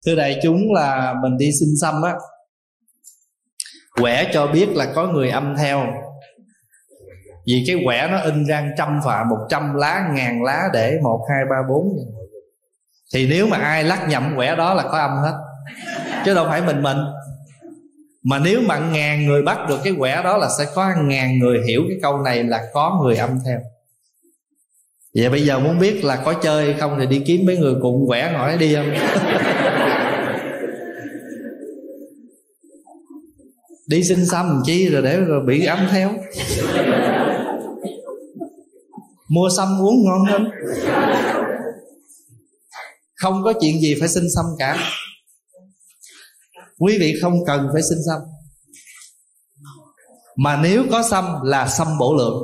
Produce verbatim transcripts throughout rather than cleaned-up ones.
Thưa đại chúng, là mình đi xin xăm á, quẻ cho biết là có người âm theo. Vì cái quẻ nó in ra trăm phạ, một trăm lá, ngàn lá để một, hai, ba, bốn. Thì nếu mà ai lắc nhầm quẻ đó là có âm hết, chứ đâu phải mình mình. Mà nếu mà ngàn người bắt được cái quẻ đó là sẽ có ngàn người hiểu cái câu này là có người âm theo. Vậy bây giờ muốn biết là có chơi hay không thì đi kiếm mấy người cùng quẻ hỏi đi không. Đi xin xăm chi rồi để rồi bị âm theo. Mua xăm uống ngon hơn. Không có chuyện gì phải xin xăm cả. Quý vị không cần phải xin xăm. Mà nếu có xăm là xăm bổ lượng.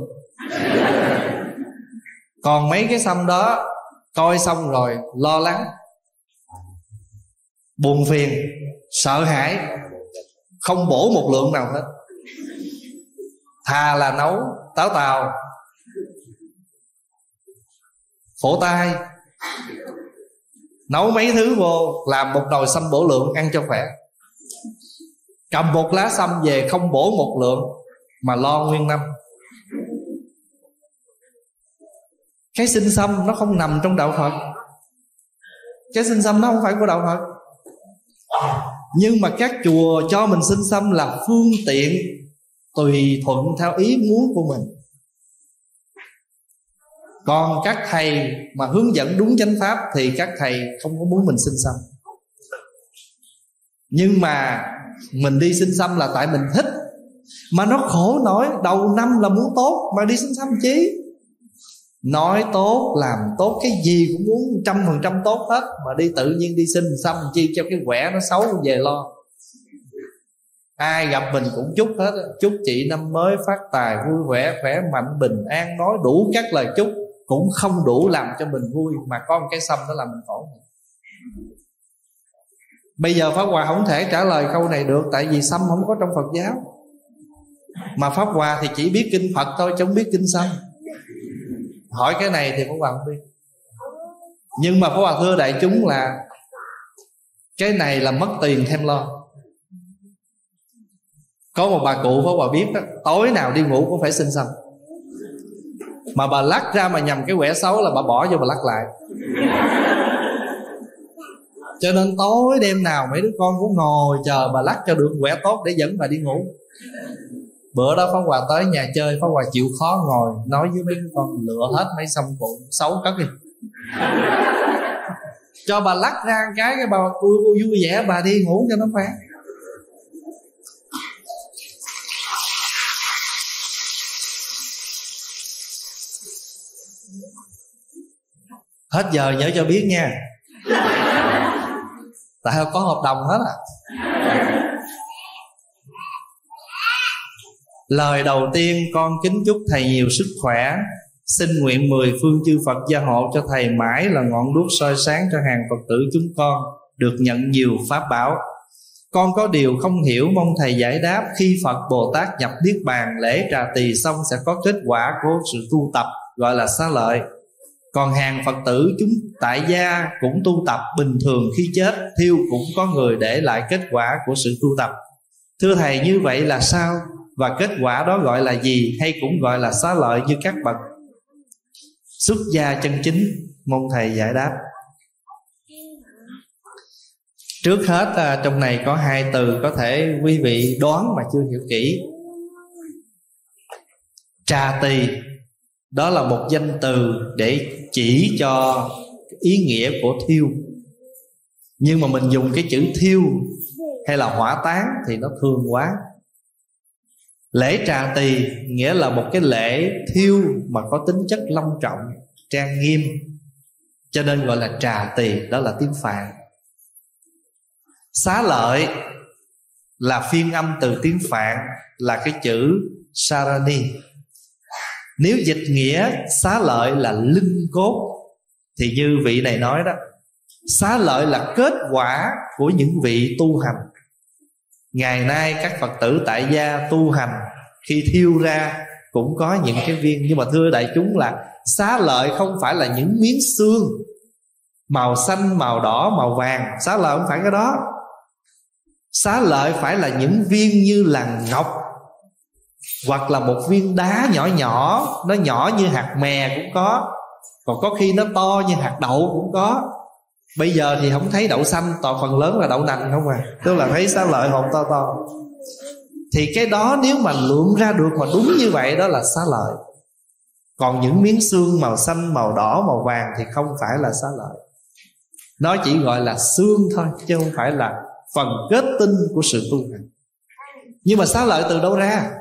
Còn mấy cái xăm đó coi xong rồi lo lắng, buồn phiền, sợ hãi, không bổ một lượng nào hết. Thà là nấu táo tàu, phổ tai, nấu mấy thứ vô, làm một nồi sâm bổ lượng ăn cho khỏe. Cầm một lá sâm về không bổ một lượng mà lo nguyên năm. Cái xin xăm nó không nằm trong đạo Phật. Cái xin xăm nó không phải của đạo Phật. Nhưng mà các chùa cho mình xin xăm là phương tiện tùy thuận theo ý muốn của mình. Còn các thầy mà hướng dẫn đúng chánh pháp thì các thầy không có muốn mình xin xăm. Nhưng mà mình đi xin xăm là tại mình thích. Mà nó khổ nổi, đầu năm là muốn tốt mà đi xin xăm chí. Nói tốt, làm tốt, cái gì cũng muốn trăm phần trăm tốt hết. Mà đi tự nhiên đi xin xăm chi cho cái quẻ nó xấu về lo. Ai gặp mình cũng chúc hết. Chúc chị năm mới phát tài, vui vẻ, khỏe mạnh, bình an. Nói đủ các lời chúc cũng không đủ làm cho mình vui. Mà có một cái xăm đó làm mình khổ. Bây giờ Pháp Hòa không thể trả lời câu này được, tại vì xăm không có trong Phật giáo. Mà Pháp Hòa thì chỉ biết kinh Phật thôi, chứ không biết kinh xăm. Hỏi cái này thì Pháp Hòa không biết. Nhưng mà Pháp Hòa thưa đại chúng là cái này là mất tiền thêm lo. Có một bà cụ Pháp Hòa biết đó, tối nào đi ngủ cũng phải xin xăm. Mà bà lắc ra mà nhầm cái quẻ xấu là bà bỏ vô bà lắc lại. Cho nên tối đêm nào mấy đứa con cũng ngồi chờ bà lắc cho được quẻ tốt để dẫn bà đi ngủ. Bữa đó Pháp Hòa tới nhà chơi, Pháp Hòa chịu khó ngồi nói với mấy đứa con lựa hết mấy xăm cụ xấu cất đi. Cho bà lắc ra cái cái bà vui, vui vẻ bà đi ngủ cho nó khỏe. Hết giờ nhớ cho biết nha. Tại có hợp đồng hết à. Lời đầu tiên con kính chúc thầy nhiều sức khỏe. Xin nguyện mười phương chư Phật gia hộ cho thầy mãi là ngọn đuốc soi sáng cho hàng Phật tử chúng con được nhận nhiều pháp bảo. Con có điều không hiểu, mong thầy giải đáp. Khi Phật Bồ Tát nhập Niết Bàn, lễ trà tỳ xong sẽ có kết quả của sự tu tập gọi là xá lợi. Còn hàng Phật tử chúng tại gia cũng tu tập bình thường, khi chết thiêu cũng có người để lại kết quả của sự tu tập. Thưa thầy, như vậy là sao? Và kết quả đó gọi là gì? Hay cũng gọi là xá lợi như các bậc xuất gia chân chính? Mong thầy giải đáp. Trước hết trong này có hai từ có thể quý vị đoán mà chưa hiểu kỹ. Trà tỳ, đó là một danh từ để chỉ cho ý nghĩa của thiêu. Nhưng mà mình dùng cái chữ thiêu hay là hỏa táng thì nó thường quá. Lễ trà tỳ nghĩa là một cái lễ thiêu mà có tính chất long trọng, trang nghiêm, cho nên gọi là trà tỳ, đó là tiếng Phạn. Xá lợi là phiên âm từ tiếng Phạn là cái chữ Sarani. Nếu dịch nghĩa xá lợi là lưng cốt thì như vị này nói đó, xá lợi là kết quả của những vị tu hành. Ngày nay các Phật tử tại gia tu hành, khi thiêu ra cũng có những cái viên. Nhưng mà thưa đại chúng là xá lợi không phải là những miếng xương, màu xanh, màu đỏ, màu vàng. Xá lợi không phải cái đó. Xá lợi phải là những viên như là ngọc, hoặc là một viên đá nhỏ nhỏ, nó nhỏ như hạt mè cũng có, còn có khi nó to như hạt đậu cũng có. Bây giờ thì không thấy đậu xanh, toàn phần lớn là đậu nành không à, tức là thấy xá lợi hột to to. Thì cái đó nếu mà lượng ra được mà đúng như vậy, đó là xá lợi. Còn những miếng xương màu xanh, màu đỏ, màu vàng thì không phải là xá lợi. Nó chỉ gọi là xương thôi, chứ không phải là phần kết tinh của sự tu hành. Nhưng mà xá lợi từ đâu ra?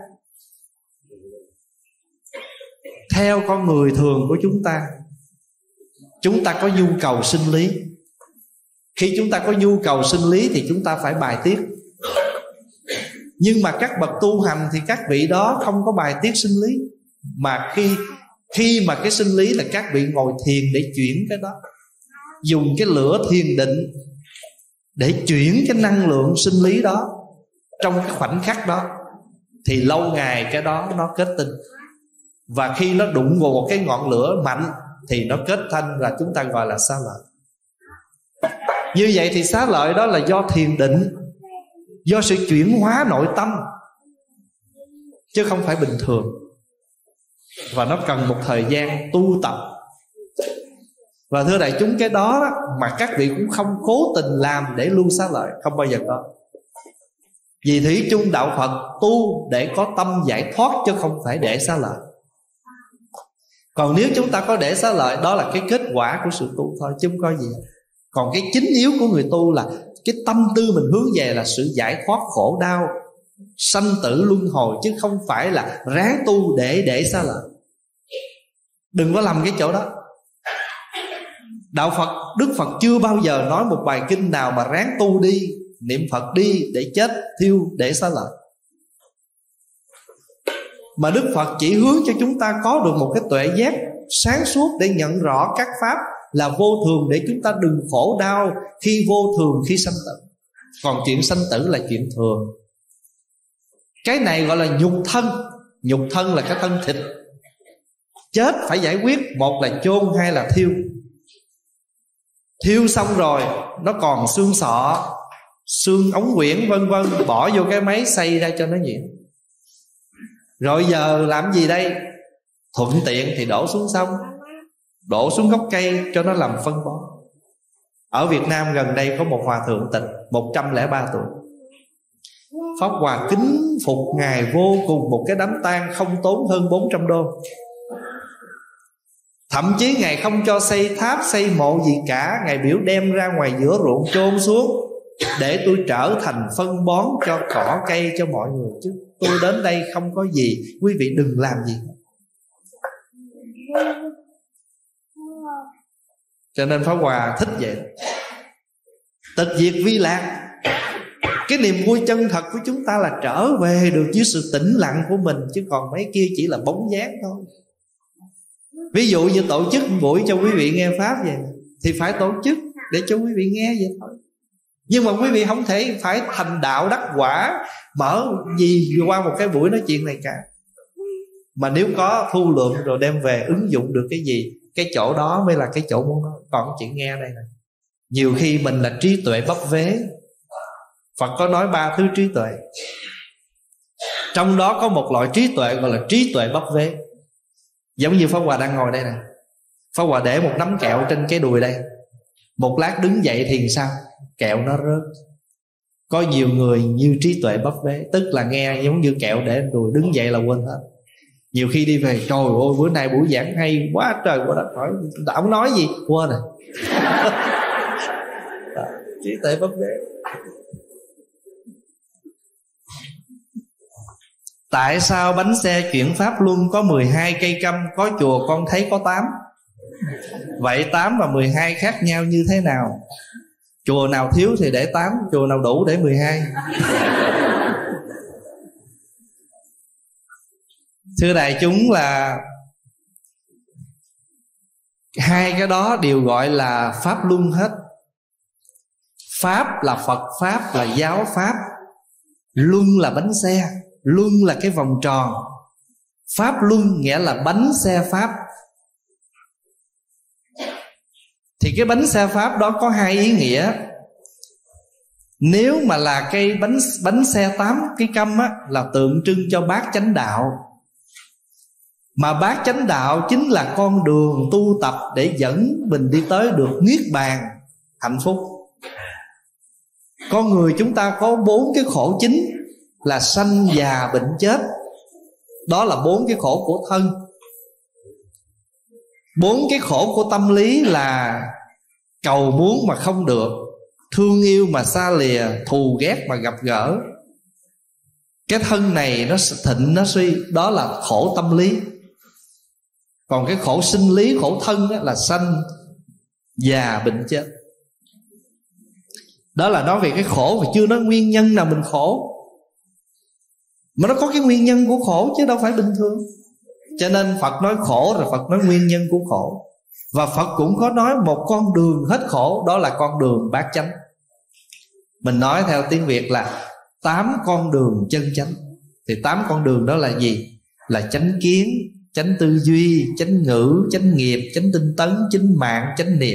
Theo con người thường của chúng ta, chúng ta có nhu cầu sinh lý. Khi chúng ta có nhu cầu sinh lý thì chúng ta phải bài tiết. Nhưng mà các bậc tu hành thì các vị đó không có bài tiết sinh lý. Mà khi khi mà cái sinh lý là các vị ngồi thiền để chuyển cái đó, dùng cái lửa thiền định để chuyển cái năng lượng sinh lý đó trong cái khoảnh khắc đó, thì lâu ngày cái đó nó kết tinh. Và khi nó đụng vào một cái ngọn lửa mạnh thì nó kết thành là chúng ta gọi là xá lợi. Như vậy thì xá lợi đó là do thiền định, do sự chuyển hóa nội tâm, chứ không phải bình thường. Và nó cần một thời gian tu tập. Và thưa đại chúng, cái đó, đó mà các vị cũng không cố tình làm để luôn xá lợi, không bao giờ có. Vì thủy chung đạo Phật tu để có tâm giải thoát, chứ không phải để xá lợi. Còn nếu chúng ta có để xá lợi, đó là cái kết quả của sự tu thôi, chứ không có gì. Còn cái chính yếu của người tu là cái tâm tư mình hướng về là sự giải thoát khổ đau, sanh tử luân hồi, chứ không phải là ráng tu để để xá lợi. Đừng có lầm cái chỗ đó. Đạo Phật, Đức Phật chưa bao giờ nói một bài kinh nào mà ráng tu đi, niệm Phật đi để chết thiêu để xá lợi. Mà Đức Phật chỉ hướng cho chúng ta có được một cái tuệ giác sáng suốt để nhận rõ các pháp là vô thường, để chúng ta đừng khổ đau khi vô thường, khi sanh tử. Còn chuyện sanh tử là chuyện thường. Cái này gọi là nhục thân. Nhục thân là cái thân thịt. Chết phải giải quyết, một là chôn, hai là thiêu. Thiêu xong rồi nó còn xương sọ, xương ống quyển vân vân, bỏ vô cái máy xay ra cho nó nhuyễn. Rồi giờ làm gì đây? Thuận tiện thì đổ xuống sông, đổ xuống gốc cây cho nó làm phân bón. Ở Việt Nam gần đây có một hòa thượng tịch một trăm lẻ ba tuổi. Pháp Hòa kính phục Ngài vô cùng. Một cái đám tang không tốn hơn bốn trăm đô. Thậm chí Ngài không cho xây tháp, xây mộ gì cả. Ngài biểu đem ra ngoài giữa ruộng chôn xuống, để tôi trở thành phân bón cho cỏ cây cho mọi người. Chứ tôi đến đây không có gì, quý vị đừng làm gì. Cho nên Pháp Hòa thích vậy. Tịch diệt vi lạc. Cái niềm vui chân thật của chúng ta là trở về được với sự tĩnh lặng của mình, chứ còn mấy kia chỉ là bóng dáng thôi. Ví dụ như tổ chức buổi cho quý vị nghe Pháp vậy, thì phải tổ chức để cho quý vị nghe vậy thôi. Nhưng mà quý vị không thể phải thành đạo đắc quả mở gì qua một cái buổi nói chuyện này cả. Mà nếu có thu lượng rồi đem về ứng dụng được cái gì, cái chỗ đó mới là cái chỗ muốn nói. Còn chuyện nghe đây này, nhiều khi mình là trí tuệ bấp vế. Phật có nói ba thứ trí tuệ, trong đó có một loại trí tuệ gọi là trí tuệ bấp vế. Giống như Pháp Hòa đang ngồi đây nè, Pháp Hòa để một nắm kẹo trên cái đùi đây, một lát đứng dậy thì sao? Kẹo nó rớt. Có nhiều người như trí tuệ bấp bế, tức là nghe giống như kẹo để trên đùi, đứng dậy là quên hết. Nhiều khi đi về, trời ơi bữa nay buổi giảng hay quá trời quá đất, hỏi ông nói gì quên rồi. Trí tuệ bấp bế. Tại sao bánh xe chuyển Pháp Luân có mười hai cây câm, có chùa con thấy có tám? Vậy tám và mười hai khác nhau như thế nào? Chùa nào thiếu thì để tám, chùa nào đủ để mười hai. Thưa đại chúng, là hai cái đó đều gọi là Pháp Luân hết. Pháp là Phật Pháp, là giáo Pháp. Luân là bánh xe, luân là cái vòng tròn. Pháp Luân nghĩa là bánh xe Pháp. Thì cái bánh xe Pháp đó có hai ý nghĩa. Nếu mà là cây bánh bánh xe tám cái câm á, là tượng trưng cho bát chánh đạo. Mà bát chánh đạo chính là con đường tu tập để dẫn mình đi tới được niết bàn hạnh phúc. Con người chúng ta có bốn cái khổ chính là sanh, già, bệnh, chết. Đó là bốn cái khổ của thân. Bốn cái khổ của tâm lý là cầu muốn mà không được, thương yêu mà xa lìa, thù ghét mà gặp gỡ. Cái thân này nó thịnh nó suy, đó là khổ tâm lý. Còn cái khổ sinh lý, khổ thân đó là sanh, già, bệnh, chết. Đó là nói về cái khổ, và chưa nói nguyên nhân nào mình khổ. Mà nó có cái nguyên nhân của khổ chứ đâu phải bình thường. Cho nên Phật nói khổ rồi Phật nói nguyên nhân của khổ. Và Phật cũng có nói một con đường hết khổ, đó là con đường bát chánh. Mình nói theo tiếng Việt là tám con đường chân chánh. Thì tám con đường đó là gì? Là chánh kiến, chánh tư duy, chánh ngữ, chánh nghiệp, chánh tinh tấn, chánh mạng, chánh niệm,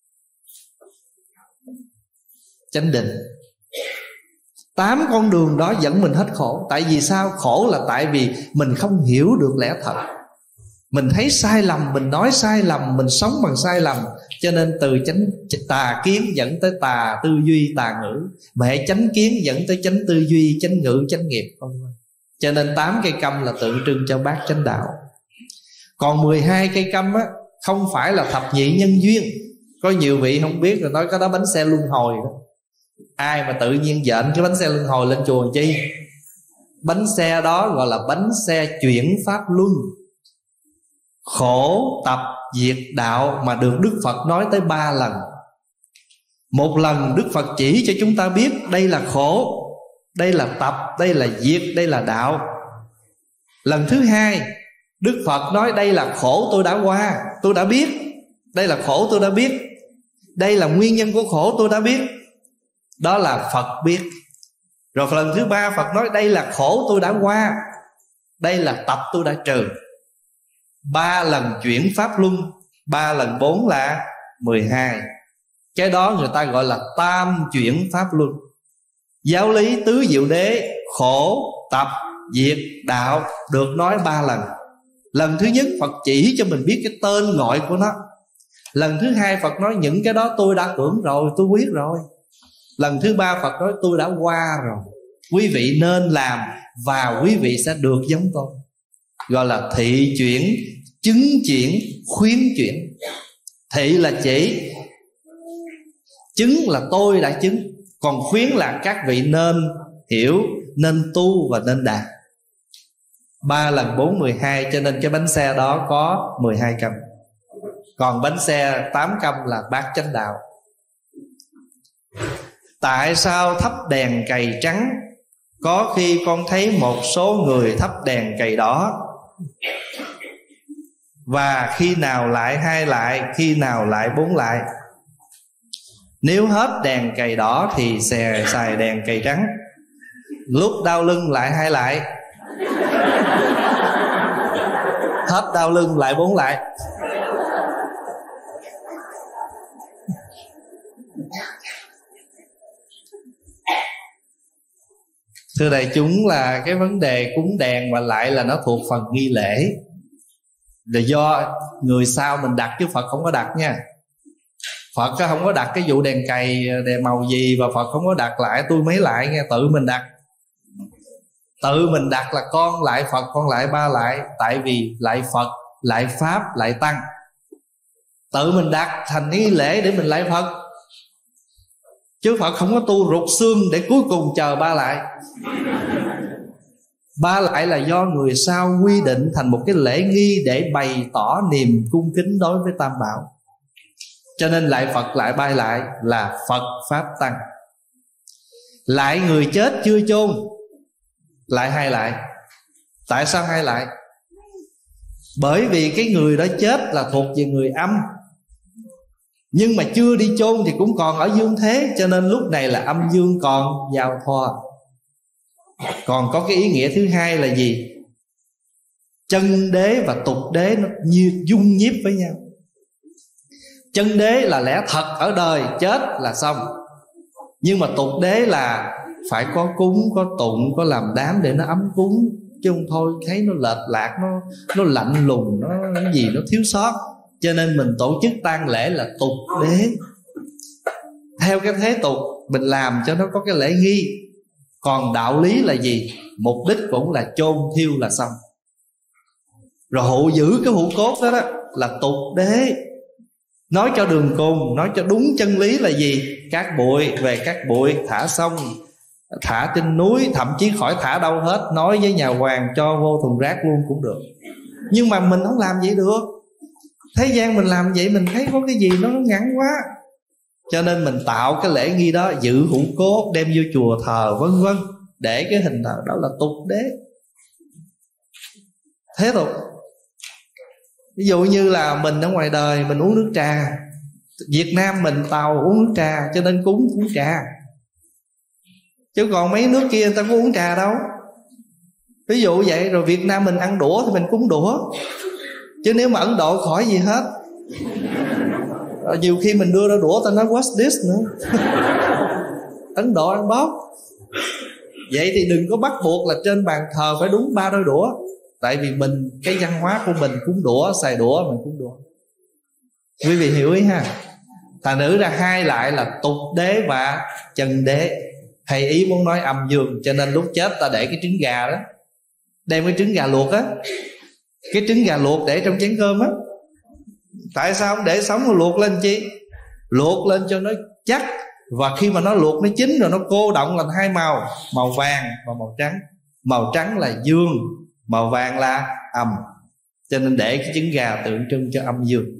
chánh định. Tám con đường đó dẫn mình hết khổ. Tại vì sao? Khổ là tại vì mình không hiểu được lẽ thật. Mình thấy sai lầm, mình nói sai lầm, mình sống bằng sai lầm. Cho nên từ chánh tà kiến dẫn tới tà tư duy, tà ngữ. Mà hệ chánh kiến dẫn tới chánh tư duy, chánh ngữ, chánh nghiệp. Cho nên tám cây câm là tượng trưng cho bát chánh đạo. Còn mười hai cây câm á, không phải là thập nhị nhân duyên. Có nhiều vị không biết rồi nói cái đó bánh xe luân hồi đó. Ai mà tự nhiên dện cái bánh xe luân hồi lên chùa làm chi? Bánh xe đó gọi là bánh xe chuyển pháp luân. Khổ tập diệt đạo mà được Đức Phật nói tới ba lần. Một lần Đức Phật chỉ cho chúng ta biết đây là khổ, đây là tập, đây là diệt, đây là đạo. Lần thứ hai Đức Phật nói đây là khổ tôi đã qua, tôi đã biết. Đây là khổ tôi đã biết. Đây là nguyên nhân của khổ tôi đã biết. Đó là Phật biết. Rồi lần thứ ba Phật nói đây là khổ tôi đã qua, đây là tập tôi đã trừ. Ba lần chuyển pháp luân, ba lần bốn là mười hai. Cái đó người ta gọi là tam chuyển pháp luân. Giáo lý tứ diệu đế, khổ, tập, diệt, đạo được nói ba lần. Lần thứ nhất Phật chỉ cho mình biết cái tên gọi của nó. Lần thứ hai Phật nói những cái đó tôi đã hưởng rồi, tôi biết rồi. Lần thứ ba Phật nói tôi đã qua rồi, quý vị nên làm và quý vị sẽ được giống tôi. Gọi là thị chuyển, chứng chuyển, khuyến chuyển. Thị là chỉ, chứng là tôi đã chứng, còn khuyến là các vị nên hiểu, nên tu và nên đạt. Ba lần bốn mười hai, cho nên cái bánh xe đó có mười hai câm. Còn bánh xe tám câm là bát chánh đạo. Tại sao thắp đèn cầy trắng, có khi con thấy một số người thắp đèn cầy đỏ? Và khi nào lại hai lại, khi nào lại bốn lại? Nếu hết đèn cầy đỏ thì xè xài đèn cầy trắng. Lúc đau lưng lại hai lại, hết đau lưng lại bốn lại. Thưa đại chúng, là cái vấn đề cúng đèn mà lại là nó thuộc phần nghi lễ, là do người sau mình đặt chứ Phật không có đặt nha. Phật không có đặt cái vụ đèn cầy đèn màu gì, và Phật không có đặt lại tôi mấy lại nghe, tự mình đặt. Tự mình đặt là con lại Phật, con lại ba lại. Tại vì lại Phật, lại Pháp, lại Tăng. Tự mình đặt thành nghi lễ để mình lại Phật. Chứ Phật không có tu rụt xương để cuối cùng chờ ba lại. Ba lại là do người sau quy định thành một cái lễ nghi để bày tỏ niềm cung kính đối với Tam Bảo. Cho nên lại Phật, lại ba lại là Phật, Pháp, Tăng. Lại người chết chưa chôn, lại hai lại. Tại sao hai lại? Bởi vì cái người đó chết là thuộc về người âm, nhưng mà chưa đi chôn thì cũng còn ở dương thế. Cho nên lúc này là âm dương còn giao thoa. Còn có cái ý nghĩa thứ hai là gì? Chân đế và tục đế nó như dung nhiếp với nhau. Chân đế là lẽ thật ở đời, chết là xong. Nhưng mà tục đế là phải có cúng, có tụng, có làm đám để nó ấm cúng, chứ không thôi thấy nó lệch lạc, nó nó lạnh lùng, nó cái gì nó thiếu sót. Cho nên mình tổ chức tang lễ là tục đế, theo cái thế tục, mình làm cho nó có cái lễ nghi. Còn đạo lý là gì? Mục đích cũng là chôn thiêu là xong. Rồi hộ giữ cái hũ cốt đó, đó là tục đế. Nói cho đường cùng, nói cho đúng chân lý là gì? Các bụi về các bụi, thả xong, thả trên núi, thậm chí khỏi thả đâu hết. Nói với nhà hoàng cho vô thùng rác luôn cũng được. Nhưng mà mình không làm vậy được. Thế gian mình làm vậy mình thấy có cái gì nó ngắn quá, cho nên mình tạo cái lễ nghi đó, giữ hũ cốt đem vô chùa thờ vân vân, để cái hình thờ đó là tục đế, thế tục. Ví dụ như là mình ở ngoài đời mình uống nước trà, Việt Nam mình Tàu uống nước trà, cho nên cúng uống trà. Chứ còn mấy nước kia người ta có uống trà đâu. Ví dụ vậy. Rồi Việt Nam mình ăn đũa thì mình cúng đũa. Chứ nếu mà Ấn Độ khỏi gì hết. Rồi nhiều khi mình đưa ra đũa ta nói what's this nữa. Ấn Độ ăn bóp. Vậy thì đừng có bắt buộc là trên bàn thờ phải đúng ba đôi đũa. Tại vì mình, cái văn hóa của mình cúng đũa, xài đũa mình cúng đũa. Quý vị hiểu ý ha. Thành nữ ra hai lại là tục đế và chân đế. Thầy ý muốn nói âm dương. Cho nên lúc chết ta để cái trứng gà đó, đem cái trứng gà luộc á, cái trứng gà luộc để trong chén cơm á. Tại sao không để sống mà luộc lên chi? Luộc lên cho nó chắc. Và khi mà nó luộc nó chín rồi, nó cô động thành hai màu, màu vàng và màu trắng. Màu trắng là dương, màu vàng là âm. Cho nên để cái trứng gà tượng trưng cho âm dương.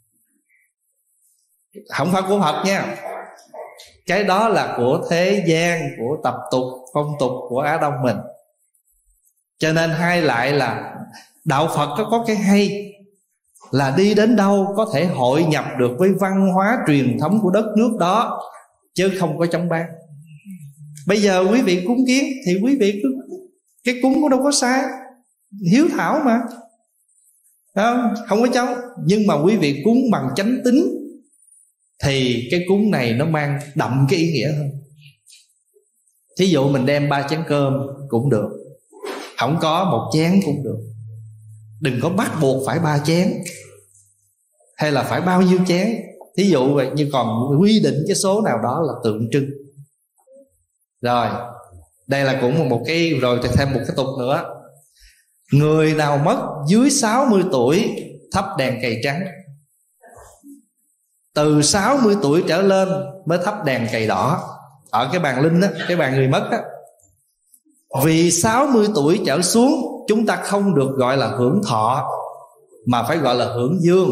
Không phải của Phật nha. Cái đó là của thế gian, của tập tục, phong tục của Á Đông mình. Cho nên hai lại là đạo Phật có, có cái hay là đi đến đâu có thể hội nhập được với văn hóa truyền thống của đất nước đó, chứ không có chống bán. Bây giờ quý vị cúng kiến thì quý vị cứ, cái cúng cũng đâu có sai, hiếu thảo mà, không, không có chống. Nhưng mà quý vị cúng bằng chánh tín thì cái cúng này nó mang đậm cái ý nghĩa hơn. Thí dụ mình đem ba chén cơm cũng được, không có một chén cũng được. Đừng có bắt buộc phải ba chén hay là phải bao nhiêu chén. Thí dụ vậy, như còn quy định cái số nào đó là tượng trưng. Rồi đây là cũng một cái. Rồi thêm một cái tục nữa. Người nào mất dưới sáu mươi tuổi thắp đèn cầy trắng. Từ sáu mươi tuổi trở lên mới thắp đèn cầy đỏ. Ở cái bàn linh đó, cái bàn người mất đó. Vì sáu mươi tuổi trở xuống chúng ta không được gọi là hưởng thọ, mà phải gọi là hưởng dương.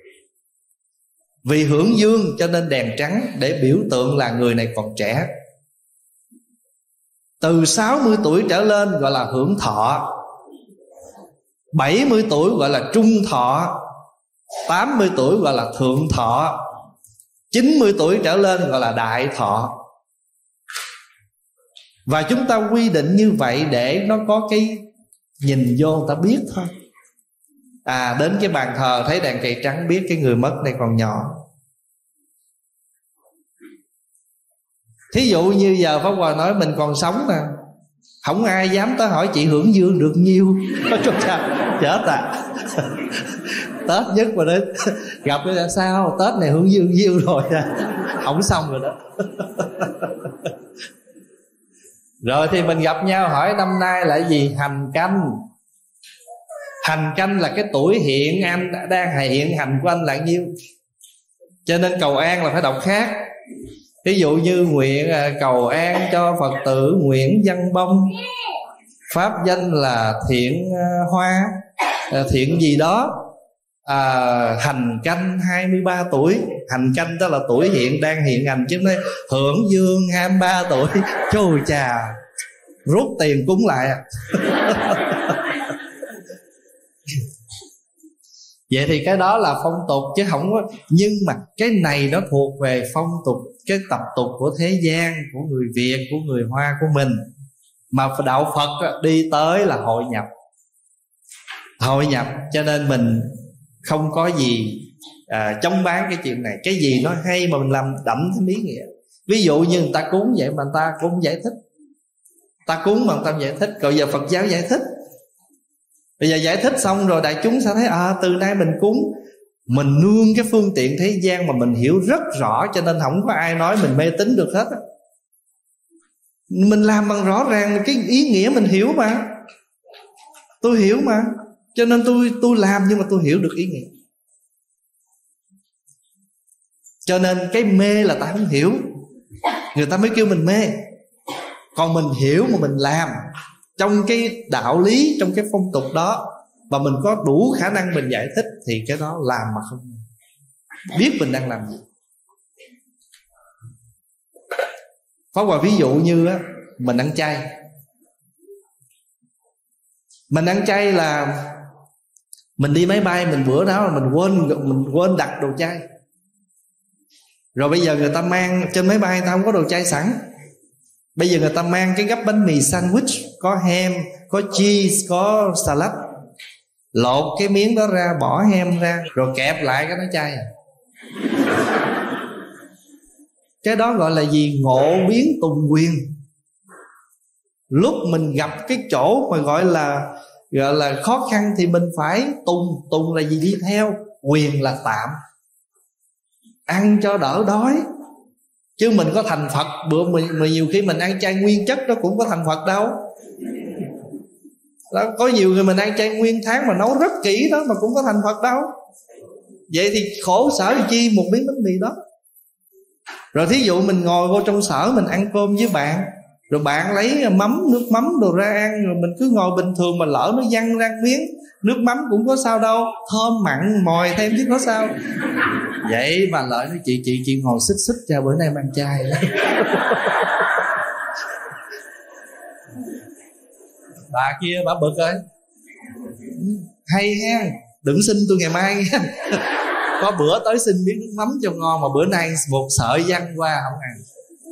Vì hưởng dương cho nên đèn trắng, để biểu tượng là người này còn trẻ. Từ sáu mươi tuổi trở lên gọi là hưởng thọ, bảy mươi tuổi gọi là trung thọ, tám mươi tuổi gọi là thượng thọ, chín mươi tuổi trở lên gọi là đại thọ. Và chúng ta quy định như vậy để nó có cái nhìn vô người ta biết thôi. À, đến cái bàn thờ thấy đèn cầy trắng biết cái người mất này còn nhỏ. Thí dụ như giờ Pháp Hòa nói mình còn sống nè, không ai dám tới hỏi chị hưởng dương được nhiêu. Chết à. Tết nhất mà đến gặp cái là sao Tết này hưởng dương nhiêu rồi, không xong rồi đó. Rồi thì mình gặp nhau hỏi năm nay là gì? Hành canh. Hành canh là cái tuổi hiện anh đang hiện hành của anh là nhiêu. Cho nên cầu an là phải đọc khác. Ví dụ như nguyện cầu an cho Phật tử Nguyễn Văn Bông, pháp danh là Thiện Hoa, Thiện gì đó, à, hành canh hai mươi ba tuổi. Hành canh đó là tuổi hiện đang hiện hành, chứ nói hưởng dương hai mươi ba tuổi. Trời chà, rút tiền cúng lại à. Vậy thì cái đó là phong tục chứ không có. Nhưng mà cái này nó thuộc về phong tục, cái tập tục của thế gian, của người Việt, của người Hoa của mình. Mà đạo Phật đi tới là hội nhập. Hội nhập cho nên mình không có gì à, chống bán cái chuyện này. Cái gì nó hay mà mình làm đậm thêm ý nghĩa. Ví dụ như người ta cúng vậy mà người ta cũng không giải thích. Ta cúng mà người ta không giải thích. Còn giờ Phật giáo giải thích. Bây giờ giải thích xong rồi đại chúng sẽ thấy à, từ nay mình cúng, mình nương cái phương tiện thế gian mà mình hiểu rất rõ, cho nên không có ai nói mình mê tín được hết. Mình làm bằng rõ ràng cái ý nghĩa mình hiểu mà. Tôi hiểu mà, cho nên tôi tôi làm nhưng mà tôi hiểu được ý nghĩa. Cho nên cái mê là ta không hiểu, người ta mới kêu mình mê. Còn mình hiểu mà mình làm trong cái đạo lý, trong cái phong tục đó, và mình có đủ khả năng mình giải thích, thì cái đó làm mà không biết mình đang làm gì. Pháp Hòa ví dụ như á, mình ăn chay. Mình ăn chay là mình đi máy bay, mình bữa đó là mình quên mình quên đặt đồ chay. Rồi bây giờ người ta mang trên máy bay, người ta không có đồ chay sẵn. Bây giờ người ta mang cái gấp bánh mì sandwich, có ham, có cheese, có salad. Lột cái miếng đó ra, bỏ ham ra, rồi kẹp lại cái nó chay à. Cái đó gọi là gì? Ngộ biến tùng quyền. Lúc mình gặp cái chỗ mà gọi là gọi là khó khăn thì mình phải tùng. Tùng là gì? Đi theo. Quyền là tạm, ăn cho đỡ đói. Chứ mình có thành Phật bữa mà, mà nhiều khi mình ăn chay nguyên chất đó cũng có thành Phật đâu. Đó, có nhiều người mình ăn chay nguyên tháng mà nấu rất kỹ đó mà cũng có thành Phật đâu. Vậy thì khổ sở chi một miếng bánh mì đó. Rồi thí dụ mình ngồi vô trong sở, mình ăn cơm với bạn, rồi bạn lấy mắm, nước mắm đồ ra ăn, rồi mình cứ ngồi bình thường mà lỡ nó văng ra miếng nước mắm cũng có sao đâu, thơm mặn mòi thêm chứ có sao. Vậy mà lợi nói chị chị chị ngồi xích xích cho bữa nay em ăn chay đó. Bà kia bà bực ơi, hay ha, đừng xin tôi ngày mai nha. Có bữa tới xin miếng nước mắm cho ngon, mà bữa nay một sợi văng qua không ăn.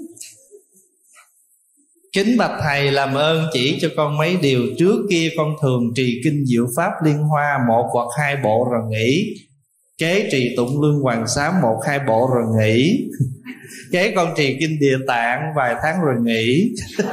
Kính bạch thầy, làm ơn chỉ cho con mấy điều. Trước kia con thường trì kinh Diệu Pháp Liên Hoa một hoặc hai bộ rồi nghỉ. Kế trì Tụng Lương Hoàng Sám một hai bộ rồi nghỉ. Kế con trì kinh Địa Tạng vài tháng rồi nghỉ.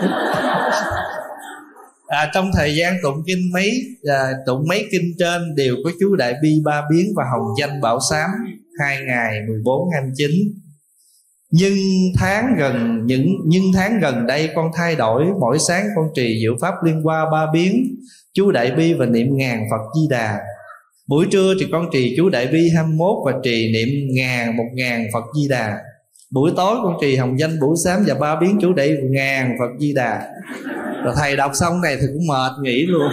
À, trong thời gian tụng kinh mấy à, tụng mấy kinh trên đều có chú Đại Bi Ba Biến và Hồng Danh Bảo Sám hai ngày mười bốn hai mươi chín. Nhưng tháng gần những nhưng tháng gần đây con thay đổi, mỗi sáng con trì Diệu Pháp Liên Hoa Ba Biến, chú Đại Bi và niệm ngàn Phật Di Đà. Buổi trưa thì con trì chú Đại Bi hai mươi mốt và trì niệm ngàn một ngàn Phật Di Đà. Buổi tối con trì Hồng Danh Bảo Sám và Ba Biến chú Đại ngàn Phật Di Đà. Rồi thầy đọc xong này thì cũng mệt nghỉ luôn.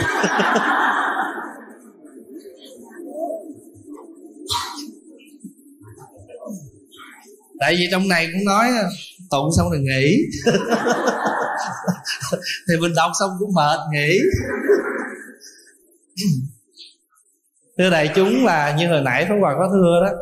Tại vì trong này cũng nói tụng xong rồi nghỉ. Thì mình đọc xong cũng mệt nghỉ. Thưa đại chúng, là như hồi nãy Pháp Hòa có thưa đó,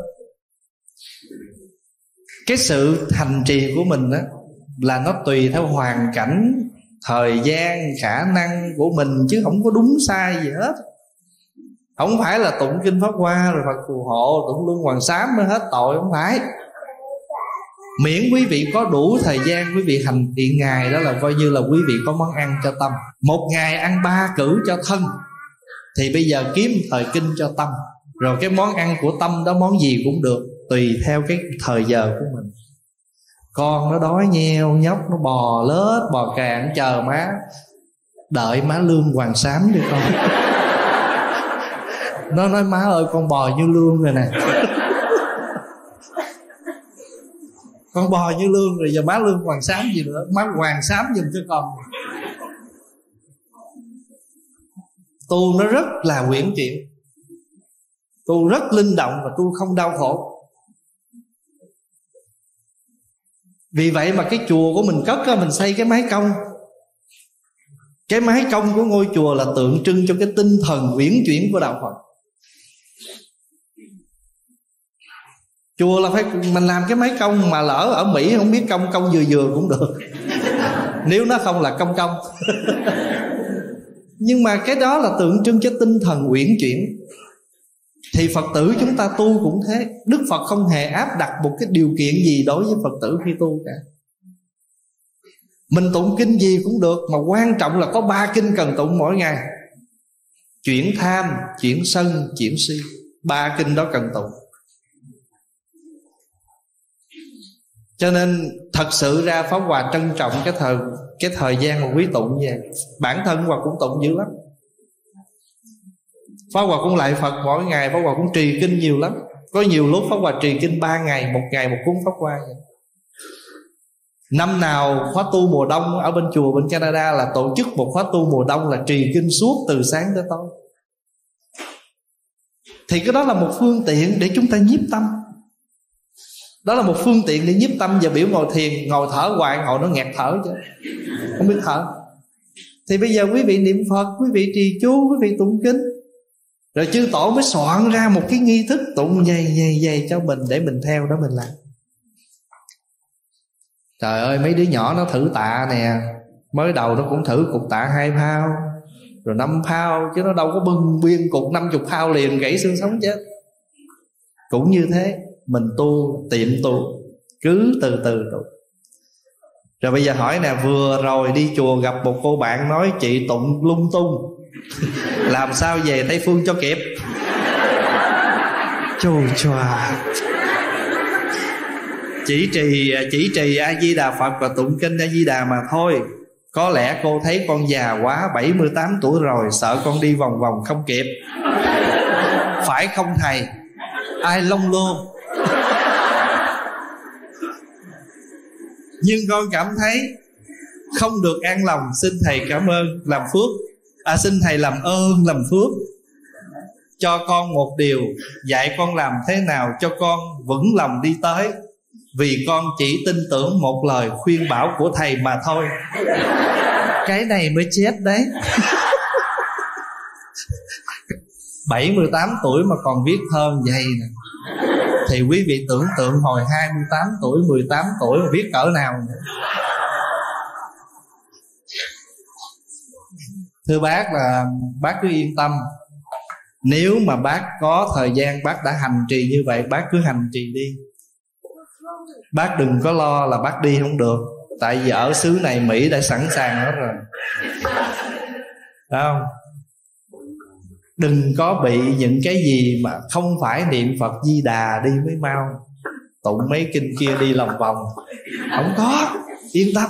cái sự hành trì của mình đó là nó tùy theo hoàn cảnh, thời gian, khả năng của mình, chứ không có đúng sai gì hết. Không phải là tụng kinh Pháp Hoa rồi Phật phù hộ, tụng Luân Hoàng Sám mới hết tội, không phải. Miễn quý vị có đủ thời gian, quý vị hành thiện ngày, đó là coi như là quý vị có món ăn cho tâm. Một ngày ăn ba cử cho thân, thì bây giờ kiếm thời kinh cho tâm. Rồi cái món ăn của tâm đó món gì cũng được, tùy theo cái thời giờ của mình. Con nó đói nheo nhóc, nó bò lết bò càng, chờ má, đợi má Lương Hoàng Sám đi con. Nó nói má ơi con bò như lương rồi nè. Con bò như lương rồi, giờ má Lương Hoàng Sám gì nữa, má Hoàng Sám giùm cho con. Tu nó rất là uyển chuyển, tu rất linh động và tu không đau khổ. Vì vậy mà cái chùa của mình cất á, mình xây cái mái cong. Cái mái cong của ngôi chùa là tượng trưng cho cái tinh thần uyển chuyển của đạo Phật. Chùa là phải mình làm cái mái cong, mà lỡ ở Mỹ không biết cong cong vừa vừa cũng được. Nếu nó không là cong cong. Nhưng mà cái đó là tượng trưng cho tinh thần uyển chuyển. Thì Phật tử chúng ta tu cũng thế. Đức Phật không hề áp đặt một cái điều kiện gì đối với Phật tử khi tu cả. Mình tụng kinh gì cũng được, mà quan trọng là có ba kinh cần tụng mỗi ngày: chuyển tham, chuyển sân, chuyển si. Ba kinh đó cần tụng. Cho nên thật sự ra Pháp Hòa trân trọng cái thời cái thời gian mà quý tụng như vậy. Bản thân Hòa cũng tụng dữ lắm. Pháp Hòa cũng lạy Phật mỗi ngày, Pháp Hòa cũng trì kinh nhiều lắm. Có nhiều lúc Pháp Hòa trì kinh ba ngày, một ngày một cuốn Pháp Hoa vậy. Năm nào khóa tu mùa đông ở bên chùa bên Canada là tổ chức một khóa tu mùa đông là trì kinh suốt từ sáng tới tối. Thì cái đó là một phương tiện để chúng ta nhiếp tâm. Đó là một phương tiện để nhiếp tâm. Và biểu ngồi thiền, ngồi thở hoài, ngồi nó nghẹt thở chứ không biết thở. Thì bây giờ quý vị niệm Phật, quý vị trì chú, quý vị tụng kinh, rồi chư tổ mới soạn ra một cái nghi thức tụng dày dày dày cho mình, để mình theo đó mình làm. Trời ơi, mấy đứa nhỏ nó thử tạ nè, mới đầu nó cũng thử cục tạ hai phao, rồi năm phao, chứ nó đâu có bưng biên cục năm chục phao liền gãy xương sống chết. Cũng như thế, mình tu tiệm tu, cứ từ từ tu. Rồi bây giờ hỏi nè, vừa rồi đi chùa gặp một cô bạn nói chị tụng lung tung, làm sao về Tây Phương cho kịp? Chù chòa. Chỉ trì chỉ trì A Di Đà Phật và tụng kinh A Di Đà mà thôi. Có lẽ cô thấy con già quá, bảy mươi tám tuổi rồi, sợ con đi vòng vòng không kịp. Phải không thầy? Ai lông lô. Nhưng con cảm thấy không được an lòng, xin thầy cảm ơn làm phước. À xin thầy làm ơn làm phước cho con một điều, dạy con làm thế nào cho con vững lòng đi tới. Vì con chỉ tin tưởng một lời khuyên bảo của thầy mà thôi. Cái này mới chết đấy. bảy mươi tám tuổi mà còn viết thơ vậy nè, thì quý vị tưởng tượng hồi hai mươi tám tuổi, mười tám tuổi mà viết cỡ nào nữa. Thưa bác là bác cứ yên tâm. Nếu mà bác có thời gian bác đã hành trì như vậy, bác cứ hành trì đi. Bác đừng có lo là bác đi không được. Tại vì ở xứ này Mỹ đã sẵn sàng hết rồi. Phải không? Đừng có bị những cái gì mà không phải niệm Phật Di Đà đi mới mau, tụng mấy kinh kia đi lòng vòng. Không có, yên tâm.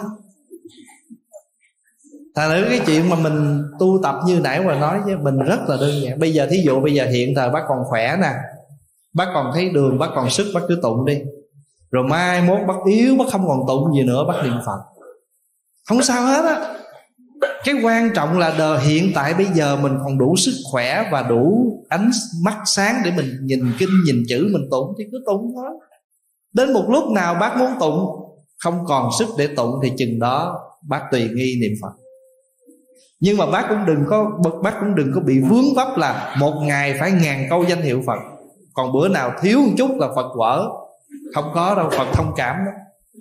Thành thử cái chuyện mà mình tu tập như nãy mà nói với mình rất là đơn giản. Bây giờ thí dụ bây giờ hiện thời bác còn khỏe nè, bác còn thấy đường, bác còn sức, bác cứ tụng đi. Rồi mai mốt bác yếu, bác không còn tụng gì nữa, bác niệm Phật, không sao hết á. Cái quan trọng là đời hiện tại bây giờ mình còn đủ sức khỏe và đủ ánh mắt sáng để mình nhìn kinh, nhìn chữ, mình tụng thì cứ tụng thôi. Đến một lúc nào bác muốn tụng, không còn sức để tụng thì chừng đó bác tùy nghi niệm Phật. Nhưng mà bác cũng đừng có bác cũng đừng có bị vướng vấp là một ngày phải ngàn câu danh hiệu Phật, còn bữa nào thiếu một chút là Phật quở. Không có đâu, Phật thông cảm đó.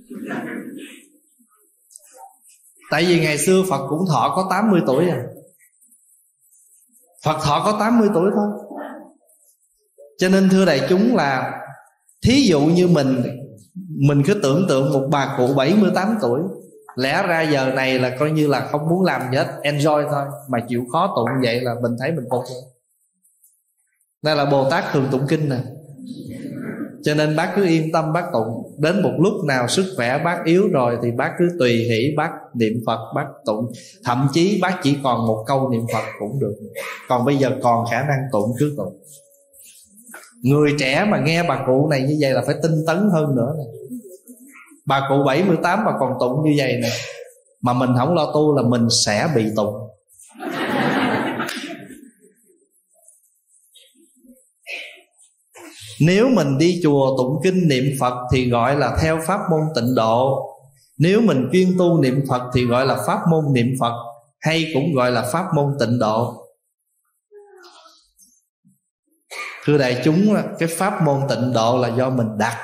Tại vì ngày xưa Phật cũng thọ có tám mươi tuổi à. Phật thọ có tám mươi tuổi thôi. Cho nên thưa đại chúng là, thí dụ như mình Mình cứ tưởng tượng một bà cụ bảy mươi tám tuổi, lẽ ra giờ này là coi như là không muốn làm gì hết, enjoy thôi, mà chịu khó tụng vậy là mình thấy mình phục rồi. Đây là Bồ Tát thường tụng kinh nè. Cho nên bác cứ yên tâm bác tụng. Đến một lúc nào sức khỏe bác yếu rồi thì bác cứ tùy hỷ bác niệm Phật, bác tụng. Thậm chí bác chỉ còn một câu niệm Phật cũng được. Còn bây giờ còn khả năng tụng cứ tụng. Người trẻ mà nghe bà cụ này như vậy là phải tinh tấn hơn nữa nè. Bà cụ bảy mươi tám mà còn tụng như vậy nè, mà mình không lo tu là mình sẽ bị tụng. Nếu mình đi chùa tụng kinh niệm Phật thì gọi là theo pháp môn tịnh độ. Nếu mình chuyên tu niệm Phật thì gọi là pháp môn niệm Phật, hay cũng gọi là pháp môn tịnh độ. Thưa đại chúng, cái pháp môn tịnh độ là do mình đặt,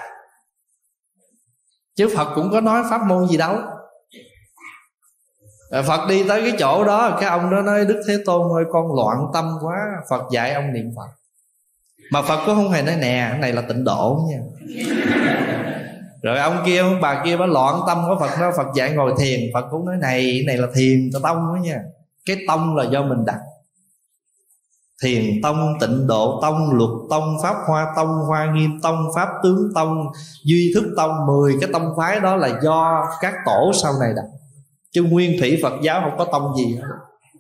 chứ Phật cũng có nói pháp môn gì đâu. Phật đi tới cái chỗ đó, cái ông đó nói Đức Thế Tôn ơi, con loạn tâm quá, Phật dạy ông niệm Phật. Mà Phật cũng không hề nói nè cái này là tịnh độ nha. Rồi ông kia ông bà kia bà loạn tâm của Phật đó, Phật dạy ngồi thiền, Phật cũng nói này cái này là thiền cho tông đó nha. Cái tông là do mình đặt. Thiền tông, tịnh độ tông, luật tông, pháp hoa tông, hoa nghiêm tông, pháp tướng tông, duy thức tông. Mười cái tông phái đó là do các tổ sau này đặt, chứ nguyên thủy Phật giáo không có tông gì hết.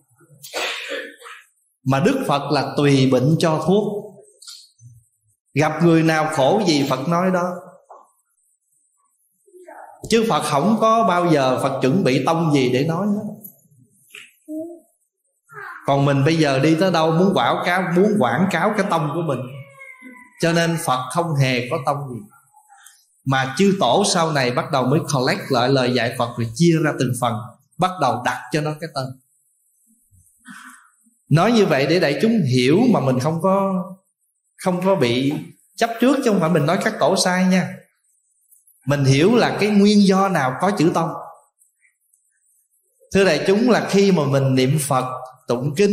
Mà Đức Phật là tùy bệnh cho thuốc. Gặp người nào khổ gì Phật nói đó. Chứ Phật không có bao giờ Phật chuẩn bị tông gì để nói hết. Còn mình bây giờ đi tới đâu muốn quảng cáo, muốn quảng cáo cái tông của mình. Cho nên Phật không hề có tông gì. Mà chư tổ sau này bắt đầu mới collect lại lời dạy Phật, rồi chia ra từng phần, bắt đầu đặt cho nó cái tên. Nói như vậy để đại chúng hiểu mà mình không có Không có bị chấp trước, chứ không phải mình nói các tổ sai nha. Mình hiểu là cái nguyên do nào có chữ tông. Thưa đại chúng, là khi mà mình niệm Phật, tụng kinh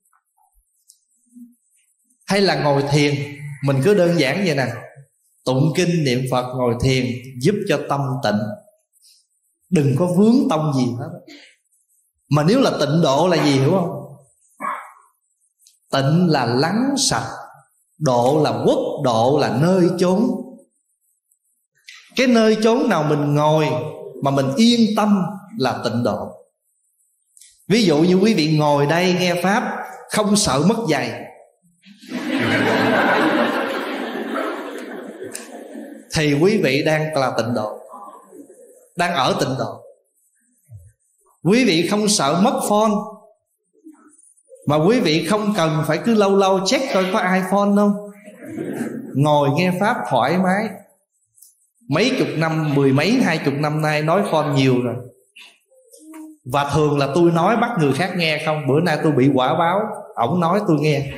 hay là ngồi thiền, mình cứ đơn giản vậy nè: tụng kinh, niệm Phật, ngồi thiền giúp cho tâm tịnh. Đừng có vướng tông gì hết. Mà nếu là tịnh độ là gì hiểu không? Tịnh là lắng sạch, độ là quốc độ, là nơi chốn. Cái nơi chốn nào mình ngồi mà mình yên tâm là tịnh độ. Ví dụ như quý vị ngồi đây nghe Pháp không sợ mất giày thì quý vị đang là tịnh độ, đang ở tịnh độ. Quý vị không sợ mất phone, mà quý vị không cần phải cứ lâu lâu check coi có iPhone không. Ngồi nghe Pháp thoải mái. Mấy chục năm, mười mấy, hai chục năm nay nói phone nhiều rồi. Và thường là tôi nói bắt người khác nghe không. Bữa nay tôi bị quả báo, ổng nói tôi nghe.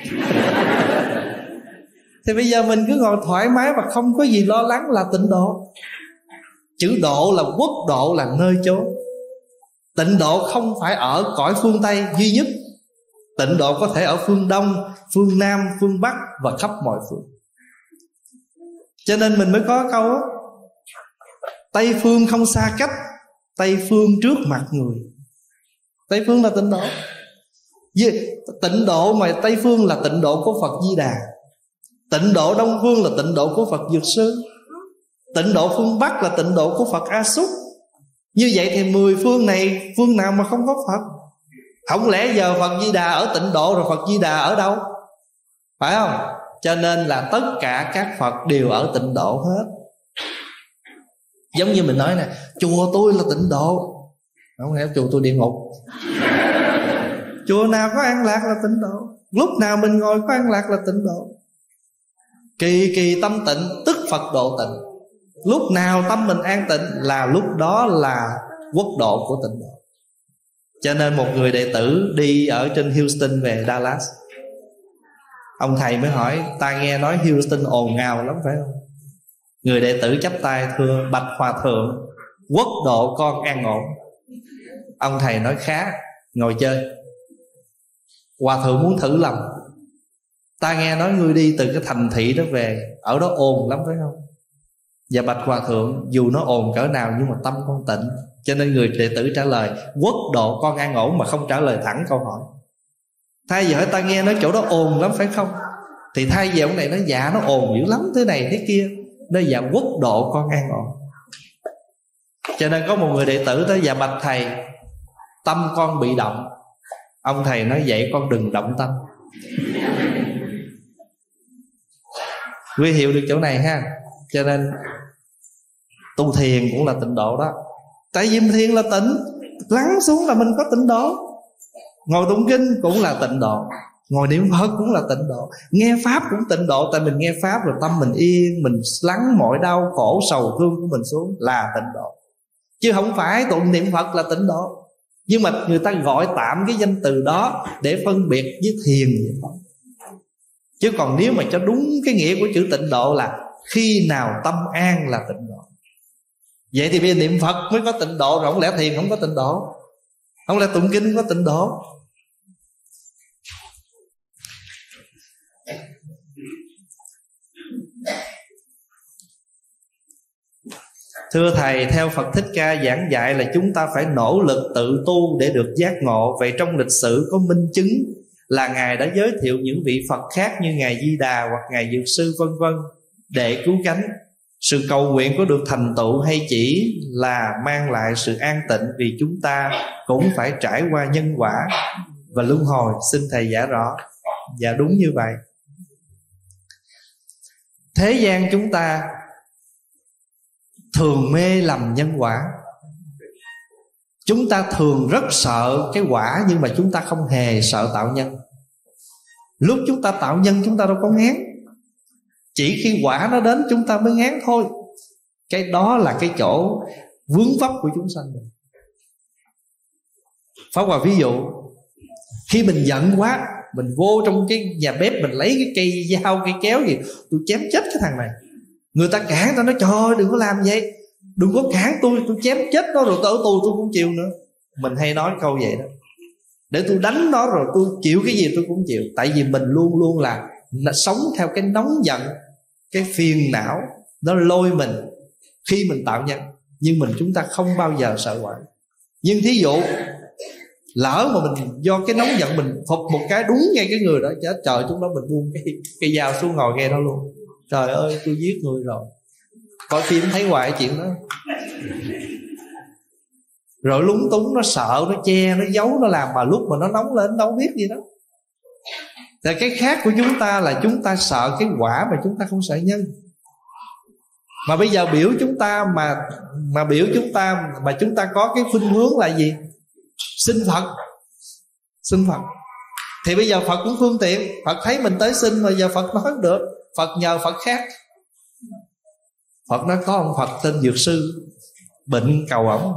Thì bây giờ mình cứ ngồi thoải mái và không có gì lo lắng là tịnh độ. Chữ độ là quốc độ, là nơi chốn. Tịnh độ không phải ở cõi phương Tây duy nhất. Tịnh độ có thể ở phương Đông, phương Nam, phương Bắc và khắp mọi phương. Cho nên mình mới có câu đó: Tây phương không xa cách, Tây phương trước mặt người. Tây phương là tịnh độ. Tịnh độ mà Tây phương là tịnh độ của Phật Di Đà. Tịnh độ Đông phương là tịnh độ của Phật Dược Sư. Tịnh độ phương Bắc là tịnh độ của Phật A Xúc. Như vậy thì mười phương này, phương nào mà không có Phật? Không lẽ giờ Phật Di Đà ở tịnh độ rồi Phật Di Đà ở đâu? Phải không? Cho nên là tất cả các Phật đều ở tịnh độ hết. Giống như mình nói nè: chùa tôi là tịnh độ. Không lẽ chùa tôi địa ngục? Chùa nào có an lạc là tịnh độ. Lúc nào mình ngồi có an lạc là tịnh độ. Kỳ kỳ tâm tịnh tức Phật độ tịnh. Lúc nào tâm mình an tịnh là lúc đó là quốc độ của tịnh độ. Cho nên một người đệ tử đi ở trên Houston về Dallas, ông thầy mới hỏi: ta nghe nói Houston ồn ào lắm phải không? Người đệ tử chắp tay: thưa bạch hòa thượng, quốc độ con an ổn. Ông thầy nói: khá, ngồi chơi. Hòa thượng muốn thử lòng: ta nghe nói ngươi đi từ cái thành thị đó về, ở đó ồn lắm phải không? Và bạch hòa thượng, dù nó ồn cỡ nào nhưng mà tâm con tịnh. Cho nên người đệ tử trả lời: quốc độ con an ổn, mà không trả lời thẳng câu hỏi. Thay vì hỏi ta nghe nói chỗ đó ồn lắm phải không, thì thay vì ông này nói: dạ nó ồn dữ lắm thế này thế kia. Nói: dạ quốc độ con an ổn. Cho nên có một người đệ tử tới: dạ bạch thầy, tâm con bị động. Ông thầy nói: vậy con đừng động tâm. Quý hiểu được chỗ này ha. Cho nên tu thiền cũng là tịnh độ đó. Tại vì thiền là tịnh, lắng xuống là mình có tịnh độ. Ngồi tụng kinh cũng là tịnh độ, ngồi niệm Phật cũng là tịnh độ, nghe Pháp cũng tịnh độ. Tại mình nghe Pháp rồi tâm mình yên, mình lắng mọi đau khổ sầu thương của mình xuống là tịnh độ. Chứ không phải tụng niệm Phật là tịnh độ. Nhưng mà người ta gọi tạm cái danh từ đó để phân biệt với thiền vậy. Chứ còn nếu mà cho đúng cái nghĩa của chữ tịnh độ là khi nào tâm an là tịnh độ. Vậy thì bây giờ niệm Phật mới có tịnh độ, rồi không lẽ thiền không có tịnh độ? Không lẽ tụng kinh không có tịnh độ? Thưa Thầy, theo Phật Thích Ca giảng dạy là chúng ta phải nỗ lực tự tu để được giác ngộ. Vậy trong lịch sử có minh chứng là Ngài đã giới thiệu những vị Phật khác như Ngài Di Đà hoặc Ngài Dược Sư vân vân để cứu cánh. Sự cầu nguyện có được thành tựu hay chỉ là mang lại sự an tịnh, vì chúng ta cũng phải trải qua nhân quả và luân hồi? Xin Thầy giải rõ. Dạ đúng như vậy. Thế gian chúng ta thường mê lầm nhân quả. Chúng ta thường rất sợ cái quả, nhưng mà chúng ta không hề sợ tạo nhân. Lúc chúng ta tạo nhân chúng ta đâu có ngán, chỉ khi quả nó đến chúng ta mới ngán thôi. Cái đó là cái chỗ vướng vấp của chúng sanh. Pháp Hòa ví dụ, khi mình giận quá, mình vô trong cái nhà bếp, mình lấy cái cây dao, cây kéo gì, tôi chém chết cái thằng này. Người ta cản, ta nói trời ơi đừng có làm vậy, đừng có cản tôi, tôi chém chết nó rồi tới tù tôi cũng chịu nữa. Mình hay nói câu vậy đó, để tôi đánh nó rồi tôi chịu cái gì tôi cũng chịu. Tại vì mình luôn luôn là sống theo cái nóng giận, cái phiền não nó lôi mình khi mình tạo nhân. Nhưng mình chúng ta không bao giờ sợ quả. Nhưng thí dụ lỡ mà mình do cái nóng giận mình phụt một cái đúng ngay cái người đó, chết trời, chúng đó mình buông cái, cái dao xuống ngồi nghe đó luôn. Trời ơi tôi giết người rồi. Coi phim thấy hoài chuyện đó. Rồi lúng túng, nó sợ, nó che, nó giấu, nó làm. Mà lúc mà nó nóng lên đâu biết gì đó. Thì cái khác của chúng ta là chúng ta sợ cái quả mà chúng ta không sợ nhân. Mà bây giờ biểu chúng ta mà mà biểu chúng ta mà chúng ta có cái khuynh hướng là gì? Xin Phật. Xin Phật. Thì bây giờ Phật cũng phương tiện. Phật thấy mình tới xin mà giờ Phật nói được. Phật nhờ Phật khác. Phật nói có ông Phật tên Dược Sư, bệnh cầu ổng.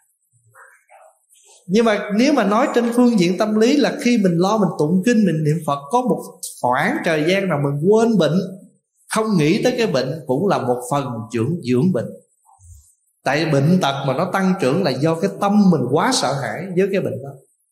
Nhưng mà nếu mà nói trên phương diện tâm lý là khi mình lo mình tụng kinh, mình niệm Phật, có một khoảng thời gian nào mình quên bệnh, không nghĩ tới cái bệnh, cũng là một phần dưỡng dưỡng bệnh. Tại bệnh tật mà nó tăng trưởng là do cái tâm mình quá sợ hãi với cái bệnh đó.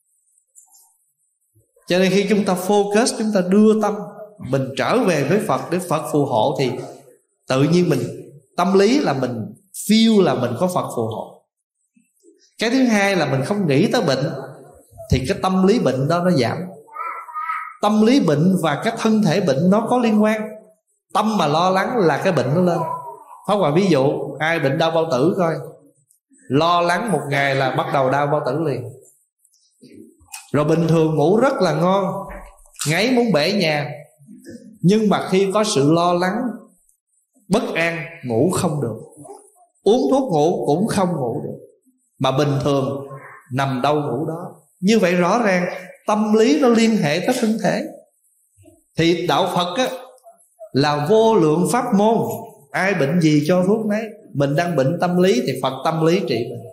Cho nên khi chúng ta focus, chúng ta đưa tâm mình trở về với Phật để Phật phù hộ, thì tự nhiên mình tâm lý là mình feel là mình có Phật phù hộ. Cái thứ hai là mình không nghĩ tới bệnh, thì cái tâm lý bệnh đó nó giảm. Tâm lý bệnh và cái thân thể bệnh nó có liên quan. Tâm mà lo lắng là cái bệnh nó lên. Pháp Hòa ví dụ, ai bệnh đau bao tử coi, lo lắng một ngày là bắt đầu đau bao tử liền. Rồi bình thường ngủ rất là ngon, ngáy muốn bể nhà, nhưng mà khi có sự lo lắng, bất an, ngủ không được, uống thuốc ngủ cũng không ngủ được. Mà bình thường nằm đâu ngủ đó. Như vậy rõ ràng tâm lý nó liên hệ tới thân thể. Thì đạo Phật á, là vô lượng pháp môn, ai bệnh gì cho thuốc nấy. Mình đang bệnh tâm lý thì Phật tâm lý trị mình.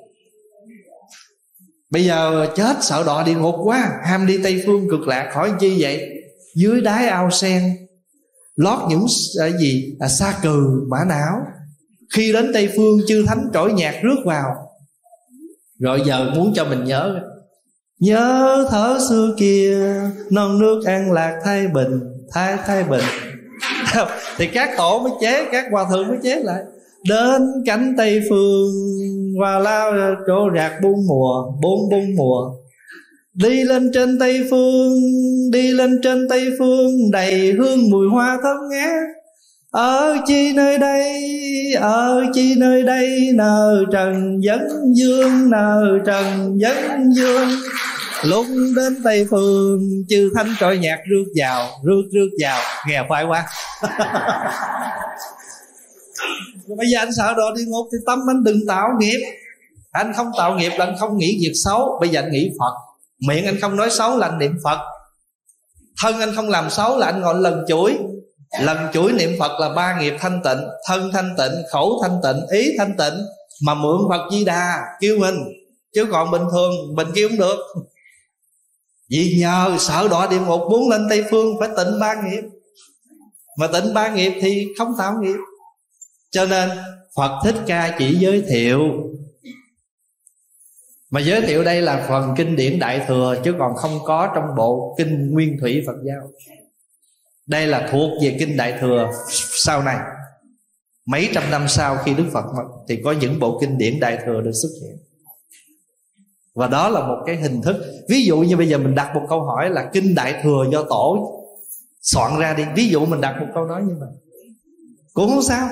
Bây giờ chết sợ đọa địa ngục quá, ham đi Tây Phương cực lạc, khỏi chi vậy? Dưới đáy ao sen lót những à, gì à, sa cừ mã não. Khi đến Tây Phương chư thánh trỗi nhạc rước vào. Rồi giờ muốn cho mình nhớ, nhớ thở xưa kia, non nước an lạc thái bình, thái thái bình. Thì các tổ mới chế, các hòa thượng mới chế lại. Đến cánh Tây Phương, hoa lao chỗ rạc bốn mùa, bốn bốn mùa. Đi lên trên Tây Phương, đi lên trên Tây Phương, đầy hương mùi hoa thơm ngát. Ở chi nơi đây, ở chi nơi đây, nờ trần vấn dương, nờ trần vấn dương. Lúc đến Tây Phương, chư thánh trọi nhạc rước vào, rước rước vào. Nghe khoái quá. Bây giờ anh sợ đọa địa ngục thì tâm anh đừng tạo nghiệp. Anh không tạo nghiệp là anh không nghĩ việc xấu. Bây giờ anh nghĩ Phật. Miệng anh không nói xấu là anh niệm Phật. Thân anh không làm xấu là anh ngồi lần chuỗi. Lần chuỗi niệm Phật là ba nghiệp thanh tịnh. Thân thanh tịnh, khẩu thanh tịnh, ý thanh tịnh. Mà mượn Phật Di Đà kêu mình. Chứ còn bình thường mình kêu không được. Vì nhờ sợ đọa địa ngục, muốn lên Tây Phương phải tịnh ba nghiệp. Mà tịnh ba nghiệp thì không tạo nghiệp. Cho nên Phật Thích Ca chỉ giới thiệu. Mà giới thiệu đây là phần kinh điển Đại Thừa, chứ còn không có trong bộ kinh Nguyên Thủy Phật giáo. Đây là thuộc về kinh Đại Thừa sau này. mấy trăm năm sau khi Đức Phật mất thì có những bộ kinh điển Đại Thừa được xuất hiện. Và đó là một cái hình thức. Ví dụ như bây giờ mình đặt một câu hỏi là kinh Đại Thừa do Tổ soạn ra đi, ví dụ mình đặt một câu nói như vậy cũng không sao.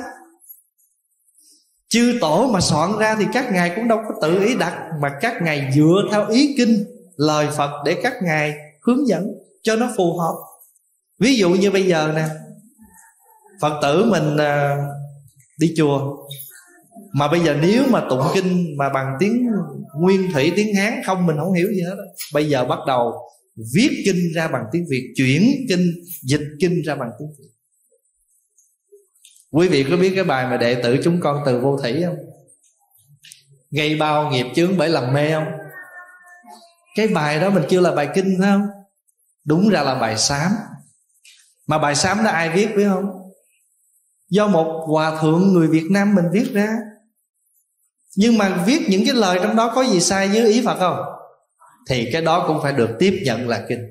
Chư Tổ mà soạn ra thì các ngài cũng đâu có tự ý đặt, mà các ngài dựa theo ý kinh lời Phật để các ngài hướng dẫn cho nó phù hợp. Ví dụ như bây giờ nè, Phật tử mình uh, đi chùa, mà bây giờ nếu mà tụng kinh mà bằng tiếng nguyên thủy, tiếng Hán không, mình không hiểu gì hết. Bây giờ bắt đầu viết kinh ra bằng tiếng Việt, chuyển kinh, dịch kinh ra bằng tiếng Việt. Quý vị có biết cái bài mà đệ tử chúng con từ vô thủy không? Gây bao nghiệp chướng bởi lầm mê không? Cái bài đó mình kêu là bài kinh phải không? Đúng ra là bài sám. Mà bài sám đó ai viết biết không? Do một hòa thượng người Việt Nam mình viết ra. Nhưng mà viết những cái lời trong đó có gì sai với ý Phật không? Thì cái đó cũng phải được tiếp nhận là kinh.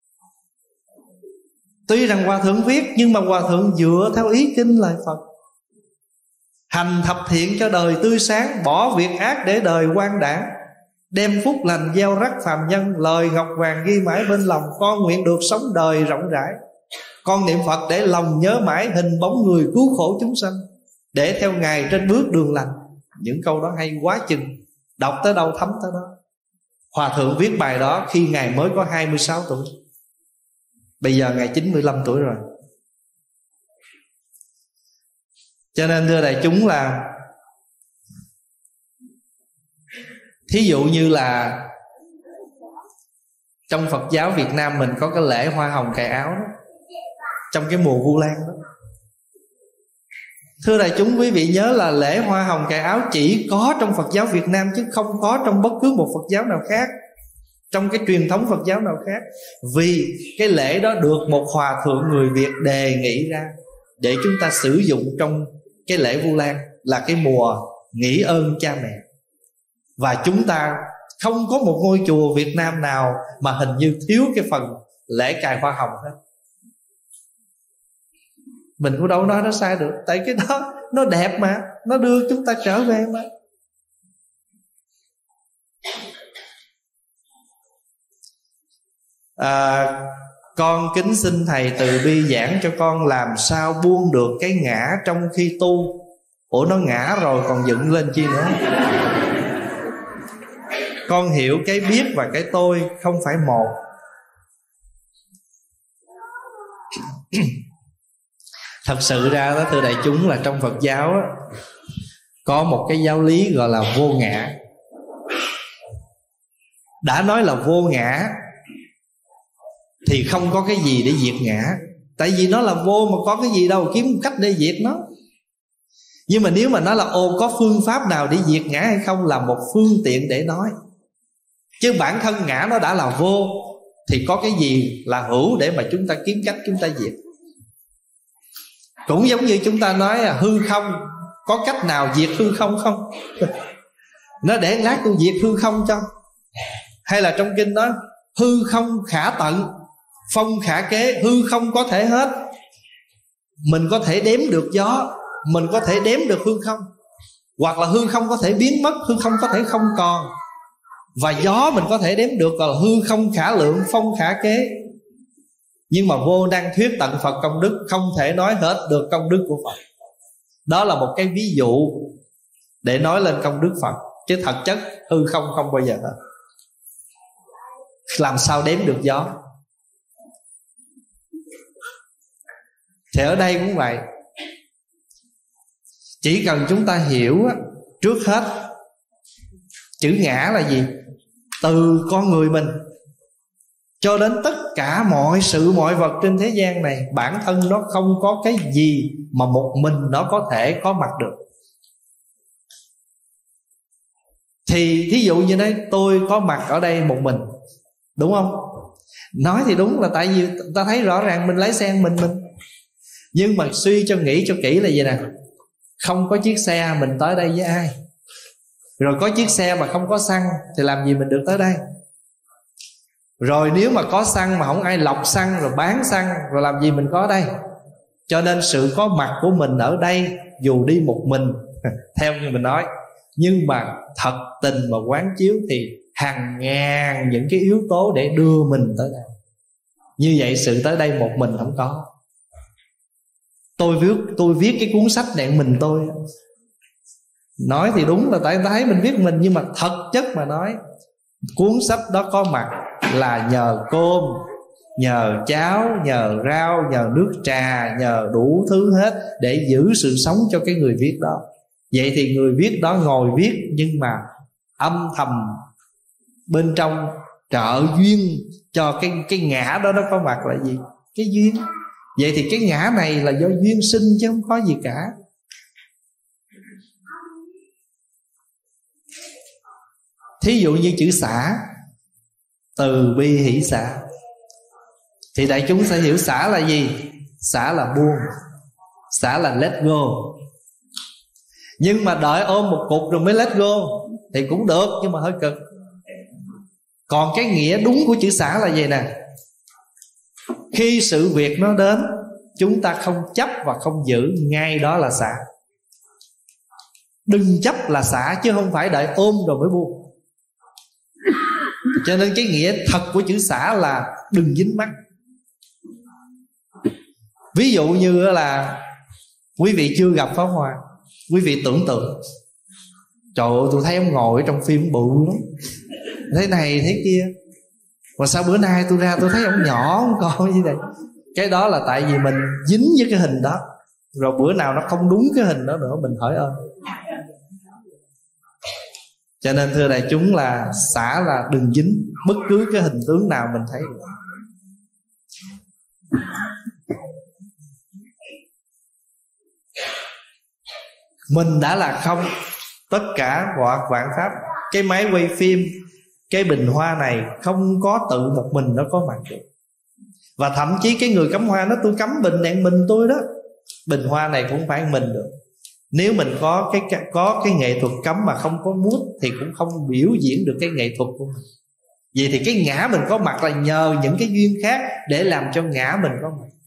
Tuy rằng hòa thượng viết, nhưng mà hòa thượng dựa theo ý kinh lời Phật. Hành thập thiện cho đời tươi sáng, bỏ việc ác để đời quan đảng, đem phúc lành gieo rắc phàm nhân, lời ngọc hoàng ghi mãi bên lòng, con nguyện được sống đời rộng rãi. Con niệm Phật để lòng nhớ mãi hình bóng người cứu khổ chúng sanh, để theo ngài trên bước đường lành. Những câu đó hay quá chừng, đọc tới đâu thấm tới đó. Hòa thượng viết bài đó khi ngài mới có hai mươi sáu tuổi, bây giờ ngài chín mươi lăm tuổi rồi. Cho nên thưa đại chúng là, thí dụ như là trong Phật giáo Việt Nam mình có cái lễ hoa hồng cài áo đó, trong cái mùa Vu Lan đó. Thưa đại chúng, quý vị nhớ là lễ hoa hồng cài áo chỉ có trong Phật giáo Việt Nam, chứ không có trong bất cứ một Phật giáo nào khác, trong cái truyền thống Phật giáo nào khác. Vì cái lễ đó được một hòa thượng người Việt đề nghị ra để chúng ta sử dụng trong cái lễ Vu Lan, là cái mùa nghĩ ơn cha mẹ. Và chúng ta không có một ngôi chùa Việt Nam nào mà hình như thiếu cái phần lễ cài hoa hồng hết. Mình cũng đâu nói nó sai được, tại cái đó nó đẹp mà, nó đưa chúng ta trở về mà. à, Con kính xin thầy từ bi giảng cho con làm sao buông được cái ngã trong khi tu. Ủa, nó ngã rồi còn dựng lên chi nữa? Con hiểu cái biết và cái tôi không phải một. Thật sự ra đó thưa đại chúng, là trong Phật giáo đó, có một cái giáo lý gọi là vô ngã. Đã nói là vô ngã thì không có cái gì để diệt ngã. Tại vì nó là vô mà có cái gì đâu, kiếm một cách để diệt nó. Nhưng mà nếu mà nói là ô có phương pháp nào để diệt ngã hay không, là một phương tiện để nói. Chứ bản thân ngã nó đã là vô, thì có cái gì là hữu để mà chúng ta kiếm cách chúng ta diệt. Cũng giống như chúng ta nói là hư không, có cách nào diệt hư không không? Nó để lát tôi diệt hư không cho. Hay là trong kinh đó, hư không khả tận, phong khả kế, hư không có thể hết. Mình có thể đếm được gió, mình có thể đếm được hư không. Hoặc là hư không có thể biến mất, hư không có thể không còn. Và gió mình có thể đếm được, gọi là hư không khả lượng, phong khả kế. Nhưng mà vô năng thuyết tận Phật công đức, không thể nói hết được công đức của Phật. Đó là một cái ví dụ để nói lên công đức Phật. Chứ thật chất hư không không bao giờ hết. Làm sao đếm được gió? Thì ở đây cũng vậy. Chỉ cần chúng ta hiểu trước hết chữ ngã là gì, từ con người mình cho đến tất cả mọi sự mọi vật trên thế gian này, bản thân nó không có cái gì mà một mình nó có thể có mặt được. Thì thí dụ như đấy, tôi có mặt ở đây một mình, đúng không? Nói thì đúng là tại vì ta thấy rõ ràng mình lái xe mình mình. Nhưng mà suy cho nghĩ cho kỹ là gì nè, không có chiếc xe mình tới đây với ai. Rồi có chiếc xe mà không có xăng thì làm gì mình được tới đây. Rồi nếu mà có xăng mà không ai lọc xăng rồi bán xăng, rồi làm gì mình có đây. Cho nên sự có mặt của mình ở đây dù đi một mình theo như mình nói, nhưng mà thật tình mà quán chiếu thì hàng ngàn những cái yếu tố để đưa mình tới đây. Như vậy sự tới đây một mình không có. Tôi viết tôi viết cái cuốn sách này mình tôi nói thì đúng là tại thấy mình viết mình, nhưng mà thật chất mà nói, cuốn sách đó có mặt là nhờ cơm, nhờ cháo, nhờ rau, nhờ nước trà, nhờ đủ thứ hết để giữ sự sống cho cái người viết đó. Vậy thì người viết đó ngồi viết, nhưng mà âm thầm bên trong trợ duyên cho cái, cái ngã đó nó có mặt là gì? Cái duyên. Vậy thì cái ngã này là do duyên sinh chứ không có gì cả. Thí dụ như chữ xả, từ bi hỷ xả, thì đại chúng sẽ hiểu xả là gì? Xả là buông, xả là let go. Nhưng mà đợi ôm một cục rồi mới let go thì cũng được, nhưng mà hơi cực. Còn cái nghĩa đúng của chữ xả là gì nè? Khi sự việc nó đến, chúng ta không chấp và không giữ, ngay đó là xả. Đừng chấp là xả, chứ không phải đợi ôm rồi mới buông. Cho nên cái nghĩa thật của chữ xả là đừng dính mắc. Ví dụ như là quý vị chưa gặp pháo hoa, quý vị tưởng tượng, trời ơi tôi thấy ông ngồi trong phim bự lắm, thế này thế kia, mà sao bữa nay tôi ra tôi thấy ông nhỏ ông con như vậy? Cái đó là tại vì mình dính với cái hình đó, rồi bữa nào nó không đúng cái hình đó nữa mình hỏi ơn. Cho nên thưa đại chúng là xả là đừng dính bất cứ cái hình tướng nào mình thấy được. Mình đã là không, tất cả vạn vạn pháp. Cái máy quay phim, cái bình hoa này không có tự một mình nó có mặt được. Và thậm chí cái người cắm hoa nó tôi cắm bình này mình tôi đó, bình hoa này cũng phải mình được. Nếu mình có cái có cái nghệ thuật cắm mà không có mút thì cũng không biểu diễn được cái nghệ thuật của mình. Vậy thì cái ngã mình có mặt là nhờ những cái duyên khác để làm cho ngã mình có mặt.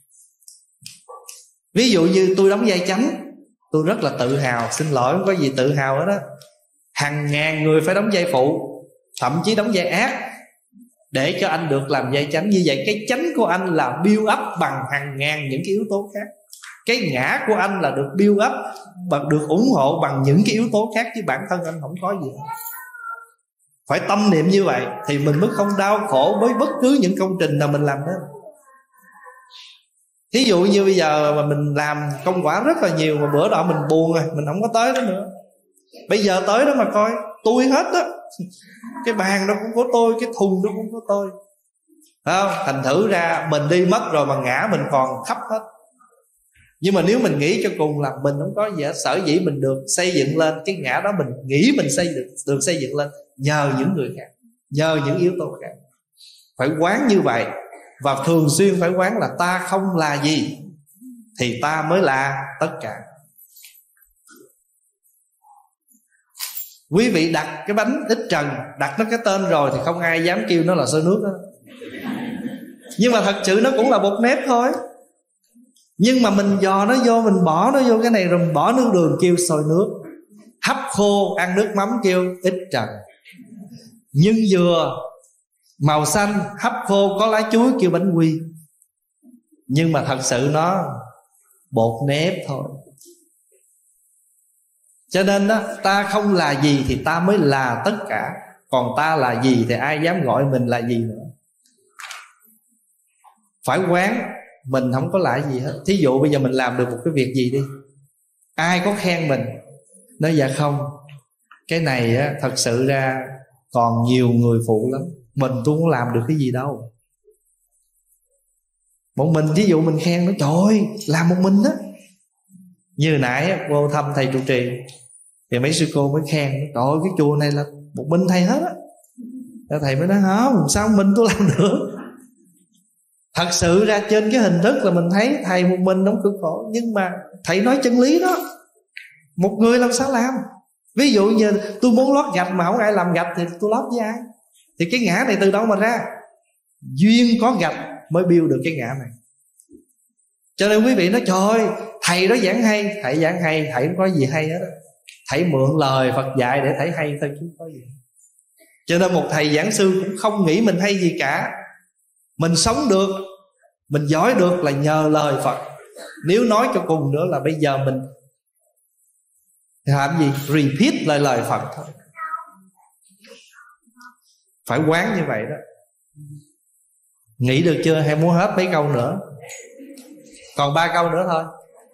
Ví dụ như tôi đóng vai chánh, tôi rất là tự hào, xin lỗi không có gì tự hào hết đó. Hàng ngàn người phải đóng vai phụ, thậm chí đóng vai ác để cho anh được làm vai chánh. Như vậy cái chánh của anh là build up bằng hàng ngàn những cái yếu tố khác. Cái ngã của anh là được build up và được ủng hộ bằng những cái yếu tố khác, chứ bản thân anh không có gì hết. Phải tâm niệm như vậy thì mình mới không đau khổ với bất cứ những công trình nào mình làm đó. Thí dụ như bây giờ mà mình làm công quả rất là nhiều, mà bữa đó mình buồn rồi, mình không có tới đó nữa. Bây giờ tới đó mà coi, tôi hết đó. Cái bàn đó cũng có tôi, cái thùng đó cũng có tôi, phải không? Thành thử ra mình đi mất rồi mà ngã mình còn khắp hết. Nhưng mà nếu mình nghĩ cho cùng là mình không có gì hết, sở dĩ mình được xây dựng lên, cái ngã đó mình nghĩ mình xây được, được xây dựng lên nhờ những người khác, nhờ những yếu tố khác. Phải quán như vậy. Và thường xuyên phải quán là ta không là gì thì ta mới là tất cả. Quý vị đặt cái bánh ít trần, đặt nó cái tên rồi thì không ai dám kêu nó là xôi nước đó. Nhưng mà thật sự nó cũng là bột nếp thôi. Nhưng mà mình dò nó vô, mình bỏ nó vô cái này, rồi mình bỏ nước đường kêu xôi nước, hấp khô ăn nước mắm kêu ít trần, nhưng dừa màu xanh hấp khô có lá chuối kêu bánh quy. Nhưng mà thật sự nó bột nếp thôi. Cho nên đó, ta không là gì thì ta mới là tất cả. Còn ta là gì thì ai dám gọi mình là gì nữa. Phải quán mình không có lại gì hết. Thí dụ bây giờ mình làm được một cái việc gì đi, ai có khen mình, nói dạ không, cái này á, thật sự ra còn nhiều người phụ lắm, mình tôi không làm được cái gì đâu. Một mình thí dụ mình khen nó, trời ơi làm một mình á. Như nãy vô thăm thầy trụ trì thì mấy sư cô mới khen, trời ơi cái chùa này là một mình thầy hết á. Thầy mới nói không, sao mình tôi làm được. Thật sự ra trên cái hình thức là mình thấy thầy một mình đóng cực khổ, nhưng mà thầy nói chân lý đó, một người làm sao làm. Ví dụ như tôi muốn lót gạch mà không ai làm gạch thì tôi lót với ai? Thì cái ngã này từ đâu mà ra? Duyên có gạch mới build được cái ngã này. Cho nên quý vị nói trời ơi, Thầy đó giảng hay, thầy giảng hay, thầy không có gì hay hết. Thầy mượn lời Phật dạy để thầy hay thôi chứ không có gì. Cho nên một thầy giảng sư cũng không nghĩ mình hay gì cả. Mình sống được, mình giỏi được là nhờ lời Phật. Nếu nói cho cùng nữa là bây giờ mình làm gì? Repeat lại lời Phật thôi. Phải quán như vậy đó. Nghĩ được chưa? Hay muốn hết mấy câu nữa? Còn ba câu nữa thôi.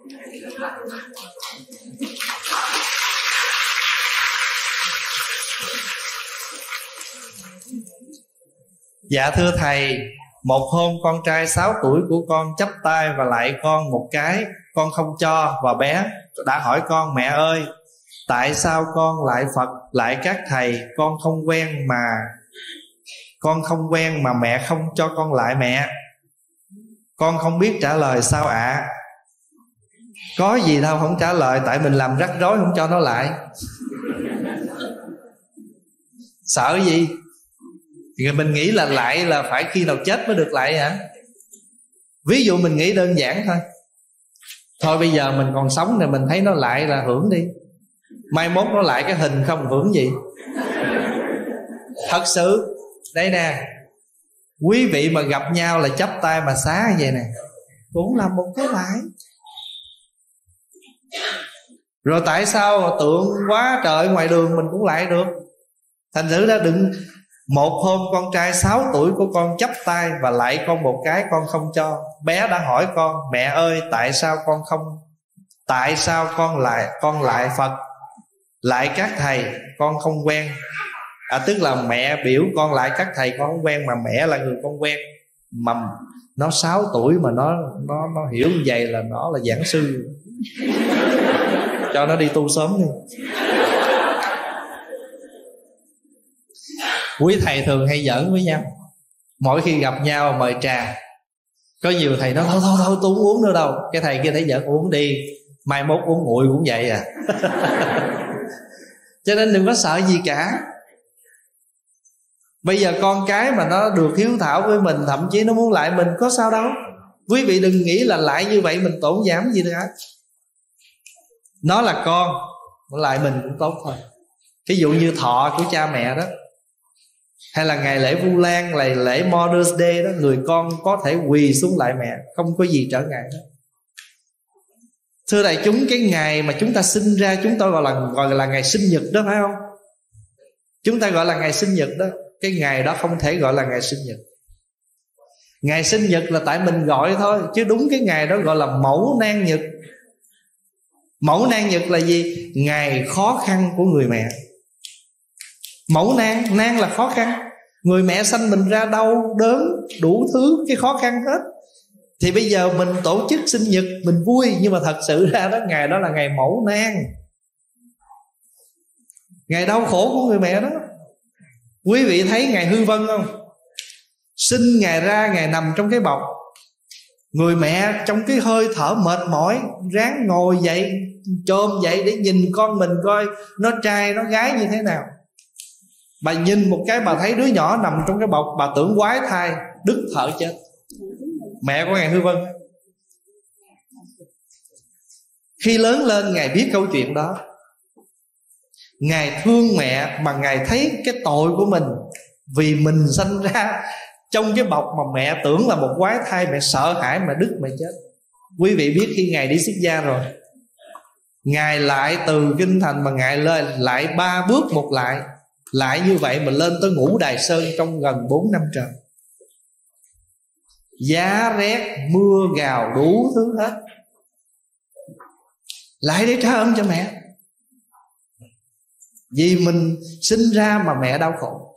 Dạ thưa thầy, một hôm con trai sáu tuổi của con chắp tay và lạy con một cái, con không cho, và bé đã hỏi con: mẹ ơi, tại sao con lại Phật, lại các thầy, con không quen mà Con không quen mà mẹ không cho con lại mẹ? Con không biết trả lời sao ạ? À? Có gì đâu không trả lời, tại mình làm rắc rối không cho nó lại. Sợ gì? Thì mình nghĩ là lại là phải khi nào chết mới được lại hả? Ví dụ mình nghĩ đơn giản thôi. Thôi bây giờ mình còn sống thì mình thấy nó lại là hưởng đi. Mai mốt nó lại cái hình không hưởng gì. Thật sự. Đây nè, quý vị mà gặp nhau là chắp tay mà xá như vậy nè, cũng là một cái lại. Rồi tại sao tượng quá trời ngoài đường mình cũng lại được? Thành thử ra đừng. Một hôm con trai sáu tuổi của con chắp tay và lại con một cái, con không cho. Bé đã hỏi con: mẹ ơi, tại sao con không Tại sao con lại Con lại Phật, lại các thầy, con không quen. À, tức là mẹ biểu con lại các thầy con không quen, mà mẹ là người con quen. Mà nó sáu tuổi mà nó nó nó hiểu như vậy là nó là giảng sư. Cho nó đi tu sớm đi. Quý thầy thường hay giỡn với nhau. Mỗi khi gặp nhau mời trà, có nhiều thầy nói thôi thôi thôi tôi không uống nữa đâu. Cái thầy kia thấy giỡn: uống đi, mai mốt uống nguội cũng vậy à. Cho nên đừng có sợ gì cả. Bây giờ con cái mà nó được hiếu thảo với mình, thậm chí nó muốn lại mình, có sao đâu. Quý vị đừng nghĩ là lại như vậy mình tổn giảm gì cả. Nó là con, nó lại mình cũng tốt thôi. Ví dụ như thọ của cha mẹ đó, hay là ngày lễ Vu Lan, là lễ Mother's Day đó, người con có thể quỳ xuống lại mẹ, không có gì trở ngại đó. Thưa đại chúng, cái ngày mà chúng ta sinh ra, chúng ta gọi là gọi là ngày sinh nhật đó, phải không? Chúng ta gọi là ngày sinh nhật đó. Cái ngày đó không thể gọi là ngày sinh nhật. Ngày sinh nhật là tại mình gọi thôi, chứ đúng cái ngày đó gọi là mẫu nan nhật. Mẫu nan nhật là gì? Ngày khó khăn của người mẹ. Mẫu nan, nan là khó khăn. Người mẹ sanh mình ra đau đớn, đủ thứ cái khó khăn hết. Thì bây giờ mình tổ chức sinh nhật, mình vui, nhưng mà thật sự ra đó, ngày đó là ngày mẫu nan, ngày đau khổ của người mẹ đó. Quý vị thấy ngày Hư Vân không? Sinh ngày ra, ngày nằm trong cái bọc. Người mẹ trong cái hơi thở mệt mỏi, ráng ngồi dậy, chồm dậy để nhìn con mình coi nó trai nó gái như thế nào. Bà nhìn một cái, bà thấy đứa nhỏ nằm trong cái bọc, bà tưởng quái thai, đứt thở chết. Mẹ của ngày Hư Vân. Khi lớn lên, Ngài biết câu chuyện đó. Ngài thương mẹ, mà Ngài thấy cái tội của mình, vì mình sanh ra trong cái bọc mà mẹ tưởng là một quái thai, mẹ sợ hãi mà đứt mẹ chết. Quý vị biết khi Ngài đi xuất gia rồi, Ngài lại từ Kinh Thành mà Ngài lên lại ba bước một lại. Lại như vậy mà lên tới Ngũ Đài Sơn trong gần bốn năm trời. Giá rét, mưa gào đủ thứ hết, lại để trả ơn cho mẹ. Vì mình sinh ra mà mẹ đau khổ.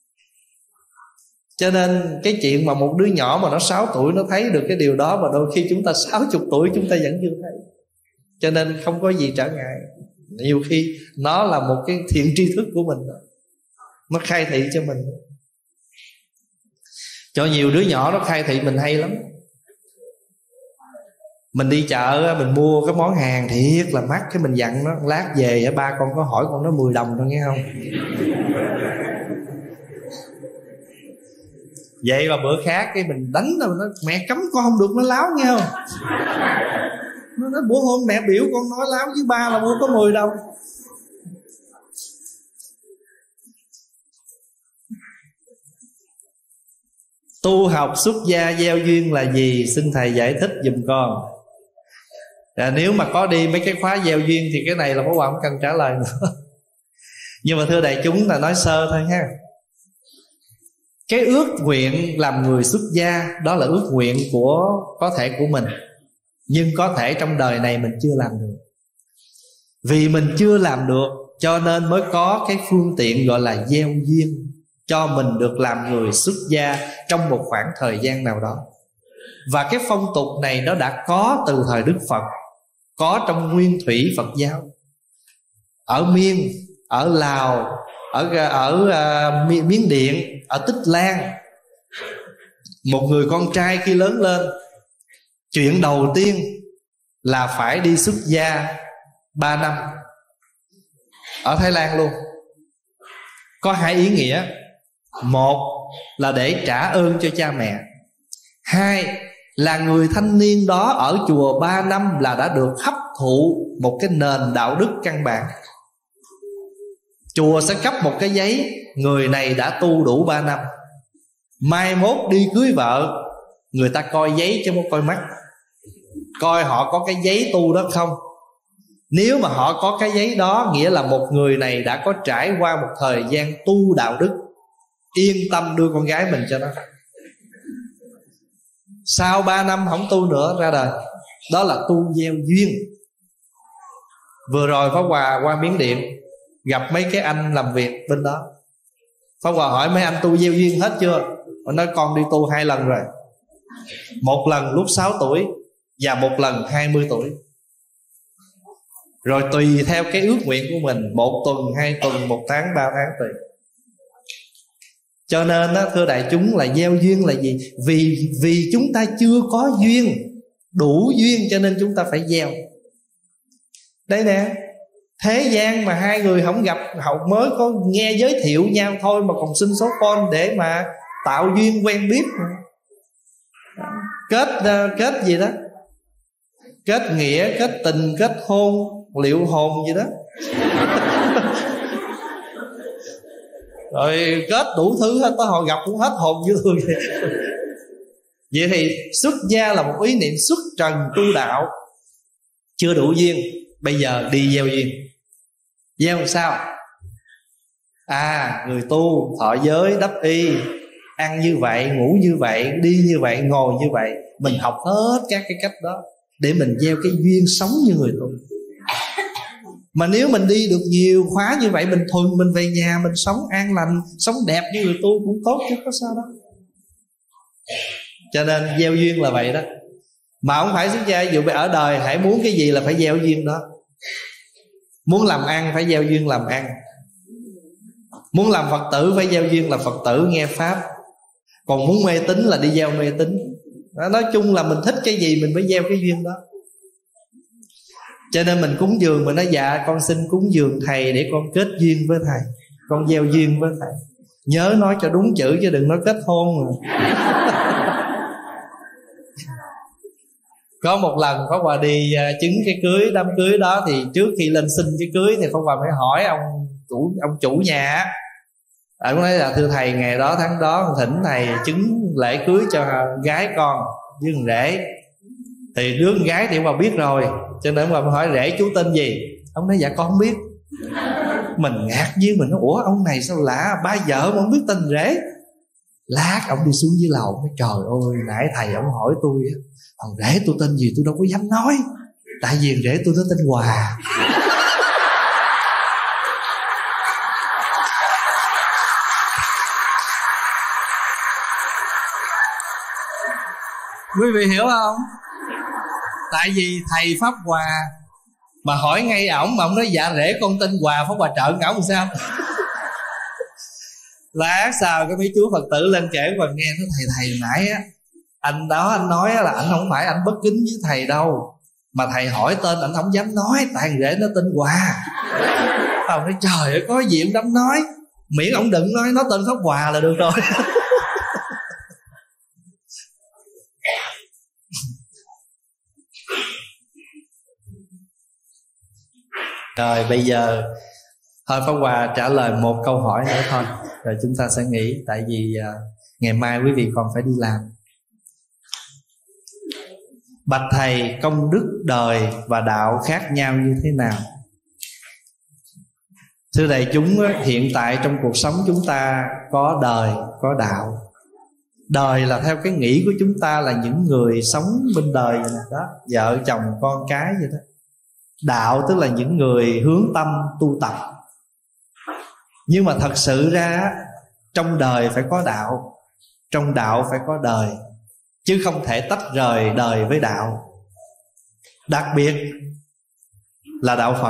Cho nên cái chuyện mà một đứa nhỏ mà nó sáu tuổi nó thấy được cái điều đó, mà đôi khi chúng ta sáu mươi tuổi chúng ta vẫn chưa thấy. Cho nên không có gì trở ngại. Nhiều khi nó là một cái thiện tri thức của mình, nó khai thị cho mình. Cho nhiều đứa nhỏ nó khai thị mình hay lắm. Mình đi chợ mình mua cái món hàng thiệt là mắc, cái mình dặn nó lát về ba con có hỏi con nó mười đồng thôi nghe không. Vậy mà bữa khác cái mình đánh nó, nó mẹ cấm con không được, nó láo nghe không. Nó nói bữa hôm mẹ biểu con nói láo với ba là mua có mười đồng. Tu học xuất gia gieo duyên là gì? Xin thầy giải thích giùm con. À, nếu mà có đi mấy cái khóa gieo duyên thì cái này là Pháp Hòa không cần trả lời nữa. Nhưng mà thưa đại chúng là nói sơ thôi ha. Cái ước nguyện làm người xuất gia đó là ước nguyện của có thể của mình, nhưng có thể trong đời này mình chưa làm được. Vì mình chưa làm được cho nên mới có cái phương tiện gọi là gieo duyên cho mình được làm người xuất gia trong một khoảng thời gian nào đó. Và cái phong tục này nó đã có từ thời Đức Phật, có trong nguyên thủy Phật giáo. Ở Miên, ở Lào, ở ở uh, Miến Điện, ở Tích Lan, một người con trai khi lớn lên, chuyện đầu tiên là phải đi xuất gia ba năm. Ở Thái Lan luôn. Có hai ý nghĩa. Một là để trả ơn cho cha mẹ. Hai là người thanh niên đó ở chùa ba năm là đã được hấp thụ một cái nền đạo đức căn bản. Chùa sẽ cấp một cái giấy, người này đã tu đủ ba năm. Mai mốt đi cưới vợ, người ta coi giấy chứ không coi mắt, coi họ có cái giấy tu đó không. Nếu mà họ có cái giấy đó, nghĩa là một người này đã có trải qua một thời gian tu đạo đức, yên tâm đưa con gái mình cho nó. Sau ba năm không tu nữa ra đời. Đó là tu gieo duyên. Vừa rồi Pháp Hòa qua Miến Điện, gặp mấy cái anh làm việc bên đó. Pháp Hòa hỏi mấy anh tu gieo duyên hết chưa? Họ nói con đi tu hai lần rồi. Một lần lúc sáu tuổi và một lần hai mươi tuổi. Rồi tùy theo cái ước nguyện của mình, một tuần, hai tuần, một tháng, ba tháng tùy. Cho nên đó, thưa đại chúng, là gieo duyên là gì? Vì vì chúng ta chưa có duyên, đủ duyên cho nên chúng ta phải gieo. Đây nè, thế gian mà hai người không gặp, học mới có nghe giới thiệu nhau thôi mà còn xin số con để mà tạo duyên quen biết. Kết kết gì đó, kết nghĩa, kết tình, kết hôn, liệu hồn gì đó. Rồi kết đủ thứ hết, tới họ gặp cũng hết hồn với tôi vậy. Vậy thì xuất gia là một ý niệm xuất trần tu đạo. Chưa đủ duyên, bây giờ đi gieo duyên. Gieo làm sao? À, người tu thọ giới đắp y, ăn như vậy, ngủ như vậy, đi như vậy, ngồi như vậy. Mình học hết các cái cách đó để mình gieo cái duyên sống như người tu. Mà nếu mình đi được nhiều khóa như vậy, mình thuần mình về nhà, mình sống an lành, sống đẹp như người tu cũng tốt chứ có sao đâu. Cho nên gieo duyên là vậy đó. Mà không phải xuất gia, dù ở đời hãy muốn cái gì là phải gieo duyên đó. Muốn làm ăn phải gieo duyên làm ăn, muốn làm Phật tử phải gieo duyên là Phật tử nghe Pháp. Còn muốn mê tín là đi gieo mê tín. Nói chung là mình thích cái gì mình mới gieo cái duyên đó. Cho nên mình cúng dường, mình nói dạ con xin cúng dường thầy để con kết duyên với thầy, con gieo duyên với thầy. Nhớ nói cho đúng chữ chứ đừng nói kết hôn mà. Có một lần Pháp Hòa đi chứng cái cưới, đám cưới đó, thì trước khi lên xin cái cưới thì Pháp Hòa phải hỏi ông chủ, ông chủ nhà. Ông nói là thưa thầy, ngày đó tháng đó thỉnh thầy chứng lễ cưới cho gái con với thằng rể. Thì đứa con gái thì ông bà biết rồi, cho nên ông bà hỏi rể chú tên gì. Ông nói dạ con không biết. Mình ngạc nhiên, mình nói ủa ông này sao lạ, ba vợ mà không biết tên rể. Lát ông đi xuống dưới lầu, nói trời ơi nãy thầy ông hỏi tôi thằng rể tôi tên gì tôi đâu có dám nói, tại vì rể tôi nó tên Hòa. Quý vị hiểu không? Tại vì thầy Pháp Hòa mà hỏi ngay ổng mà ông nói dạ rể con tên Hòa, Pháp Hòa trợn ổng làm sao. Lát sau cái mấy chú Phật tử lên kể và nghe nói thầy thầy nãy á anh đó anh nói là anh không phải anh bất kính với thầy đâu, mà thầy hỏi tên anh không dám nói tại thằng rể nó tên Hòa. Ông nói trời ơi có gì ông dám nói, miễn ông đừng nói nó tên Pháp Hòa là được rồi. Rồi bây giờ thôi Pháp Hòa trả lời một câu hỏi nữa thôi, rồi chúng ta sẽ nghỉ. Tại vì uh, ngày mai quý vị còn phải đi làm. Bạch Thầy, công đức đời và đạo khác nhau như thế nào? Thưa đại chúng, hiện tại trong cuộc sống chúng ta có đời, có đạo. Đời là theo cái nghĩ của chúng ta là những người sống bên đời vậy đó, vợ chồng con cái vậy đó. Đạo tức là những người hướng tâm tu tập. Nhưng mà thật sự ra trong đời phải có đạo, trong đạo phải có đời, chứ không thể tách rời đời với đạo. Đặc biệt là đạo Phật.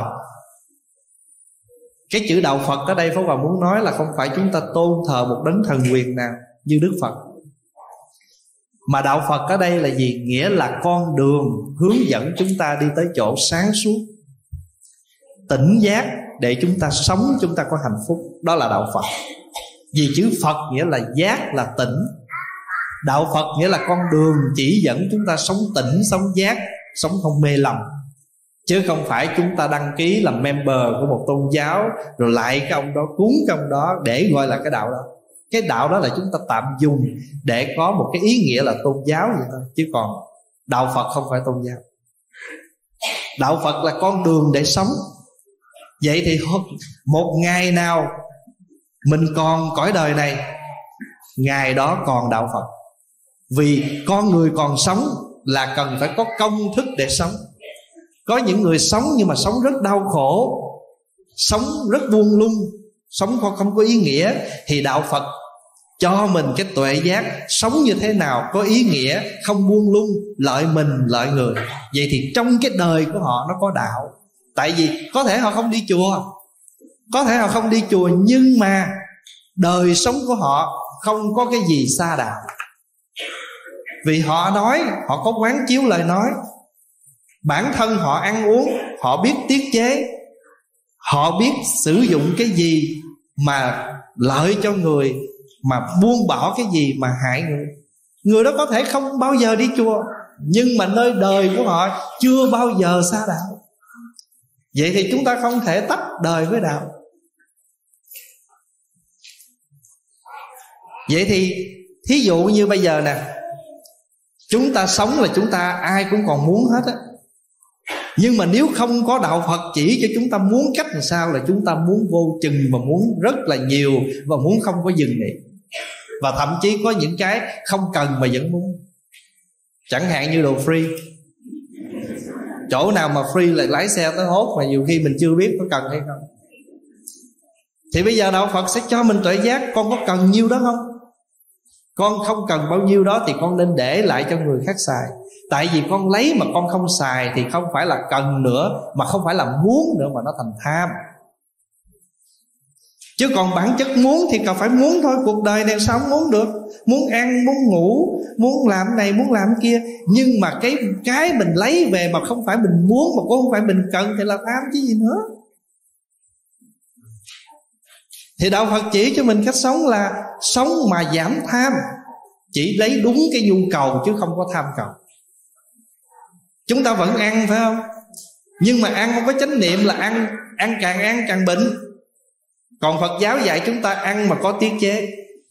Cái chữ đạo Phật ở đây Pháp Hòa muốn nói là không phải chúng ta tôn thờ một đấng thần quyền nào như Đức Phật, mà đạo Phật ở đây là gì? Nghĩa là con đường hướng dẫn chúng ta đi tới chỗ sáng suốt, tỉnh giác, để chúng ta sống, chúng ta có hạnh phúc. Đó là đạo Phật. Vì chữ Phật nghĩa là giác, là tỉnh. Đạo Phật nghĩa là con đường chỉ dẫn chúng ta sống tỉnh, sống giác, sống không mê lầm. Chứ không phải chúng ta đăng ký làm member của một tôn giáo, rồi lại cái ông đó, cúng cái ông đó để gọi là cái đạo đó. Cái đạo đó là chúng ta tạm dùng để có một cái ý nghĩa là tôn giáo vậy thôi. Chứ còn đạo Phật không phải tôn giáo. Đạo Phật là con đường để sống. Vậy thì một ngày nào mình còn cõi đời này, ngày đó còn đạo Phật. Vì con người còn sống là cần phải có công thức để sống. Có những người sống nhưng mà sống rất đau khổ, sống rất buông lung, sống không có ý nghĩa. Thì đạo Phật cho mình cái tuệ giác sống như thế nào có ý nghĩa, không buông lung, lợi mình lợi người. Vậy thì trong cái đời của họ nó có đạo. Tại vì có thể họ không đi chùa, có thể họ không đi chùa, nhưng mà đời sống của họ không có cái gì xa đạo. Vì họ nói, họ có quán chiếu lời nói, bản thân họ ăn uống, họ biết tiết chế, họ biết sử dụng cái gì mà lợi cho người, mà buông bỏ cái gì mà hại người. Người đó có thể không bao giờ đi chùa, nhưng mà nơi đời của họ chưa bao giờ xa đạo. Vậy thì chúng ta không thể tách đời với đạo. Vậy thì thí dụ như bây giờ nè, chúng ta sống là chúng ta ai cũng còn muốn hết á. Nhưng mà nếu không có đạo Phật chỉ cho chúng ta muốn cách làm sao, là chúng ta muốn vô chừng và muốn rất là nhiều, và muốn không có dừng nghỉ. Và thậm chí có những cái không cần mà vẫn muốn. Chẳng hạn như đồ free. Chỗ nào mà free lại lái xe tới hốt mà nhiều khi mình chưa biết có cần hay không. Thì bây giờ đạo Phật sẽ cho mình tuệ giác. Con có cần nhiêu đó không? Con không cần bao nhiêu đó thì con nên để lại cho người khác xài. Tại vì con lấy mà con không xài thì không phải là cần nữa, mà không phải là muốn nữa, mà nó thành tham. Chứ còn bản chất muốn thì cần phải muốn thôi. Cuộc đời này sao không muốn được? Muốn ăn, muốn ngủ, muốn làm này, muốn làm kia. Nhưng mà cái cái mình lấy về mà không phải mình muốn, mà cũng không phải mình cần, thì là tham chứ gì nữa. Thì đạo Phật chỉ cho mình cách sống là sống mà giảm tham, chỉ lấy đúng cái nhu cầu chứ không có tham cầu. Chúng ta vẫn ăn phải không? Nhưng mà ăn không có chánh niệm là ăn ăn càng ăn càng bệnh. Còn Phật giáo dạy chúng ta ăn mà có tiết chế.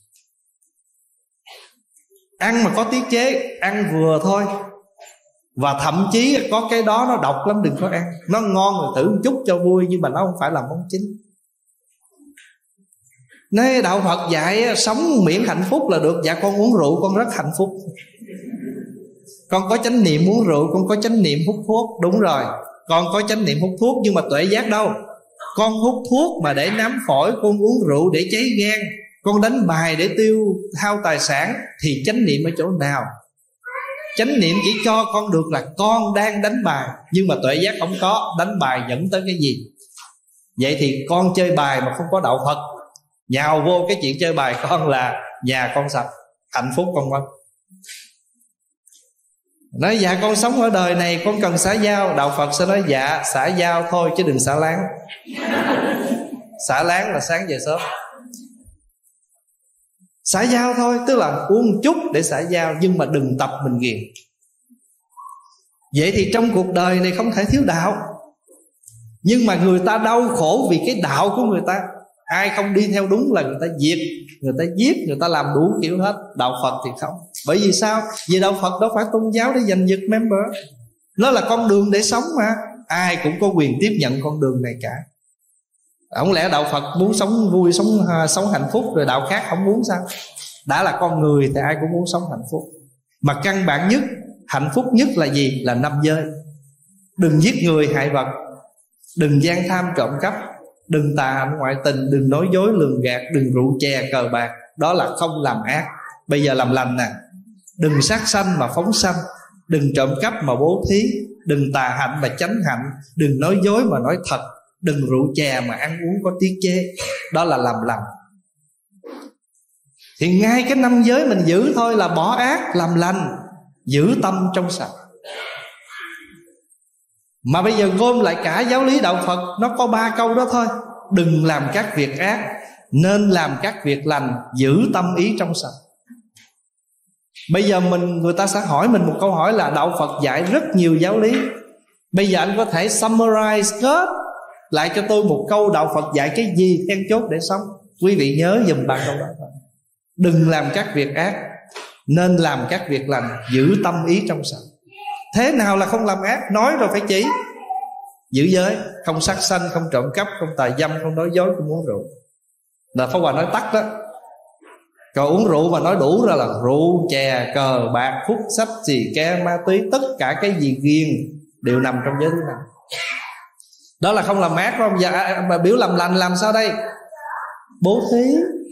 Ăn mà có tiết chế, ăn vừa thôi. Và thậm chí có cái đó nó độc lắm, đừng có ăn. Nó ngon rồi thử một chút cho vui, nhưng mà nó không phải là món chính. Nên đạo Phật dạy sống miễn hạnh phúc là được. Dạ con uống rượu con rất hạnh phúc. Con có chánh niệm uống rượu, con có chánh niệm hút thuốc. Đúng rồi, con có chánh niệm hút thuốc, nhưng mà tuệ giác đâu? Con hút thuốc mà để nắm phổi, con uống rượu để cháy gan, con đánh bài để tiêu hao tài sản, thì chánh niệm ở chỗ nào? Chánh niệm chỉ cho con được là con đang đánh bài, nhưng mà tuệ giác không có. Đánh bài dẫn tới cái gì? Vậy thì con chơi bài mà không có đạo Phật, nhào vô cái chuyện chơi bài con là nhà con sạch, hạnh phúc con mất. Nói dạ con sống ở đời này con cần xã giao. Đạo Phật sẽ nói dạ xã giao thôi chứ đừng xả láng. Xả láng là sáng về sớm. Xã giao thôi, tức là uống một chút để xã giao, nhưng mà đừng tập mình ghiền. Vậy thì trong cuộc đời này không thể thiếu đạo. Nhưng mà người ta đau khổ vì cái đạo của người ta. Ai không đi theo đúng là người ta diệt, người ta giết, người ta làm đủ kiểu hết. Đạo Phật thì không. Bởi vì sao? Vì đạo Phật đâu phải tôn giáo để giành giật member. Nó là con đường để sống mà. Ai cũng có quyền tiếp nhận con đường này cả. Không lẽ đạo Phật muốn sống vui, sống sống hạnh phúc, rồi đạo khác không muốn sao? Đã là con người thì ai cũng muốn sống hạnh phúc. Mà căn bản nhất, hạnh phúc nhất là gì? Là năm giới. Đừng giết người hại vật, đừng gian tham trộm cắp, đừng tà hạnh ngoại tình, đừng nói dối lường gạt, đừng rượu chè cờ bạc. Đó là không làm ác. Bây giờ làm lành nè. Đừng sát sanh mà phóng sanh, đừng trộm cắp mà bố thí, đừng tà hạnh mà chánh hạnh, đừng nói dối mà nói thật, đừng rượu chè mà ăn uống có tiết chế. Đó là làm lành. Thì ngay cái năm giới mình giữ thôi là bỏ ác làm lành, giữ tâm trong sạch. Mà bây giờ gom lại cả giáo lý đạo Phật, nó có ba câu đó thôi. Đừng làm các việc ác, nên làm các việc lành, giữ tâm ý trong sạch. Bây giờ mình người ta sẽ hỏi mình một câu hỏi là đạo Phật dạy rất nhiều giáo lý. Bây giờ anh có thể summarize kết lại cho tôi một câu đạo Phật dạy cái gì then chốt để sống. Quý vị nhớ dùm ba câu đó thôi. Đừng làm các việc ác, nên làm các việc lành, giữ tâm ý trong sạch. Thế nào là không làm ác? Nói rồi phải chỉ. Giữ giới, không sát sanh, không trộm cắp, không tà dâm, không nói dối, không uống rượu. Là Pháp Hòa nói tắt đó. Còn uống rượu mà nói đủ ra là rượu, chè, cờ, bạc, hút, sách, xì ke, ma túy, tất cả cái gì ghiền đều nằm trong giới thứ năm. Đó là không làm ác, phải không? Giờ mà biểu làm lành làm sao đây? Bố thí,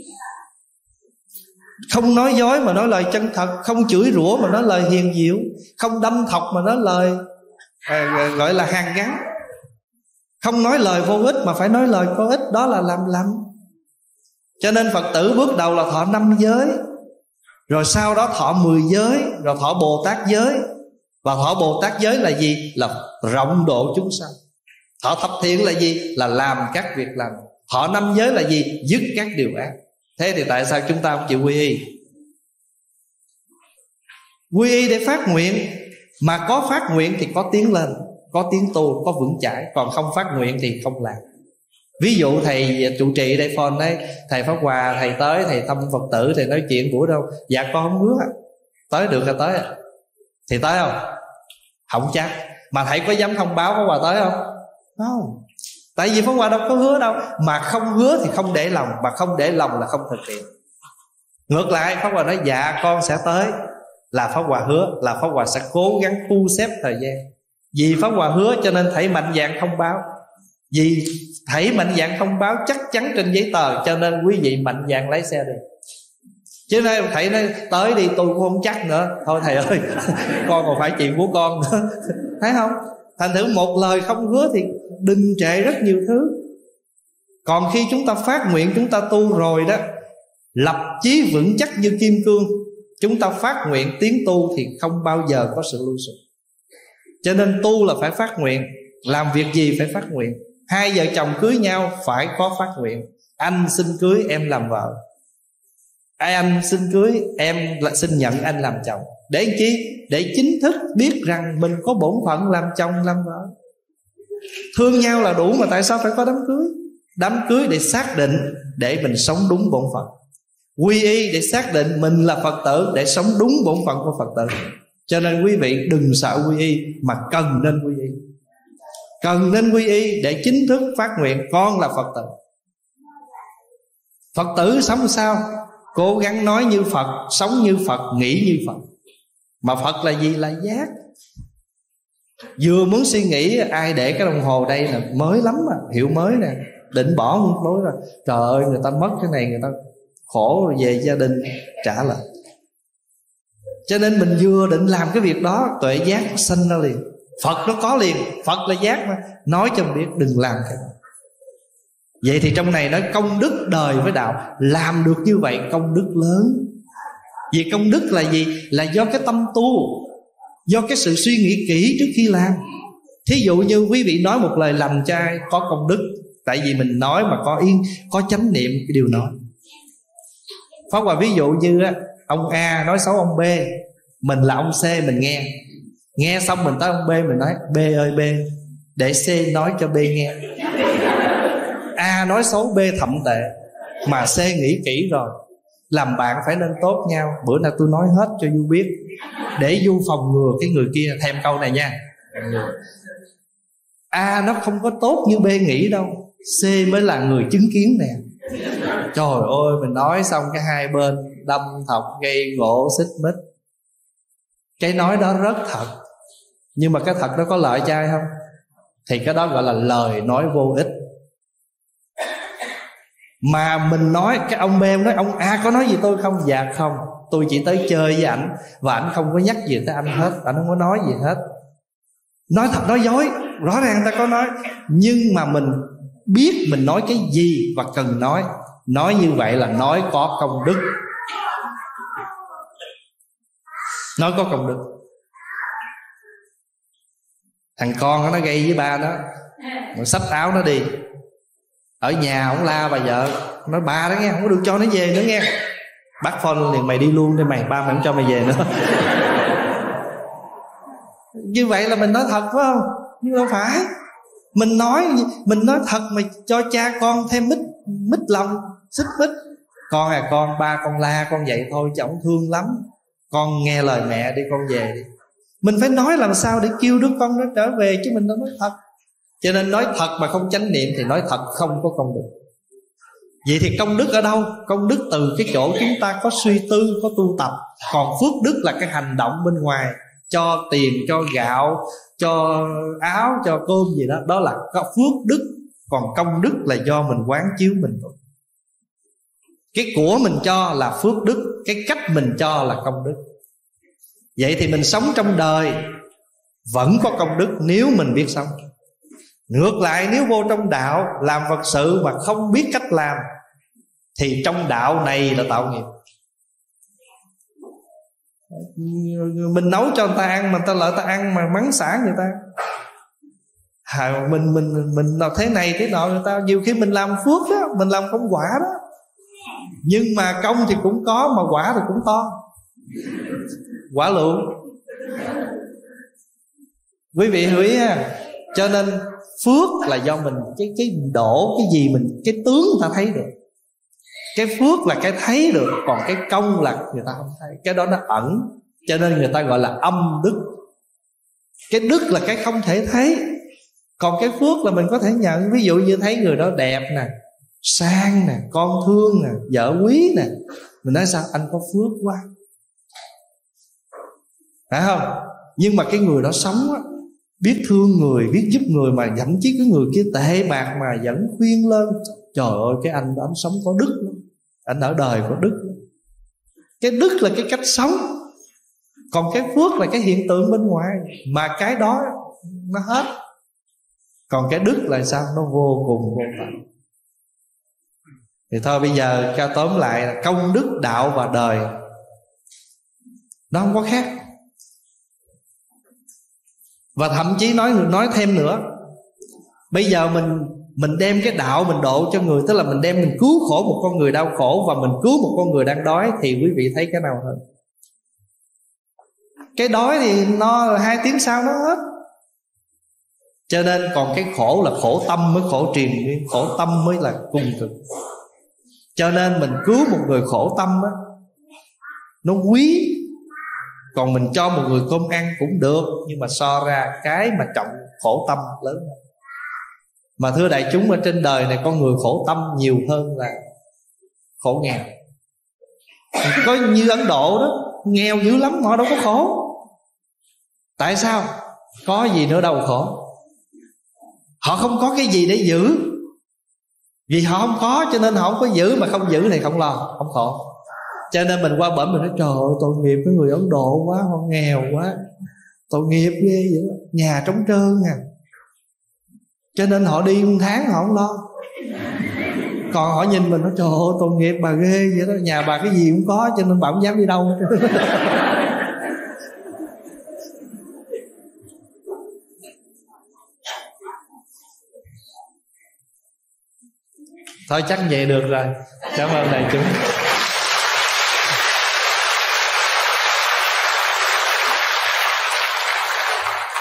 không nói dối mà nói lời chân thật, không chửi rủa mà nói lời hiền diệu, không đâm thọc mà nói lời à, gọi là hàn gắn, không nói lời vô ích mà phải nói lời có ích. Đó là làm lành. Cho nên Phật tử bước đầu là thọ năm giới, rồi sau đó thọ mười giới, rồi thọ Bồ Tát giới. Và thọ Bồ Tát giới là gì? Là rộng độ chúng sanh. Thọ thập thiện là gì? Là làm các việc lành. Thọ năm giới là gì? Dứt các điều ác. Thế thì tại sao chúng ta không chịu quy y? Quy y để phát nguyện. Mà có phát nguyện thì có tiến lên, có tiến tu, có vững chãi. Còn không phát nguyện thì không làm. Ví dụ thầy trụ trì đây phone đấy, thầy Pháp Hòa, thầy tới, thầy thăm Phật tử, thầy nói chuyện buổi đâu. Dạ con không hứa. Tới được là tới. Thì tới không? Không chắc. Mà thầy có dám thông báo Pháp Hòa tới không? Không. Tại vì Pháp Hòa đâu có hứa đâu. Mà không hứa thì không để lòng, mà không để lòng là không thực hiện. Ngược lại Pháp Hòa nói dạ con sẽ tới, là Pháp Hòa hứa, là Pháp Hòa sẽ cố gắng thu xếp thời gian. Vì Pháp Hòa hứa cho nên thầy mạnh dạn thông báo. Vì thầy mạnh dạn thông báo chắc chắn trên giấy tờ, cho nên quý vị mạnh dạn lấy xe đi. Chứ nay thầy nói tới đi tôi cũng không chắc nữa. Thôi thầy ơi con còn phải chuyện của con nữa. Thấy không? Thành thử một lời không hứa thì đình trệ rất nhiều thứ. Còn khi chúng ta phát nguyện, chúng ta tu rồi đó, lập chí vững chắc như kim cương, chúng ta phát nguyện tiến tu thì không bao giờ có sự lui sụp. Cho nên tu là phải phát nguyện. Làm việc gì phải phát nguyện. Hai vợ chồng cưới nhau phải có phát nguyện. Anh xin cưới em làm vợ, ai anh xin cưới em là xin nhận anh làm chồng. Để làm chi? Để chính thức biết rằng mình có bổn phận làm chồng làm vợ. Thương nhau là đủ mà tại sao phải có đám cưới? Đám cưới để xác định, để mình sống đúng bổn phận. Quy y để xác định mình là Phật tử, để sống đúng bổn phận của Phật tử. Cho nên quý vị đừng sợ quy y, mà cần nên quy y. Cần nên quy y để chính thức phát nguyện con là Phật tử. Phật tử sống sao? Cố gắng nói như Phật, sống như Phật, nghĩ như Phật. Mà Phật là gì? Là giác. Vừa muốn suy nghĩ ai để cái đồng hồ đây là mới lắm à, hiệu mới nè, định bỏ không lối rồi. Trời ơi người ta mất cái này, người ta khổ rồi về gia đình trả lại. Cho nên mình vừa định làm cái việc đó, tuệ giác nó sanh ra liền. Phật nó có liền, Phật là giác mà. Nói cho mình biết đừng làm cái đó. Vậy thì trong này nói công đức đời với đạo. Làm được như vậy công đức lớn. Vì công đức là gì? Là do cái tâm tu, do cái sự suy nghĩ kỹ trước khi làm. Thí dụ như quý vị nói một lời lành cho ai có công đức, tại vì mình nói mà có yên, có chánh niệm cái điều nói. Pháp Hòa ví dụ như ông A nói xấu ông B, mình là ông C mình nghe. Nghe xong mình tới ông B mình nói B ơi B, để C nói cho B nghe. A nói xấu B thậm tệ, mà C nghĩ kỹ rồi. Làm bạn phải nên tốt nhau. Bữa nào tôi nói hết cho Du biết, để Du phòng ngừa cái người kia. Thêm câu này nha, A nó không có tốt như B nghĩ đâu, C mới là người chứng kiến nè. Trời ơi, mình nói xong cái hai bên đâm thọc gây gỗ xích mích. Cái nói đó rất thật, nhưng mà cái thật đó có lợi cho ai không? Thì cái đó gọi là lời nói vô ích. Mà mình nói, cái ông B nói ông A có nói gì tôi không? Dạ không, tôi chỉ tới chơi với ảnh, và ảnh không có nhắc gì tới anh hết, ảnh không có nói gì hết. Nói thật nói dối, rõ ràng ta có nói, nhưng mà mình biết mình nói cái gì và cần nói. Nói như vậy là nói có công đức. Nói có công đức. Thằng con nó gây với ba nó, nó xách áo nó đi. Ở nhà ông la bà vợ, nói ba đó nghe, không có được cho nó về nữa nghe. Bắt phone liền, mày đi luôn đi mày, ba mày không cho mày về nữa. Như vậy là mình nói thật phải không? Nhưng đâu phải. Mình nói mình nói thật mà cho cha con thêm mít mít lòng, xích mít. Con à con, ba con la con vậy thôi chứ ổng thương lắm, con nghe lời mẹ đi, con về đi. Mình phải nói làm sao để kêu đứa con nó trở về, chứ mình đâu nói thật. Cho nên nói thật mà không chánh niệm thì nói thật không có công đức. Vậy thì công đức ở đâu? Công đức từ cái chỗ chúng ta có suy tư, có tu tập. Còn phước đức là cái hành động bên ngoài, cho tiền, cho gạo, cho áo, cho cơm gì đó, đó là có phước đức. Còn công đức là do mình quán chiếu mình thôi. Cái của mình cho là phước đức, cái cách mình cho là công đức. Vậy thì mình sống trong đời vẫn có công đức nếu mình biết sống. Ngược lại, nếu vô trong đạo làm Phật sự mà không biết cách làm thì trong đạo này là tạo nghiệp. Mình nấu cho người ta ăn mà người ta lợi ta ăn mà mắng xả người ta. À, mình mình mình làm thế này thế nọ, người ta nhiều khi mình làm phước đó, mình làm công quả đó, nhưng mà công thì cũng có, mà quả thì cũng to, quả lượng. Quý vị hiểu ý ha. Cho nên phước là do mình cái cái đổ cái gì mình, cái tướng người ta thấy được. Cái phước là cái thấy được, còn cái công là người ta không thấy. Cái đó nó ẩn, cho nên người ta gọi là âm đức. Cái đức là cái không thể thấy, còn cái phước là mình có thể nhận. Ví dụ như thấy người đó đẹp nè, sang nè, con thương nè, vợ quý nè, mình nói sao? Anh có phước quá, phải không? Nhưng mà cái người đó sống á, biết thương người, biết giúp người, mà thậm chí cái người kia tệ bạc mà vẫn khuyên lên. Trời ơi, cái anh đó anh sống có đức lắm, anh ở đời có đức lắm. Cái đức là cái cách sống, còn cái phước là cái hiện tượng bên ngoài. Mà cái đó nó hết. Còn cái đức là sao? Nó vô cùng vô tận. Thì thôi bây giờ cho tóm lại là công đức, đạo và đời nó không có khác. Và thậm chí nói nói thêm nữa, bây giờ mình mình đem cái đạo mình độ cho người, tức là mình đem mình cứu khổ một con người đau khổ và mình cứu một con người đang đói, thì quý vị thấy cái nào hơn? Cái đói thì nó hai tiếng sau nó hết. Cho nên còn cái khổ là khổ tâm mới khổ triền miên, khổ tâm mới là cùng cực. Cho nên mình cứu một người khổ tâm á, nó quý. Còn mình cho một người cơm ăn cũng được, nhưng mà so ra cái mà trọng khổ tâm lớn hơn. Mà thưa đại chúng, ở trên đời này con người khổ tâm nhiều hơn là khổ nghèo. Có như Ấn Độ đó, nghèo dữ lắm mà họ đâu có khổ. Tại sao? Có gì nữa đâu khổ. Họ không có cái gì để giữ. Vì họ không có cho nên họ không có giữ, mà không giữ thì không lo, không khổ. Cho nên mình qua bển mình nói trời ơi tội nghiệp cái người Ấn Độ quá, họ nghèo quá, tội nghiệp ghê vậy đó, nhà trống trơn à. Cho nên họ đi một tháng họ không lo. Còn họ nhìn mình nói trời ơi tội nghiệp bà ghê vậy đó, nhà bà cái gì cũng có, cho nên bà không dám đi đâu. Thôi chắc vậy được rồi. Cảm ơn đại chúng.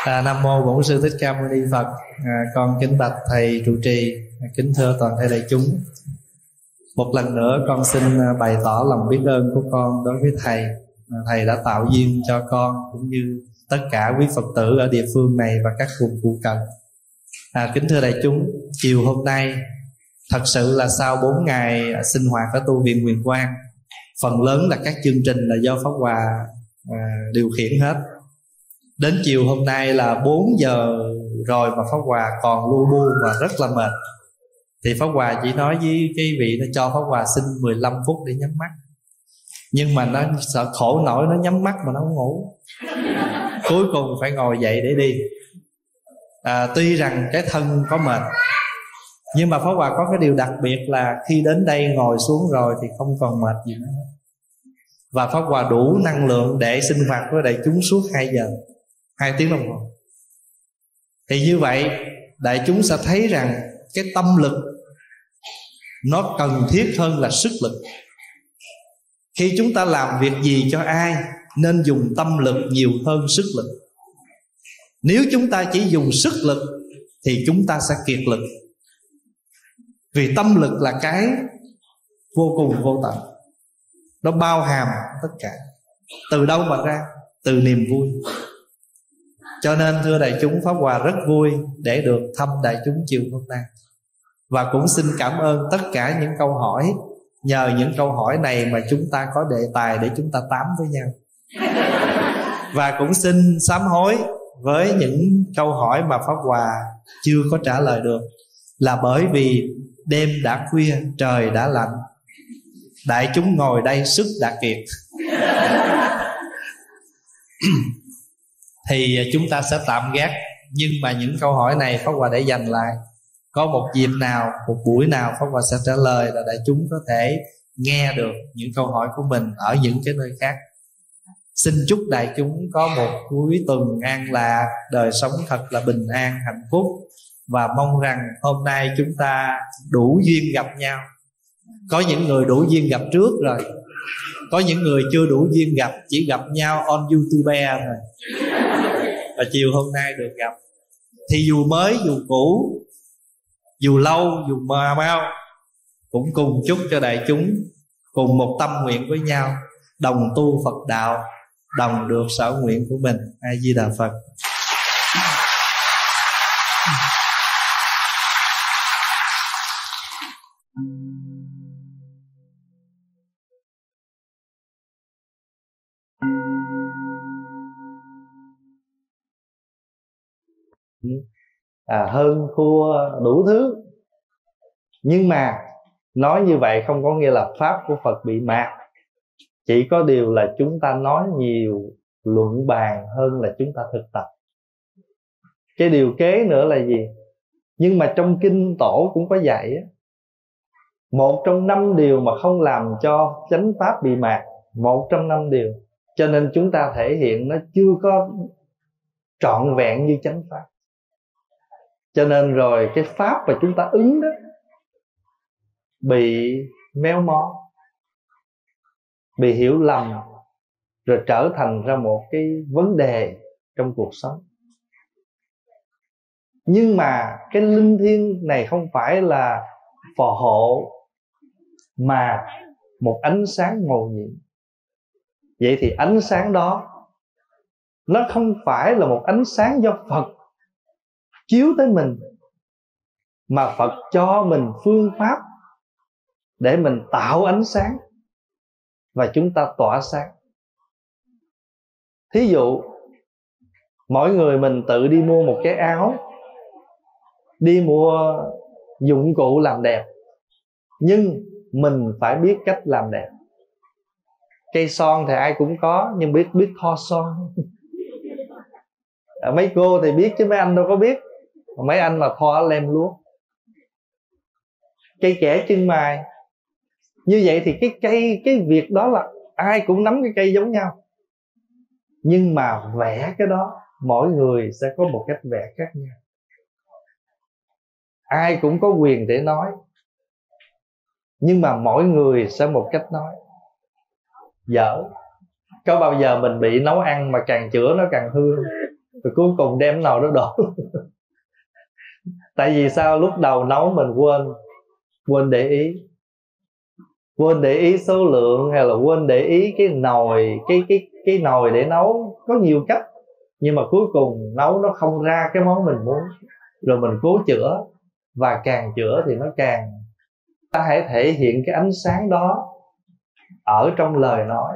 À, Nam mô Bổn Sư Thích Ca Mâu Ni Phật. à, Con kính bạch thầy trụ trì, kính thưa toàn thể đại chúng. Một lần nữa con xin bày tỏ lòng biết ơn của con đối với thầy. Thầy đã tạo duyên cho con cũng như tất cả quý Phật tử ở địa phương này và các vùng phụ cận. à, Kính thưa đại chúng, chiều hôm nay thật sự là sau bốn ngày sinh hoạt ở tu viện Huyền Quang, phần lớn là các chương trình là do Pháp Hòa à, điều khiển hết. Đến chiều hôm nay là bốn giờ rồi mà Pháp Hòa còn lu bu và rất là mệt. Thì Pháp Hòa chỉ nói với cái vị nó cho Pháp Hòa xin mười lăm phút để nhắm mắt. Nhưng mà nó sợ khổ nổi, nó nhắm mắt mà nó không ngủ. Cuối cùng phải ngồi dậy để đi. à, Tuy rằng cái thân có mệt, nhưng mà Pháp Hòa có cái điều đặc biệt là khi đến đây ngồi xuống rồi thì không còn mệt gì nữa. Và Pháp Hòa đủ năng lượng để sinh hoạt với đại chúng suốt hai giờ, hai tiếng đồng hồ. Thì như vậy đại chúng sẽ thấy rằng cái tâm lực nó cần thiết hơn là sức lực. Khi chúng ta làm việc gì cho ai nên dùng tâm lực nhiều hơn sức lực. Nếu chúng ta chỉ dùng sức lực thì chúng ta sẽ kiệt lực. Vì tâm lực là cái vô cùng vô tận, nó bao hàm tất cả. Từ đâu mà ra? Từ niềm vui. Cho nên thưa đại chúng, Pháp Hòa rất vui để được thăm đại chúng chiều hôm nay. Và cũng xin cảm ơn tất cả những câu hỏi. Nhờ những câu hỏi này mà chúng ta có đề tài để chúng ta tám với nhau. Và cũng xin sám hối với những câu hỏi mà Pháp Hòa chưa có trả lời được, là bởi vì đêm đã khuya, trời đã lạnh, đại chúng ngồi đây sức đã kiệt. Thì chúng ta sẽ tạm gác. Nhưng mà những câu hỏi này Pháp Hòa để dành lại. Có một dịp nào, một buổi nào Pháp Hòa sẽ trả lời, là đại chúng có thể nghe được những câu hỏi của mình ở những cái nơi khác. Xin chúc đại chúng có một cuối tuần an lạc, đời sống thật là bình an, hạnh phúc. Và mong rằng hôm nay chúng ta đủ duyên gặp nhau. Có những người đủ duyên gặp trước rồi, có những người chưa đủ duyên gặp, chỉ gặp nhau on YouTube thôi. Và chiều hôm nay được gặp. Thì dù mới, dù cũ, dù lâu, dù mờ mau, cũng cùng chúc cho đại chúng cùng một tâm nguyện với nhau, đồng tu Phật đạo, đồng được sở nguyện của mình. A Di Đà Phật. à, Hơn thua đủ thứ. Nhưng mà nói như vậy không có nghĩa là pháp của Phật bị mạt. Chỉ có điều là chúng ta nói nhiều, luận bàn hơn là chúng ta thực tập. Cái điều kế nữa là gì? Nhưng mà trong kinh Tổ cũng có dạy á, một trong năm điều mà không làm cho chánh pháp bị mạt, một trong năm điều. Cho nên chúng ta thể hiện nó chưa có trọn vẹn như chánh pháp. Cho nên rồi cái pháp mà chúng ta ứng đó bị méo mó, bị hiểu lầm, rồi trở thành ra một cái vấn đề trong cuộc sống. Nhưng mà cái linh thiêng này không phải là phò hộ, mà một ánh sáng màu nhiệm. Vậy thì ánh sáng đó nó không phải là một ánh sáng do Phật chiếu tới mình, mà Phật cho mình phương pháp để mình tạo ánh sáng và chúng ta tỏa sáng. Thí dụ mỗi người mình tự đi mua một cái áo, đi mua dụng cụ làm đẹp, nhưng mình phải biết cách làm đẹp. Cây son thì ai cũng có, nhưng biết biết thoa son. Mấy cô thì biết chứ mấy anh đâu có biết. Mấy anh mà thoa lem lúa. Cây kẻ chân mài. Như vậy thì cái cây, cái việc đó là ai cũng nắm cái cây giống nhau, nhưng mà vẽ cái đó mỗi người sẽ có một cách vẽ khác nhau. Ai cũng có quyền để nói, nhưng mà mỗi người sẽ một cách nói. Dở. Có bao giờ mình bị nấu ăn mà càng chữa nó càng hư? rồi cuối cùng đem nồi đó đổ. Tại vì sao? Lúc đầu nấu mình quên quên để ý, quên để ý số lượng, hay là quên để ý cái nồi, cái cái cái nồi để nấu có nhiều cách, nhưng mà cuối cùng nấu nó không ra cái món mình muốn, rồi mình cố chữa, và càng chữa thì nó càng. Ta hãy thể hiện cái ánh sáng đó ở trong lời nói.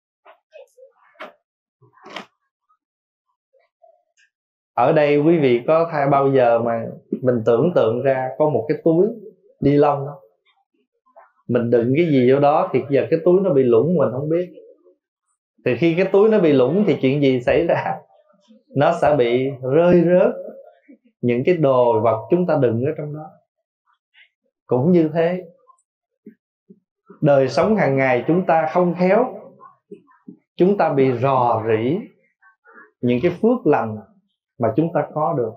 Ở đây quý vị có thay bao giờ mà mình tưởng tượng ra có một cái túi ni lông đó, mình đựng cái gì vô đó thì giờ cái túi nó bị lủng mình không biết. Thì khi cái túi nó bị lủng thì chuyện gì xảy ra? Nó sẽ bị rơi rớt những cái đồ vật chúng ta đựng ở trong đó. Cũng như thế, đời sống hàng ngày chúng ta không khéo, chúng ta bị rò rỉ những cái phước lành mà chúng ta có được.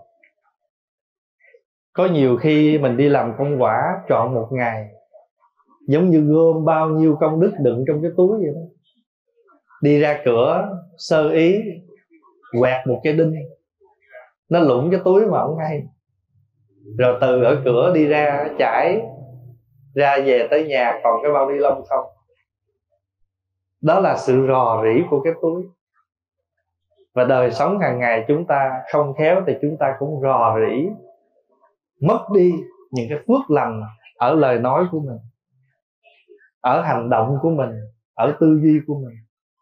Có nhiều khi mình đi làm công quả trọn một ngày, giống như gom bao nhiêu công đức đựng trong cái túi vậy đó. Đi ra cửa sơ ý quẹt một cái đinh, nó lủng cái túi mà không hay. Rồi từ ở cửa đi ra chải ra về tới nhà còn cái bao ni lông không. Đó là sự rò rỉ của cái túi. Và đời sống hàng ngày chúng ta không khéo thì chúng ta cũng rò rỉ, mất đi những cái phước lành ở lời nói của mình, ở hành động của mình, ở tư duy của mình.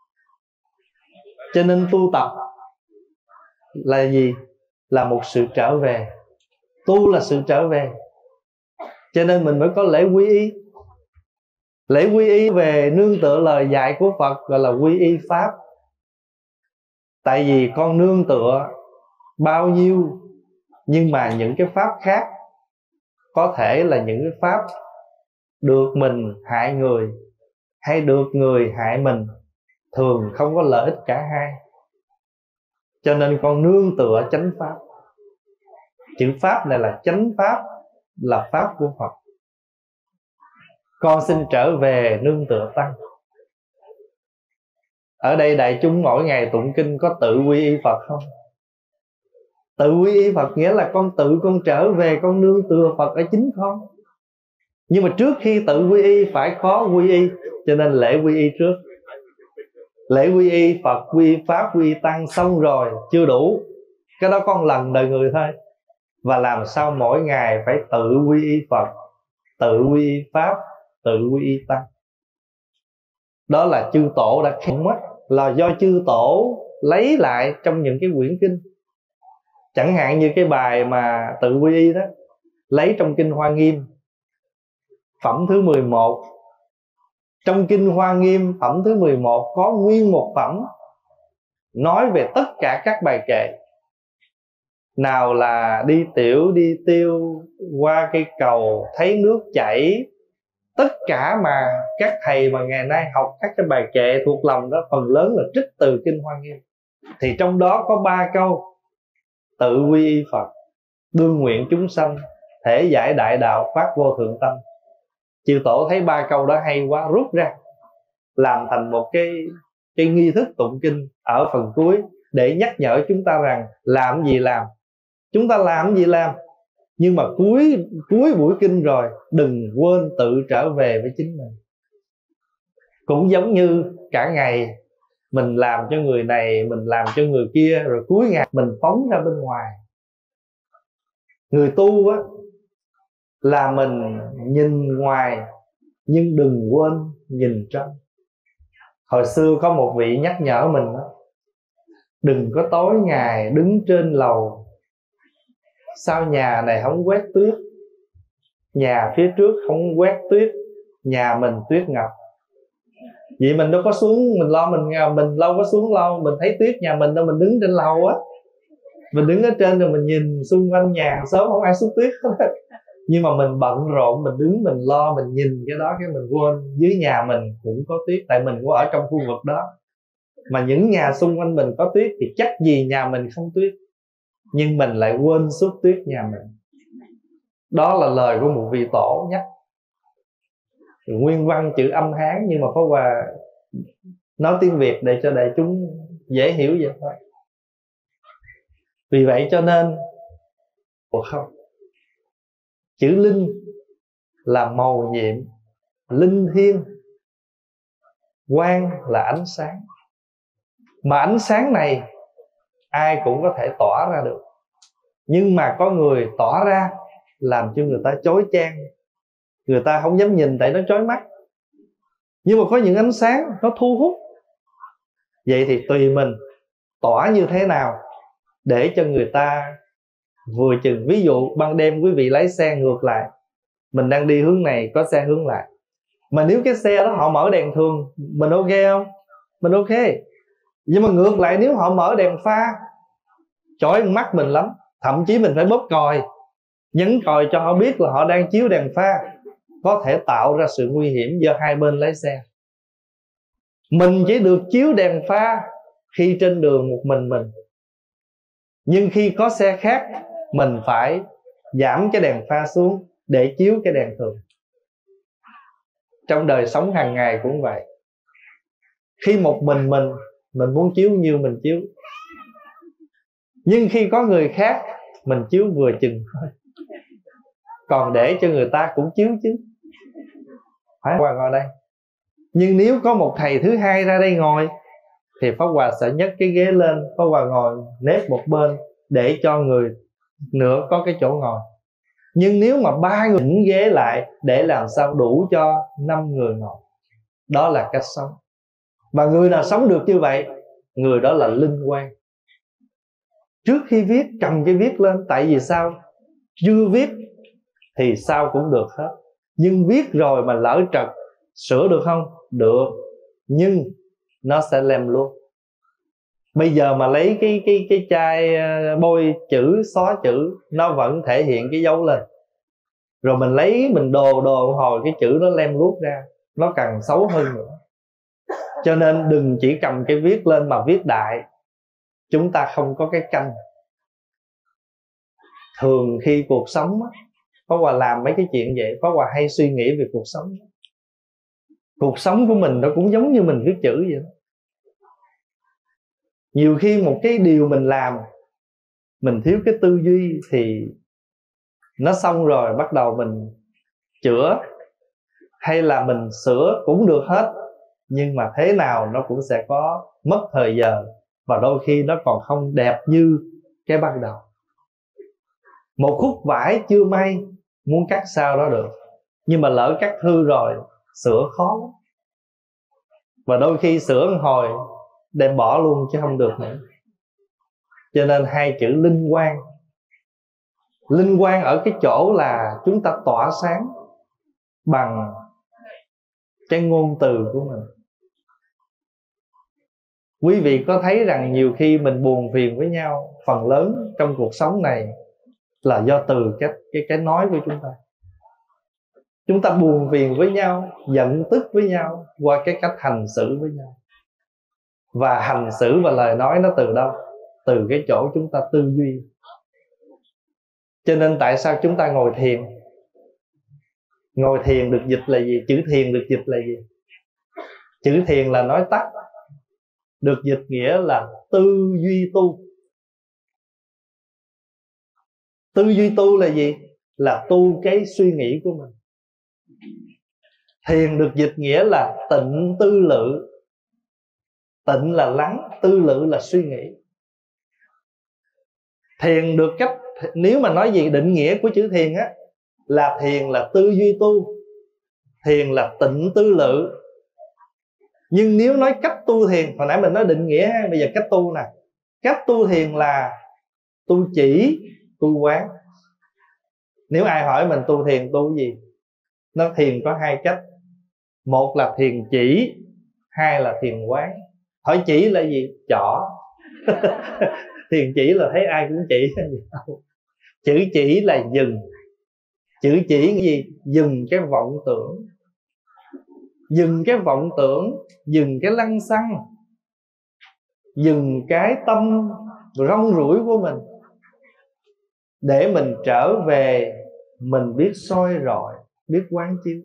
Cho nên tu tập là gì? Là một sự trở về. Tu là sự trở về. Cho nên mình mới có lễ quy y. Lễ quy y về nương tựa lời dạy của Phật gọi là quy y Pháp. Tại vì con nương tựa bao nhiêu, nhưng mà những cái Pháp khác có thể là những cái Pháp được mình hại người, hay được người hại mình, thường không có lợi ích cả hai. Cho nên con nương tựa chánh Pháp. Chữ Pháp này là chánh Pháp, là Pháp của Phật. Con xin trở về nương tựa Tăng. Ở đây đại chúng mỗi ngày tụng kinh có tự quy y Phật không? Tự quy y Phật nghĩa là con tự con trở về, con nương tựa Phật ở chính con. Nhưng mà trước khi tự quy y phải có quy y, cho nên lễ quy y trước. Lễ quy y Phật, quy y Pháp, quy y Tăng xong rồi chưa đủ. Cái đó có một lần đời người thôi. Và làm sao mỗi ngày phải tự quy y Phật, tự quy y Pháp, tự quy y Tăng. Đó là chư tổ đã khen mất, là do chư tổ lấy lại trong những cái quyển kinh. Chẳng hạn như cái bài mà tự quy y đó, lấy trong kinh Hoa Nghiêm phẩm thứ mười một. Trong kinh Hoa Nghiêm phẩm thứ mười một có nguyên một phẩm nói về tất cả các bài kệ. Nào là đi tiểu, đi tiêu, qua cây cầu, thấy nước chảy. Tất cả mà các thầy mà ngày nay học các cái bài kệ thuộc lòng đó, phần lớn là trích từ kinh Hoa Nghiêm. Thì trong đó có ba câu: tự quy y Phật, đương nguyện chúng sanh, thể giải đại đạo, phát vô thượng tâm. Chư tổ thấy ba câu đó hay quá, rút ra làm thành một cái, cái nghi thức tụng kinh ở phần cuối, để nhắc nhở chúng ta rằng làm gì làm, chúng ta làm gì làm, nhưng mà cuối cuối buổi kinh rồi đừng quên tự trở về với chính mình. Cũng giống như cả ngày mình làm cho người này, mình làm cho người kia, rồi cuối ngày mình phóng ra bên ngoài. Người tu á là mình nhìn ngoài nhưng đừng quên nhìn trong. Hồi xưa có một vị nhắc nhở mình đó: đừng có tối ngày đứng trên lầu, sao nhà này không quét tuyết, nhà phía trước không quét tuyết, nhà mình tuyết ngập. Vậy mình đâu có xuống, mình lo mình mình đâu có xuống lo, mình thấy tuyết nhà mình đâu, mình đứng trên lầu á, mình đứng ở trên rồi mình nhìn xung quanh nhà sớm không ai xuống tuyết hết. Nhưng mà mình bận rộn, mình đứng mình lo, mình nhìn cái đó, cái mình quên dưới nhà mình cũng có tuyết, tại mình cũng ở trong khu vực đó. Mà những nhà xung quanh mình có tuyết thì chắc gì nhà mình không tuyết, nhưng mình lại quên suốt tuyết nhà mình. Đó là lời của một vị tổ nhắc. Nguyên văn chữ âm Hán, nhưng mà Pháp Hòa nói tiếng Việt để cho đại chúng dễ hiểu vậy thôi. Vì vậy cho nên không, chữ linh là màu nhiệm, linh thiêng, quang là ánh sáng. Mà ánh sáng này ai cũng có thể tỏa ra được, nhưng mà có người tỏa ra làm cho người ta chói chang, người ta không dám nhìn tại nó chói mắt. Nhưng mà có những ánh sáng nó thu hút. Vậy thì tùy mình tỏa như thế nào để cho người ta vừa chừng. Ví dụ ban đêm quý vị lái xe ngược lại, mình đang đi hướng này, có xe hướng lại, mà nếu cái xe đó họ mở đèn thường, mình ok không? Mình ok. Nhưng mà ngược lại, nếu họ mở đèn pha chói mắt mình lắm, thậm chí mình phải bóp còi, nhấn còi cho họ biết là họ đang chiếu đèn pha, có thể tạo ra sự nguy hiểm do hai bên lái xe. Mình chỉ được chiếu đèn pha khi trên đường một mình mình, nhưng khi có xe khác mình phải giảm cái đèn pha xuống để chiếu cái đèn thường. Trong đời sống hàng ngày cũng vậy. Khi một mình mình mình muốn chiếu nhiêu mình chiếu, nhưng khi có người khác mình chiếu vừa chừng thôi, còn để cho người ta cũng chiếu chứ. Phải Hòa ngồi đây. Nhưng nếu có một thầy thứ hai ra đây ngồi thì Pháp Hòa sẽ nhấc cái ghế lên, Pháp Hòa ngồi nép một bên để cho người nữa có cái chỗ ngồi. Nhưng nếu mà ba người chỉnh ghế lại để làm sao đủ cho năm người ngồi, đó là cách sống. Và người nào sống được như vậy, người đó là linh quan. Trước khi viết cầm cái viết lên. Tại vì sao? Chưa viết thì sao cũng được hết, nhưng viết rồi mà lỡ trật, sửa được không? Được, nhưng nó sẽ lem luôn. Bây giờ mà lấy cái cái cái chai bôi chữ, xóa chữ, nó vẫn thể hiện cái dấu lên. Rồi mình lấy mình đồ đồ hồi cái chữ nó lem luốt ra, nó càng xấu hơn nữa. Cho nên đừng chỉ cầm cái viết lên mà viết đại. Chúng ta không có cái canh. Thường khi cuộc sống á, Pháp Hòa làm mấy cái chuyện vậy, Pháp Hòa hay suy nghĩ về cuộc sống. Cuộc sống của mình nó cũng giống như mình viết chữ vậy đó. Nhiều khi một cái điều mình làm, mình thiếu cái tư duy thì nó xong rồi bắt đầu mình chữa hay là mình sửa cũng được hết, nhưng mà thế nào nó cũng sẽ có mất thời giờ, và đôi khi nó còn không đẹp như cái ban đầu. Một khúc vải chưa may muốn cắt sao đó được, nhưng mà lỡ cắt hư rồi sửa khó lắm. Và đôi khi sửa một hồi đem bỏ luôn chứ không được nữa. Cho nên hai chữ linh quang. Linh quang ở cái chỗ là chúng ta tỏa sáng bằng cái ngôn từ của mình. Quý vị có thấy rằng nhiều khi mình buồn phiền với nhau, phần lớn trong cuộc sống này là do từ cái, cái, cái nói của chúng ta. Chúng ta buồn phiền với nhau, giận tức với nhau qua cái cách hành xử với nhau. Và hành xử và lời nói nó từ đâu? Từ cái chỗ chúng ta tư duy. Cho nên tại sao chúng ta ngồi thiền? Ngồi thiền được dịch là gì? Chữ thiền được dịch là gì? Chữ thiền là nói tắt, được dịch nghĩa là tư duy tu. Tư duy tu là gì? Là tu cái suy nghĩ của mình. Thiền được dịch nghĩa là tịnh tư lự. Tịnh là lắng, tư lự là suy nghĩ. Thiền được cách, nếu mà nói gì định nghĩa của chữ thiền á, là thiền là tư duy tu, thiền là tịnh tư lự. Nhưng nếu nói cách tu thiền, hồi nãy mình nói định nghĩa, bây giờ cách tu nè. Cách tu thiền là tu chỉ, tu quán. Nếu ai hỏi mình tu thiền tu gì, nó thiền có hai cách. Một là thiền chỉ, hai là thiền quán. Hỏi chỉ là gì? Chỏ. Thiền chỉ là thấy ai cũng chỉ. Chữ chỉ là dừng. Chữ chỉ cái gì? Dừng cái vọng tưởng. Dừng cái vọng tưởng, dừng cái lăng xăng, dừng cái tâm rong ruổi của mình, để mình trở về mình biết soi rọi, biết quán chiếu.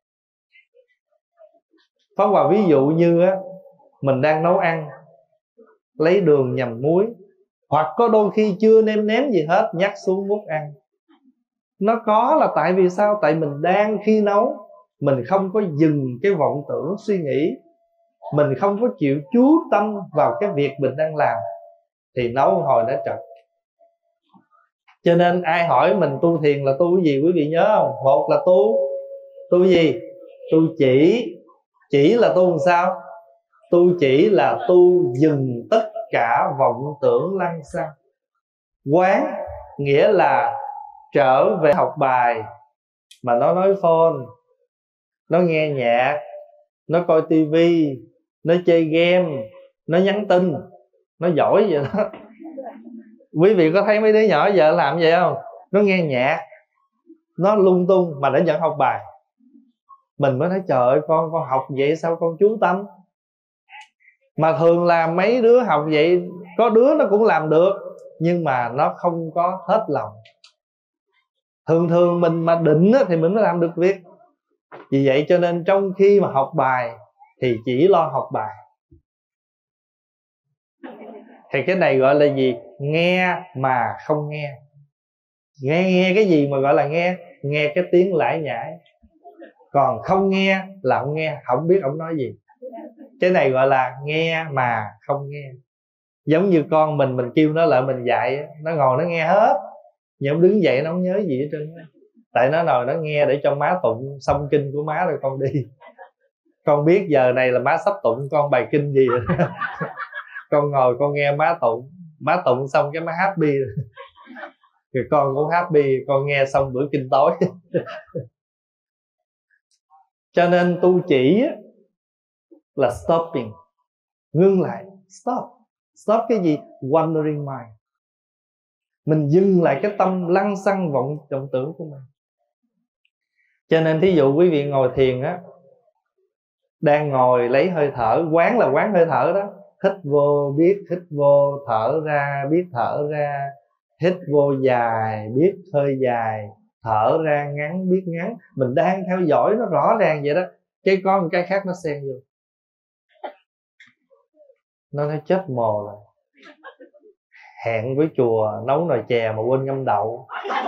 Pháp Hòa ví dụ như á, mình đang nấu ăn, lấy đường nhằm muối, Hoặc có đôi khi chưa nêm nếm gì hết, nhắc xuống múc ăn. Nó có là tại vì sao? Tại mình đang khi nấu, mình không có dừng cái vọng tưởng suy nghĩ, mình không có chịu chú tâm vào cái việc mình đang làm, thì nấu hồi nó trật. Cho nên ai hỏi mình tu thiền là tu cái gì, quý vị nhớ không? Một là tu Tu gì? Tu chỉ. Chỉ là tu làm sao? Tu chỉ là tu dừng tất cả vọng tưởng lăng xăng. Quán nghĩa là trở về học bài mà nó nói phone, nó nghe nhạc, nó coi tivi, nó chơi game, nó nhắn tin, nó giỏi vậy đó. Quý vị có thấy mấy đứa nhỏ giờ làm vậy không? Nó nghe nhạc, nó lung tung mà nó vẫn học bài. Mình mới nói trời ơi, con con học vậy sao con chú tâm? Mà thường là mấy đứa học vậy, có đứa nó cũng làm được, nhưng mà nó không có hết lòng. Thường thường mình mà định thì mình mới làm được việc. Vì vậy cho nên trong khi mà học bài thì chỉ lo học bài. Thì cái này gọi là gì? Nghe mà không nghe. Nghe nghe cái gì mà gọi là nghe? Nghe cái tiếng lải nhải. Còn không nghe là không nghe, không biết ông nói gì. Cái này gọi là nghe mà không nghe. Giống như con mình, mình kêu nó lại mình dạy, nó ngồi nó nghe hết, nhưng nó đứng dậy nó không nhớ gì hết trơn. Tại nó ngồi nó nghe để cho má tụng xong kinh của má rồi con đi. Con biết giờ này là má sắp tụng con bài kinh gì rồi. Con ngồi con nghe má tụng, má tụng xong cái má happy rồi. Rồi con cũng happy, con nghe xong bữa kinh tối. Cho nên tu chỉ là stopping, ngưng lại. Stop. Stop cái gì? Wandering mind. Mình dừng lại cái tâm lăng xăng vọng vọng tưởng của mình. Cho nên thí dụ quý vị ngồi thiền á, đang ngồi lấy hơi thở, quán là quán hơi thở đó. Hít vô biết hít vô, thở ra biết thở ra. Hít vô dài biết hơi dài, thở ra ngắn biết ngắn. Mình đang theo dõi nó rõ ràng vậy đó. Cái có một cái khác nó xen vô, nó nói chết mồ rồi, hẹn với chùa nấu nồi chè mà quên ngâm đậu.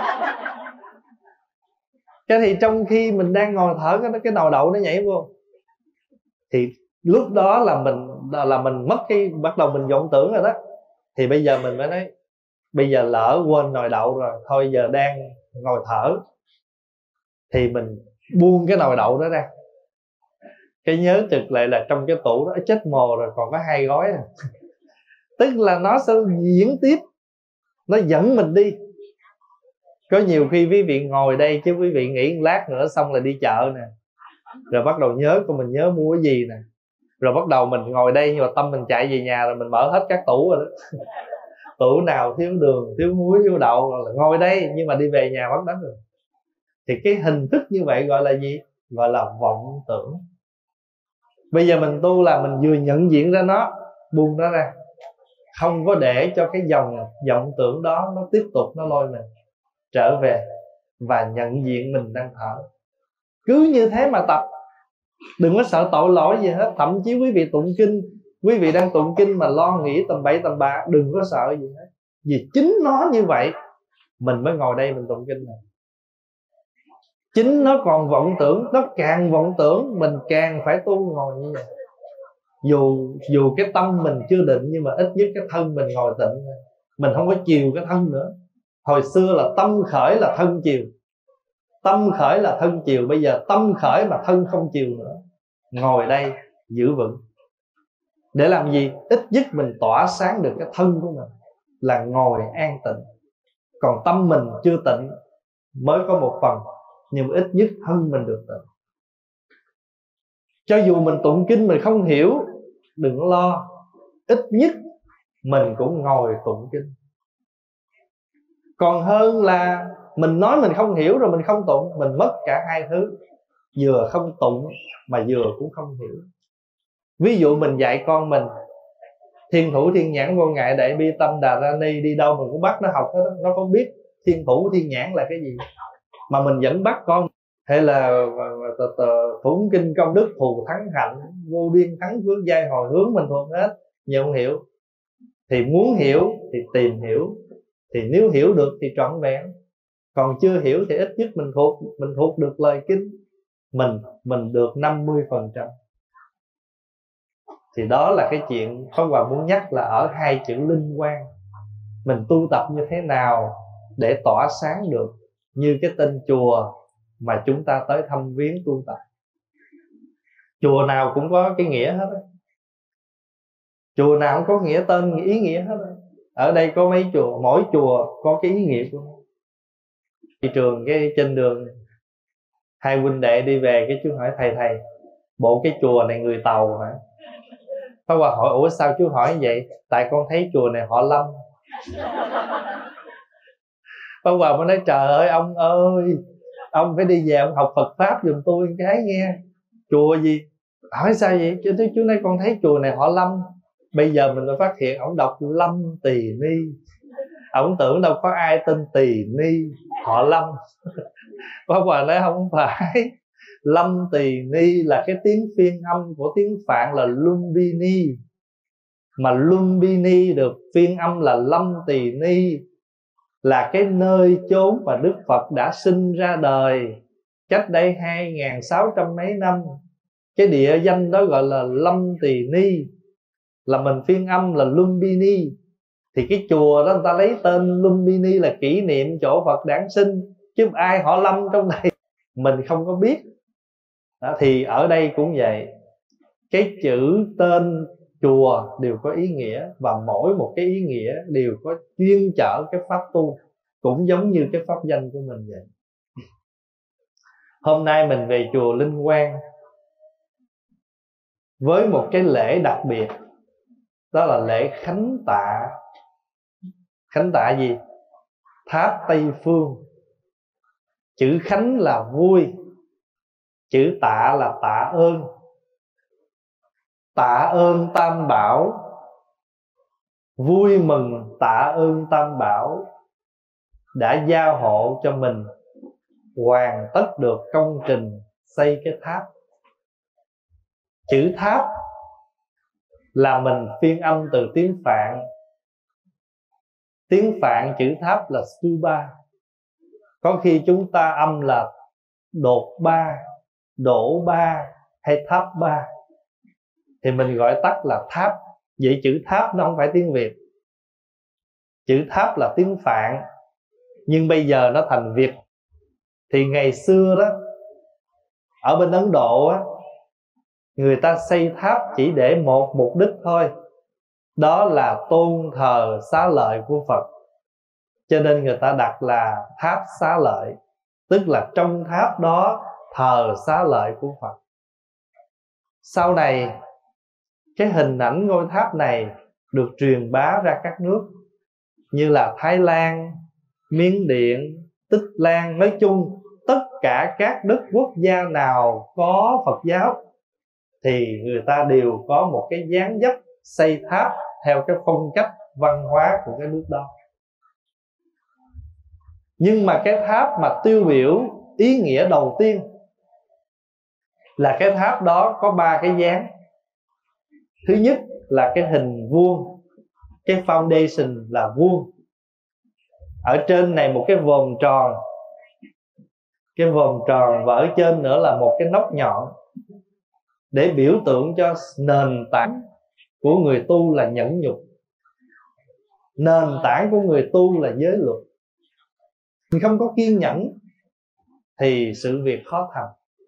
Cái thì trong khi mình đang ngồi thở, cái cái nồi đậu nó nhảy vô, thì lúc đó là mình là mình mất cái, bắt đầu mình vọng tưởng rồi đó. Thì bây giờ mình mới nói, bây giờ lỡ quên nồi đậu rồi, thôi giờ đang ngồi thở thì mình buông cái nồi đậu đó ra. Cái nhớ trực lại là trong cái tủ đó, chết mồ rồi còn có hai gói à. Tức là nó sẽ diễn tiếp, nó dẫn mình đi. Có nhiều khi quý vị ngồi đây chứ quý vị nghĩ một lát nữa xong là đi chợ nè, rồi bắt đầu nhớ con mình nhớ mua cái gì nè, rồi bắt đầu mình ngồi đây nhưng mà tâm mình chạy về nhà rồi mình mở hết các tủ rồi đó. Tủ nào thiếu đường, thiếu muối, thiếu đậu là ngồi đây, nhưng mà đi về nhà mất đánh rồi. Thì cái hình thức như vậy gọi là gì? Gọi là vọng tưởng. Bây giờ mình tu là mình vừa nhận diện ra nó, buông nó ra, không có để cho cái dòng vọng tưởng đó nó tiếp tục nó lôi mình trở về, và nhận diện mình đang thở. Cứ như thế mà tập, đừng có sợ tội lỗi gì hết. Thậm chí quý vị tụng kinh, quý vị đang tụng kinh mà lo nghĩ tầm bậy tầm bạ, đừng có sợ gì hết. Vì chính nó như vậy mình mới ngồi đây mình tụng kinh này. Chính nó còn vọng tưởng, nó càng vọng tưởng mình càng phải tu ngồi như vậy. Dù dù cái tâm mình chưa định, nhưng mà ít nhất cái thân mình ngồi tịnh, mình không có chiều cái thân nữa. Hồi xưa là tâm khởi là thân chiều, tâm khởi là thân chiều. Bây giờ tâm khởi mà thân không chiều nữa. Ngồi đây giữ vững. Để làm gì? Ít nhất mình tỏa sáng được cái thân của mình, là ngồi an tịnh. Còn tâm mình chưa tịnh mới có một phần, nhưng mà ít nhất thân mình được tịnh. Cho dù mình tụng kinh mình không hiểu, đừng có lo, ít nhất mình cũng ngồi tụng kinh. Còn hơn là mình nói mình không hiểu rồi mình không tụng, mình mất cả hai thứ. Vừa không tụng mà vừa cũng không hiểu. Ví dụ mình dạy con mình thiên thủ thiên nhãn vô ngại đại bi tâm đà ra ni, đi đâu mình cũng bắt nó học hết đó. Nó không biết thiên thủ thiên nhãn là cái gì, mà mình vẫn bắt con. Hay là thủ kinh công đức thù thắng hạnh, vô biên thắng phước giai hồi hướng, mình thuộc hết nhưng không hiểu. Thì muốn hiểu thì tìm hiểu. Thì nếu hiểu được thì trọn vẹn, còn chưa hiểu thì ít nhất mình thuộc mình thuộc được lời kinh, mình mình được năm mươi phần trăm. Thì đó là cái chuyện Pháp Hòa muốn nhắc là ở hai chữ linh quang. Mình tu tập như thế nào để tỏa sáng được như cái tên chùa mà chúng ta tới thăm viếng tu tập. Chùa nào cũng có cái nghĩa hết á. Chùa nào cũng có nghĩa tên, ý nghĩa hết á. Ở đây có mấy chùa, mỗi chùa có cái ý nghĩa của nó. Đi trường cái trên đường, hai huynh đệ đi về, cái chú hỏi thầy thầy bộ cái chùa này người Tàu hả? Pháp Hòa hỏi ủa sao chú hỏi vậy? Tại con thấy chùa này họ Lâm. Pháp Hòa mới nói trời ơi ông ơi, ông phải đi về ông học Phật Pháp giùm tôi cái nghe. Chùa gì? Hỏi sao vậy? Chú, chú nói con thấy chùa này họ Lâm. Bây giờ mình mới phát hiện ông đọc Lâm Tỳ Ni. Ông tưởng đâu có ai tên Tỳ Ni họ Lâm. Pháp Hòa nói không phải. Lâm Tỳ Ni là cái tiếng phiên âm của tiếng Phạn là Lumbini. Mà Lumbini được phiên âm là Lâm Tỳ Ni, là cái nơi chốn mà Đức Phật đã sinh ra đời cách đây hai nghìn sáu trăm mấy năm. Cái địa danh đó gọi là Lâm Tỳ Ni, là mình phiên âm là Lumbini. Thì cái chùa đó người ta lấy tên Lumbini là kỷ niệm chỗ Phật đản sinh, chứ ai họ Lâm trong này mình không có biết đó. Thì ở đây cũng vậy, cái chữ tên chùa đều có ý nghĩa, và mỗi một cái ý nghĩa đều có chuyên chở cái pháp tu, cũng giống như cái pháp danh của mình vậy. Hôm nay mình về chùa Linh Quang với một cái lễ đặc biệt, đó là lễ khánh tạ. Khánh tạ gì? Tháp Tây Phương. Chữ khánh là vui, chữ tạ là tạ ơn. Tạ ơn Tam Bảo, vui mừng tạ ơn Tam Bảo đã gia hộ cho mình hoàn tất được công trình xây cái tháp. Chữ tháp là mình phiên âm từ tiếng Phạn. Tiếng Phạn chữ tháp là Stupa. Có khi chúng ta âm là đột ba, đổ ba hay tháp ba, thì mình gọi tắt là tháp. Vậy chữ tháp nó không phải tiếng Việt. Chữ tháp là tiếng Phạn, nhưng bây giờ nó thành Việt. Thì ngày xưa đó, ở bên Ấn Độ á, người ta xây tháp chỉ để một mục đích thôi, đó là tôn thờ xá lợi của Phật. Cho nên người ta đặt là tháp xá lợi, tức là trong tháp đó thờ xá lợi của Phật. Sau này cái hình ảnh ngôi tháp này được truyền bá ra các nước như là Thái Lan, Miến Điện, Tích Lan. Nói chung tất cả các đất quốc gia nào có Phật giáo thì người ta đều có một cái dáng dấp xây tháp theo cái phong cách văn hóa của cái nước đó. Nhưng mà cái tháp mà tiêu biểu ý nghĩa đầu tiên là cái tháp đó có ba cái dáng. Thứ nhất là cái hình vuông, cái foundation là vuông. Ở trên này một cái vòm tròn, cái vòm tròn, và ở trên nữa là một cái nóc nhọn, để biểu tượng cho nền tảng của người tu là nhẫn nhục. Nền tảng của người tu là giới luật. Mình không có kiên nhẫn thì sự việc khó thành.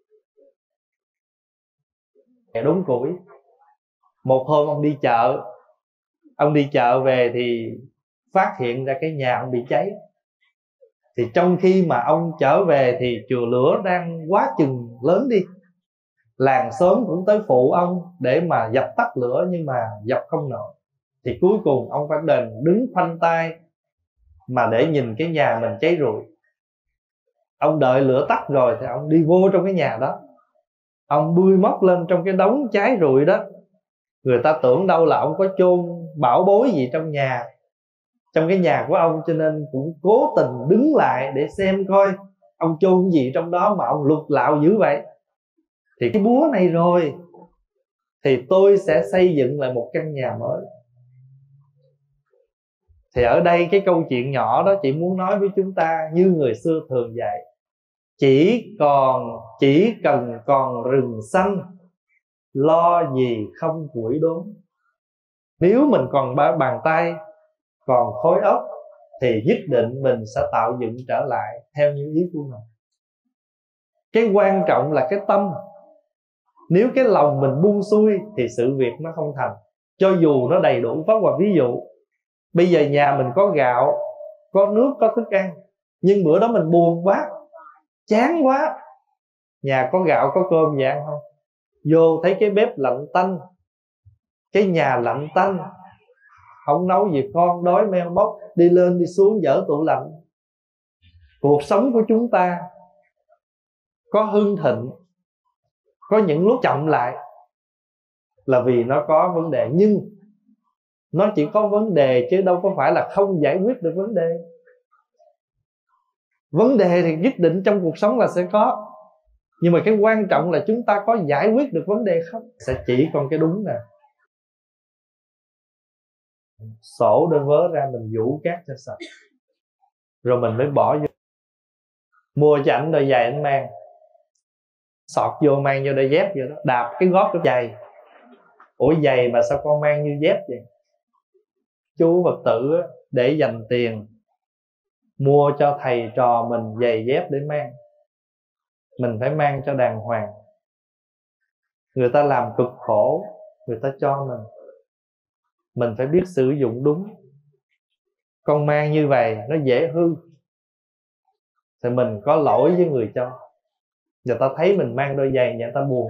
Đúng củi. Một hôm ông đi chợ, ông đi chợ về thì phát hiện ra cái nhà ông bị cháy. Thì trong khi mà ông trở về thì chùa lửa đang quá chừng lớn đi. Làng xóm cũng tới phụ ông để mà dập tắt lửa, nhưng mà dập không nổi. Thì cuối cùng ông phải đền đứng khoanh tay mà để nhìn cái nhà mình cháy rụi. Ông đợi lửa tắt rồi thì ông đi vô trong cái nhà đó. Ông bươi móc lên trong cái đống cháy rụi đó. Người ta tưởng đâu là ông có chôn bảo bối gì trong nhà, trong cái nhà của ông, cho nên cũng cố tình đứng lại để xem coi ông chôn gì trong đó mà ông lục lạo dữ vậy. Thì cái búa này rồi thì tôi sẽ xây dựng lại một căn nhà mới. Thì ở đây cái câu chuyện nhỏ đó chị muốn nói với chúng ta, như người xưa thường dạy, Chỉ còn chỉ cần còn rừng xanh, lo gì không củi đốn. Nếu mình còn bàn tay, còn khối óc, thì nhất định mình sẽ tạo dựng trở lại theo những ý của mình. Cái quan trọng là cái tâm. Nếu cái lòng mình buông xuôi thì sự việc nó không thành, cho dù nó đầy đủ. Pháp Hòa ví dụ, bây giờ nhà mình có gạo, có nước, có thức ăn, nhưng bữa đó mình buồn quá, chán quá, nhà có gạo có cơm vậy ăn không? Vô thấy cái bếp lạnh tanh, cái nhà lạnh tanh, không nấu gì, con đói meo móc, đi lên đi xuống dở tủ lạnh. Cuộc sống của chúng ta có hưng thịnh, có những lúc chậm lại, là vì nó có vấn đề. Nhưng nó chỉ có vấn đề chứ đâu có phải là không giải quyết được vấn đề. Vấn đề thì nhất định trong cuộc sống là sẽ có, nhưng mà cái quan trọng là chúng ta có giải quyết được vấn đề không. Sẽ chỉ còn cái đúng nè. Sổ để vớ ra mình vũ cát cho sạch, rồi mình mới bỏ vô. Mua cho ảnh đôi giày anh mang, sọt vô mang vô đôi dép vậy đó, đạp cái gót của giày. Ủa giày mà sao con mang như dép vậy? Chú Phật tử để dành tiền mua cho thầy trò mình giày dép để mang, mình phải mang cho đàng hoàng. Người ta làm cực khổ, người ta cho mình, mình phải biết sử dụng đúng. Con mang như vậy nó dễ hư, thì mình có lỗi với người cho. Người ta thấy mình mang đôi giày, người ta buồn.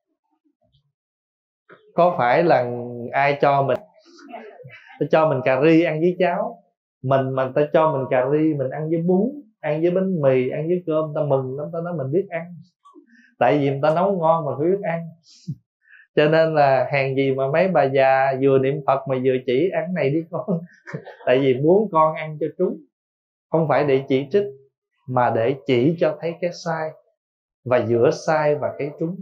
Có phải là ai cho mình? Ta cho mình cà ri ăn với cháo, mình mà ta cho mình cà ri, mình ăn với bún, ăn với bánh mì, ăn với cơm, ta mừng lắm, ta nói mình biết ăn. Tại vì người ta nấu ngon mà phải biết ăn. Cho nên là hàng gì mà mấy bà già vừa niệm Phật mà vừa chỉ ăn này đi con. Tại vì muốn con ăn cho trúng, không phải để chỉ trích, mà để chỉ cho thấy cái sai, và giữa sai và cái trúng.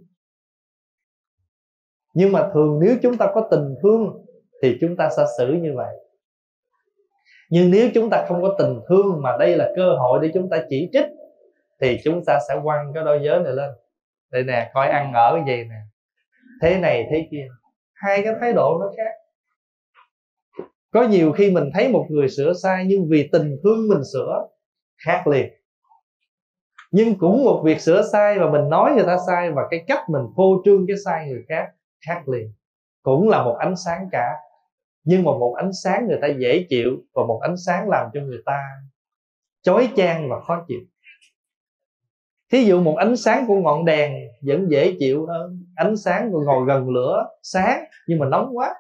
Nhưng mà thường nếu chúng ta có tình thương thì chúng ta sẽ xử như vậy. Nhưng nếu chúng ta không có tình thương, mà đây là cơ hội để chúng ta chỉ trích, thì chúng ta sẽ quăng cái đôi giớ này lên. Đây nè, coi ăn ở cái gì nè, thế này thế kia. Hai cái thái độ nó khác. Có nhiều khi mình thấy một người sửa sai, nhưng vì tình thương mình sửa, khác liền. Nhưng cũng một việc sửa sai và mình nói người ta sai, và cái cách mình phô trương cái sai người khác, khác liền. Cũng là một ánh sáng cả, nhưng mà một ánh sáng người ta dễ chịu, và một ánh sáng làm cho người ta chói chang và khó chịu. Thí dụ một ánh sáng của ngọn đèn vẫn dễ chịu hơn ánh sáng của ngồi gần lửa sáng nhưng mà nóng quá.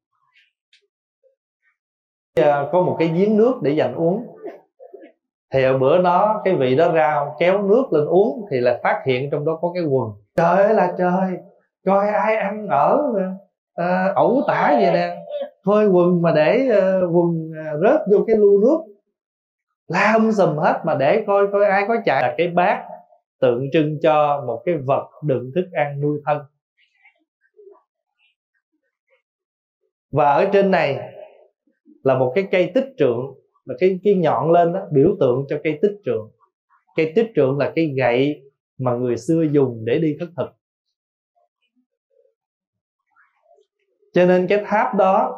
Có một cái giếng nước để dành uống, thì ở bữa đó cái vị đó ra kéo nước lên uống, thì là phát hiện trong đó có cái quần. Trời ơi là trời, coi ai ăn ở à, ẩu tả vậy nè, thôi quần mà để uh, quần uh, rớt vô cái lu nước, la um sùm hết, mà để coi coi ai có chạy. Là cái bát tượng trưng cho một cái vật đựng thức ăn nuôi thân. Và ở trên này là một cái cây tích trượng, là cái, cái nhọn lên đó, biểu tượng cho cây tích trượng. Cây tích trượng là cái gậy mà người xưa dùng để đi khất thực. Cho nên cái tháp đó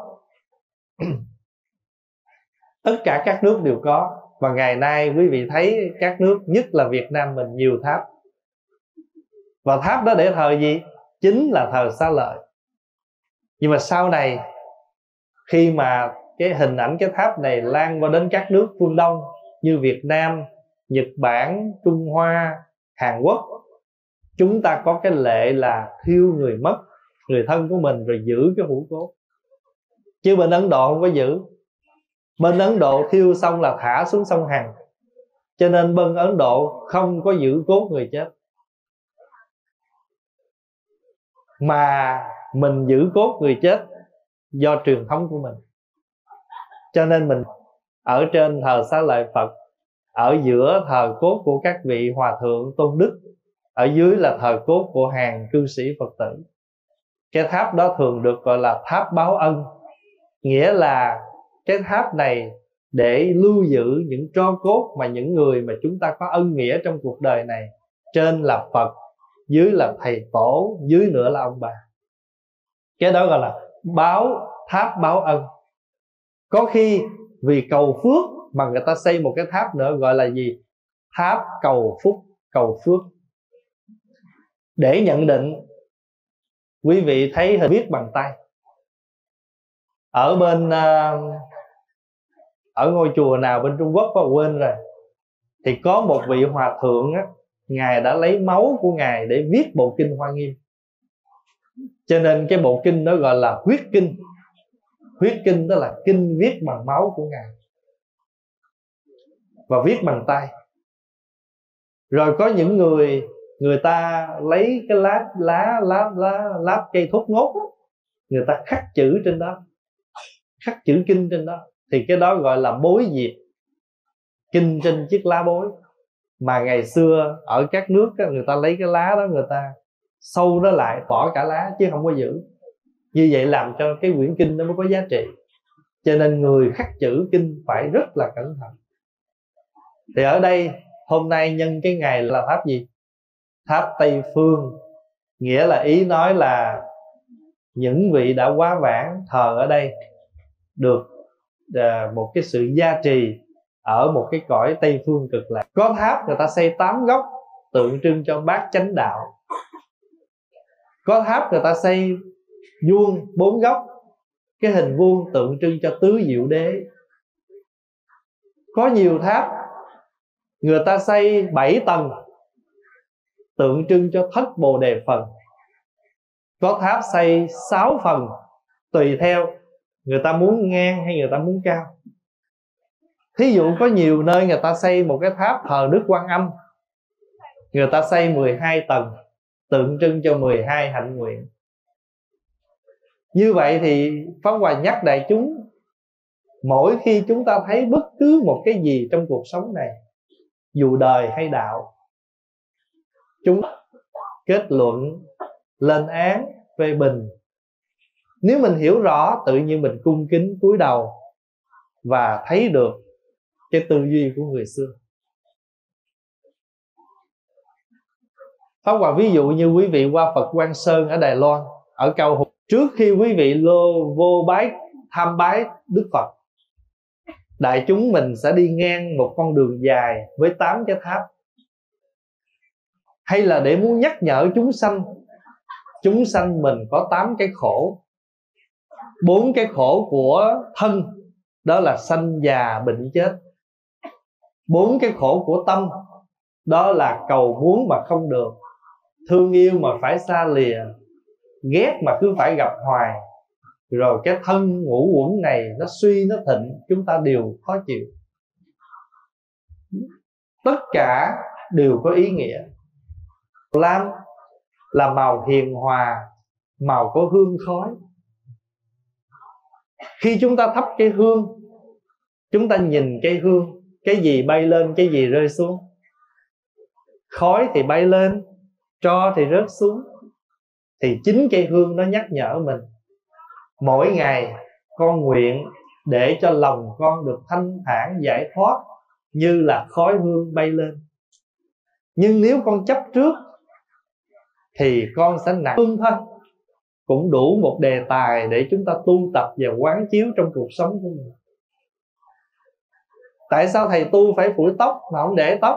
tất cả các nước đều có. Và ngày nay quý vị thấy các nước, nhất là Việt Nam mình, nhiều tháp. Và tháp đó để thờ gì? Chính là thờ Xá Lợi. Nhưng mà sau này, khi mà cái hình ảnh cái tháp này lan qua đến các nước phương Đông như Việt Nam, Nhật Bản, Trung Hoa, Hàn Quốc, chúng ta có cái lệ là thiêu người mất, người thân của mình, rồi giữ cái hũ cốt. Chứ bên Ấn Độ không có giữ. Bên Ấn Độ thiêu xong là thả xuống sông Hằng. Cho nên bên Ấn Độ không có giữ cốt người chết, mà mình giữ cốt người chết do truyền thống của mình. Cho nên mình ở trên thờ Xá Lợi Phật, ở giữa thờ cốt của các vị hòa thượng tôn đức, ở dưới là thờ cốt của hàng cư sĩ Phật tử. Cái tháp đó thường được gọi là tháp báo ân, nghĩa là cái tháp này để lưu giữ những tro cốt mà những người mà chúng ta có ân nghĩa trong cuộc đời này. Trên là Phật, dưới là thầy tổ, dưới nữa là ông bà. Cái đó gọi là báo tháp báo ân. Có khi vì cầu phước mà người ta xây một cái tháp nữa, gọi là gì? Tháp cầu phúc, cầu phước. Để nhận định, quý vị thấy hình viết bằng tay. Ở bên Ở ngôi chùa nào bên Trung Quốc có quên rồi, thì có một vị hòa thượng á, Ngài đã lấy máu của Ngài để viết bộ kinh Hoa Nghiêm. Cho nên cái bộ kinh đó gọi là huyết kinh. Huyết kinh đó là kinh viết bằng máu của Ngài và viết bằng tay. Rồi có những người người ta lấy cái lá lá lá lá, lá cây thốt nốt đó, người ta khắc chữ trên đó, khắc chữ kinh trên đó, thì cái đó gọi là bối diệp, kinh trên chiếc lá bối. Mà ngày xưa ở các nước đó, người ta lấy cái lá đó, người ta sâu nó lại, bỏ cả lá chứ không có giữ. Như vậy làm cho cái quyển kinh nó mới có giá trị. Cho nên người khắc chữ kinh phải rất là cẩn thận. Thì ở đây hôm nay nhân cái ngày là tháp gì? Tháp Tây Phương. Nghĩa là ý nói là những vị đã quá vãng thờ ở đây được uh, một cái sự gia trì ở một cái cõi Tây Phương cực lạc. Có tháp người ta xây tám góc tượng trưng cho bát chánh đạo. Có tháp người ta xây vuông bốn góc, cái hình vuông tượng trưng cho tứ diệu đế. Có nhiều tháp người ta xây bảy tầng tượng trưng cho thất bồ đề phần. Có tháp xây sáu phần, tùy theo người ta muốn ngang hay người ta muốn cao. Thí dụ có nhiều nơi người ta xây một cái tháp thờ Đức Quan Âm, người ta xây mười hai tầng tượng trưng cho mười hai hạnh nguyện. Như vậy thì Pháp Hòa nhắc đại chúng, mỗi khi chúng ta thấy bất cứ một cái gì trong cuộc sống này, dù đời hay đạo, chúng kết luận, lên án, phê bình, nếu mình hiểu rõ, tự nhiên mình cung kính cúi đầu và thấy được cái tư duy của người xưa. Pháp Hòa ví dụ như quý vị qua Phật Quang Sơn ở Đài Loan, ở Cao Hùng, trước khi quý vị lô vô bái tham bái Đức Phật, đại chúng mình sẽ đi ngang một con đường dài với tám cái tháp. Hay là để muốn nhắc nhở chúng sanh, chúng sanh mình có tám cái khổ. Bốn cái khổ của thân, đó là sanh già bệnh chết. Bốn cái khổ của tâm, đó là cầu muốn mà không được, thương yêu mà phải xa lìa, ghét mà cứ phải gặp hoài. Rồi cái thân ngũ uẩn này nó suy nó thịnh, chúng ta đều khó chịu. Tất cả đều có ý nghĩa. Lam là màu hiền hòa, màu có hương khói. Khi chúng ta thắp cây hương, chúng ta nhìn cây hương, cái gì bay lên, cái gì rơi xuống. Khói thì bay lên, tro thì rớt xuống. Thì chính cây hương nó nhắc nhở mình, mỗi ngày con nguyện để cho lòng con được thanh thản giải thoát, như là khói hương bay lên. Nhưng nếu con chấp trước thì con sẽ nặng hương thôi. Cũng đủ một đề tài để chúng ta tu tập và quán chiếu trong cuộc sống của mình. Tại sao thầy tu phải phủi tóc mà không để tóc?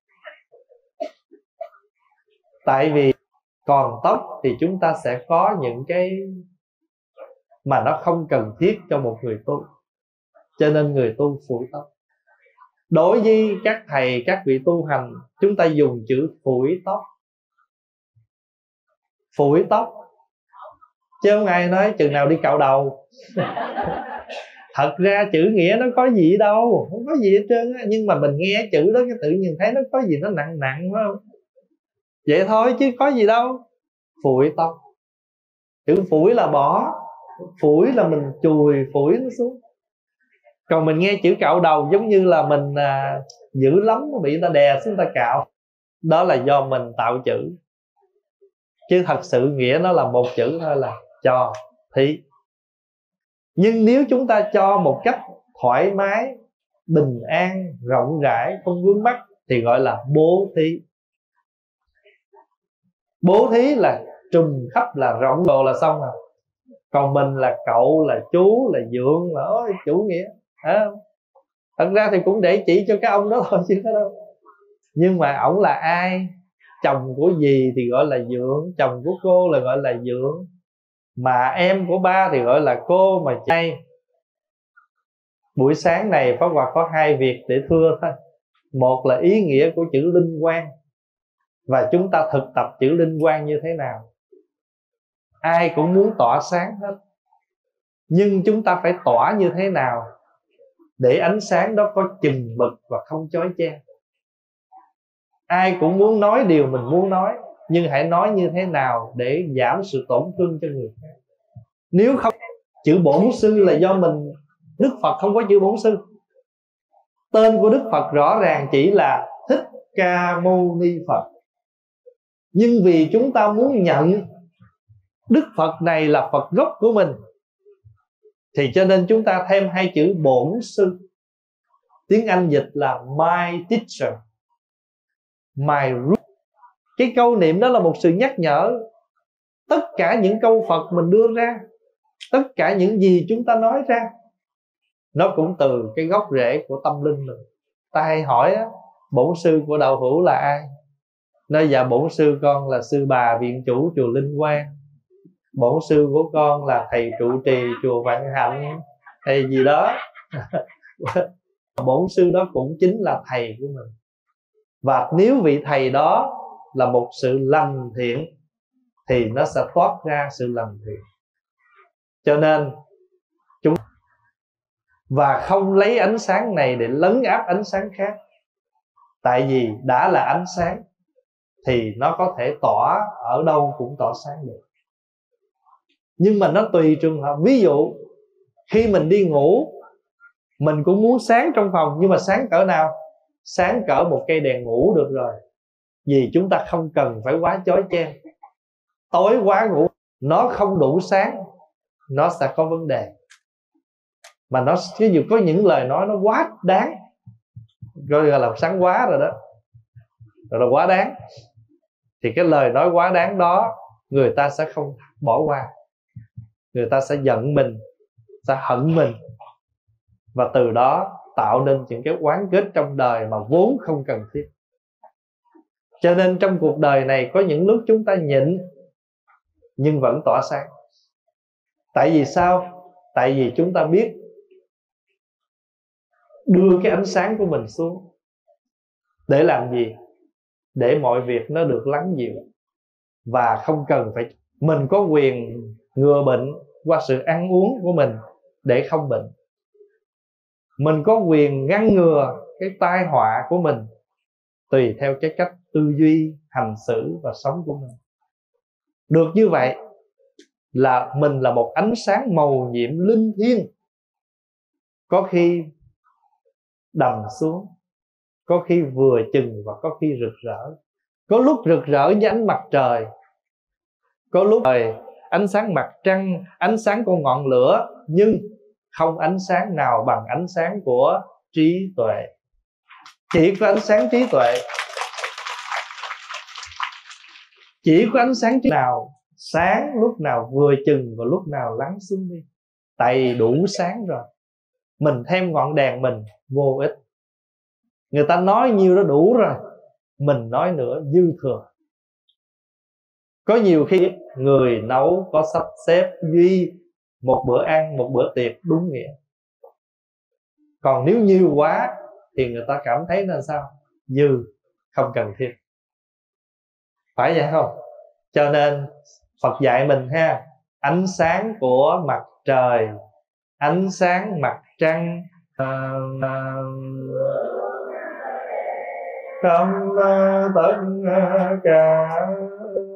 Tại vì còn tóc thì chúng ta sẽ có những cái mà nó không cần thiết cho một người tu. Cho nên người tu phủi tóc. Đối với các thầy, các vị tu hành, chúng ta dùng chữ phủi tóc. Phủi tóc, chứ không ai nói chừng nào đi cạo đầu. Thật ra chữ nghĩa nó có gì đâu, không có gì hết trơn á. Nhưng mà mình nghe chữ đó cái tự nhiên thấy nó có gì nó nặng nặng, phải không? Vậy thôi chứ có gì đâu. Phủi tóc, chữ phủi là bỏ, phủi là mình chùi, phủi nó xuống. Còn mình nghe chữ cạo đầu giống như là mình à, dữ lắm, bị người ta đè xuống người ta cạo. Đó là do mình tạo chữ, chứ thật sự nghĩa nó là một chữ thôi, là cho, thí. Nhưng nếu chúng ta cho một cách thoải mái, bình an, rộng rãi, không vướng mắc thì gọi là bố thí. Bố thí là trùm khắp, là rộng đồ là xong rồi. Còn mình là cậu, là chú, là dượng, là ôi chủ nghĩa à, thật ra thì cũng để chỉ cho cái ông đó thôi chứ có đâu. Nhưng mà ổng là ai? Chồng của dì thì gọi là dượng, chồng của cô là gọi là dượng, mà em của ba thì gọi là cô, mà chị. Buổi sáng này Pháp Hòa có hai việc để thưa thôi. Một là ý nghĩa của chữ linh quan, và chúng ta thực tập chữ linh quan như thế nào. Ai cũng muốn tỏa sáng hết, nhưng chúng ta phải tỏa như thế nào để ánh sáng đó có chừng mực và không chói chang. Ai cũng muốn nói điều mình muốn nói, nhưng hãy nói như thế nào để giảm sự tổn thương cho người khác. Nếu không, chữ bổn sư là do mình. Đức Phật không có chữ bổn sư. Tên của Đức Phật rõ ràng chỉ là Thích Ca Mâu Ni Phật. Nhưng vì chúng ta muốn nhận Đức Phật này là Phật gốc của mình, thì cho nên chúng ta thêm hai chữ bổn sư. Tiếng Anh dịch là my teacher, my root. Cái câu niệm đó là một sự nhắc nhở. Tất cả những câu Phật mình đưa ra, tất cả những gì chúng ta nói ra, nó cũng từ cái gốc rễ của tâm linh mình. Ta hay hỏi á, bổn sư của đạo hữu là ai? Nói dạ bổn sư con là sư bà viện chủ chùa Linh Quang. Bổn sư của con là thầy trụ trì chùa Vạn Hạnh hay gì đó. Bổn sư đó cũng chính là thầy của mình. Và nếu vị thầy đó là một sự lành thiện thì nó sẽ toát ra sự lành thiện. Cho nên chúng và không lấy ánh sáng này để lấn áp ánh sáng khác. Tại vì đã là ánh sáng thì nó có thể tỏa ở đâu cũng tỏa sáng được. Nhưng mà nó tùy trường hợp. Ví dụ khi mình đi ngủ, mình cũng muốn sáng trong phòng, nhưng mà sáng cỡ nào? Sáng cỡ một cây đèn ngủ được rồi. Vì chúng ta không cần phải quá chói chang. Tối quá ngủ, nó không đủ sáng, nó sẽ có vấn đề. Mà nó ví dụ có những lời nói nó quá đáng, gọi là sáng quá rồi đó, rồi là quá đáng, thì cái lời nói quá đáng đó người ta sẽ không bỏ qua. Người ta sẽ giận mình, sẽ hận mình, và từ đó tạo nên những cái oán kết trong đời mà vốn không cần thiết. Cho nên trong cuộc đời này có những lúc chúng ta nhịn nhưng vẫn tỏa sáng. Tại vì sao? Tại vì chúng ta biết đưa cái ánh sáng của mình xuống. Để làm gì? Để mọi việc nó được lắng dịu. Và không cần phải. Mình có quyền ngừa bệnh qua sự ăn uống của mình để không bệnh. Mình có quyền ngăn ngừa cái tai họa của mình tùy theo cái cách tư duy, hành xử và sống của mình. Được như vậy là mình là một ánh sáng màu nhiệm linh thiêng. Có khi đầm xuống, có khi vừa chừng, và có khi rực rỡ. Có lúc rực rỡ như ánh mặt trời, có lúc trời ánh sáng mặt trăng, ánh sáng của ngọn lửa, nhưng không ánh sáng nào bằng ánh sáng của trí tuệ. Chỉ có ánh sáng trí tuệ, chỉ có ánh sáng trí nào sáng, lúc nào vừa chừng và lúc nào lắng xuống đi. Tại vì đủ sáng rồi. Mình thêm ngọn đèn mình vô ích. Người ta nói nhiêu đó đủ rồi, mình nói nữa dư thừa. Có nhiều khi người nấu có sắp xếp duy một bữa ăn, một bữa tiệc đúng nghĩa. Còn nếu nhiều quá thì người ta cảm thấy là sao? Dư, không cần thiết. Phải vậy không? Cho nên Phật dạy mình ha, ánh sáng của mặt trời, ánh sáng mặt trăng, không tất cả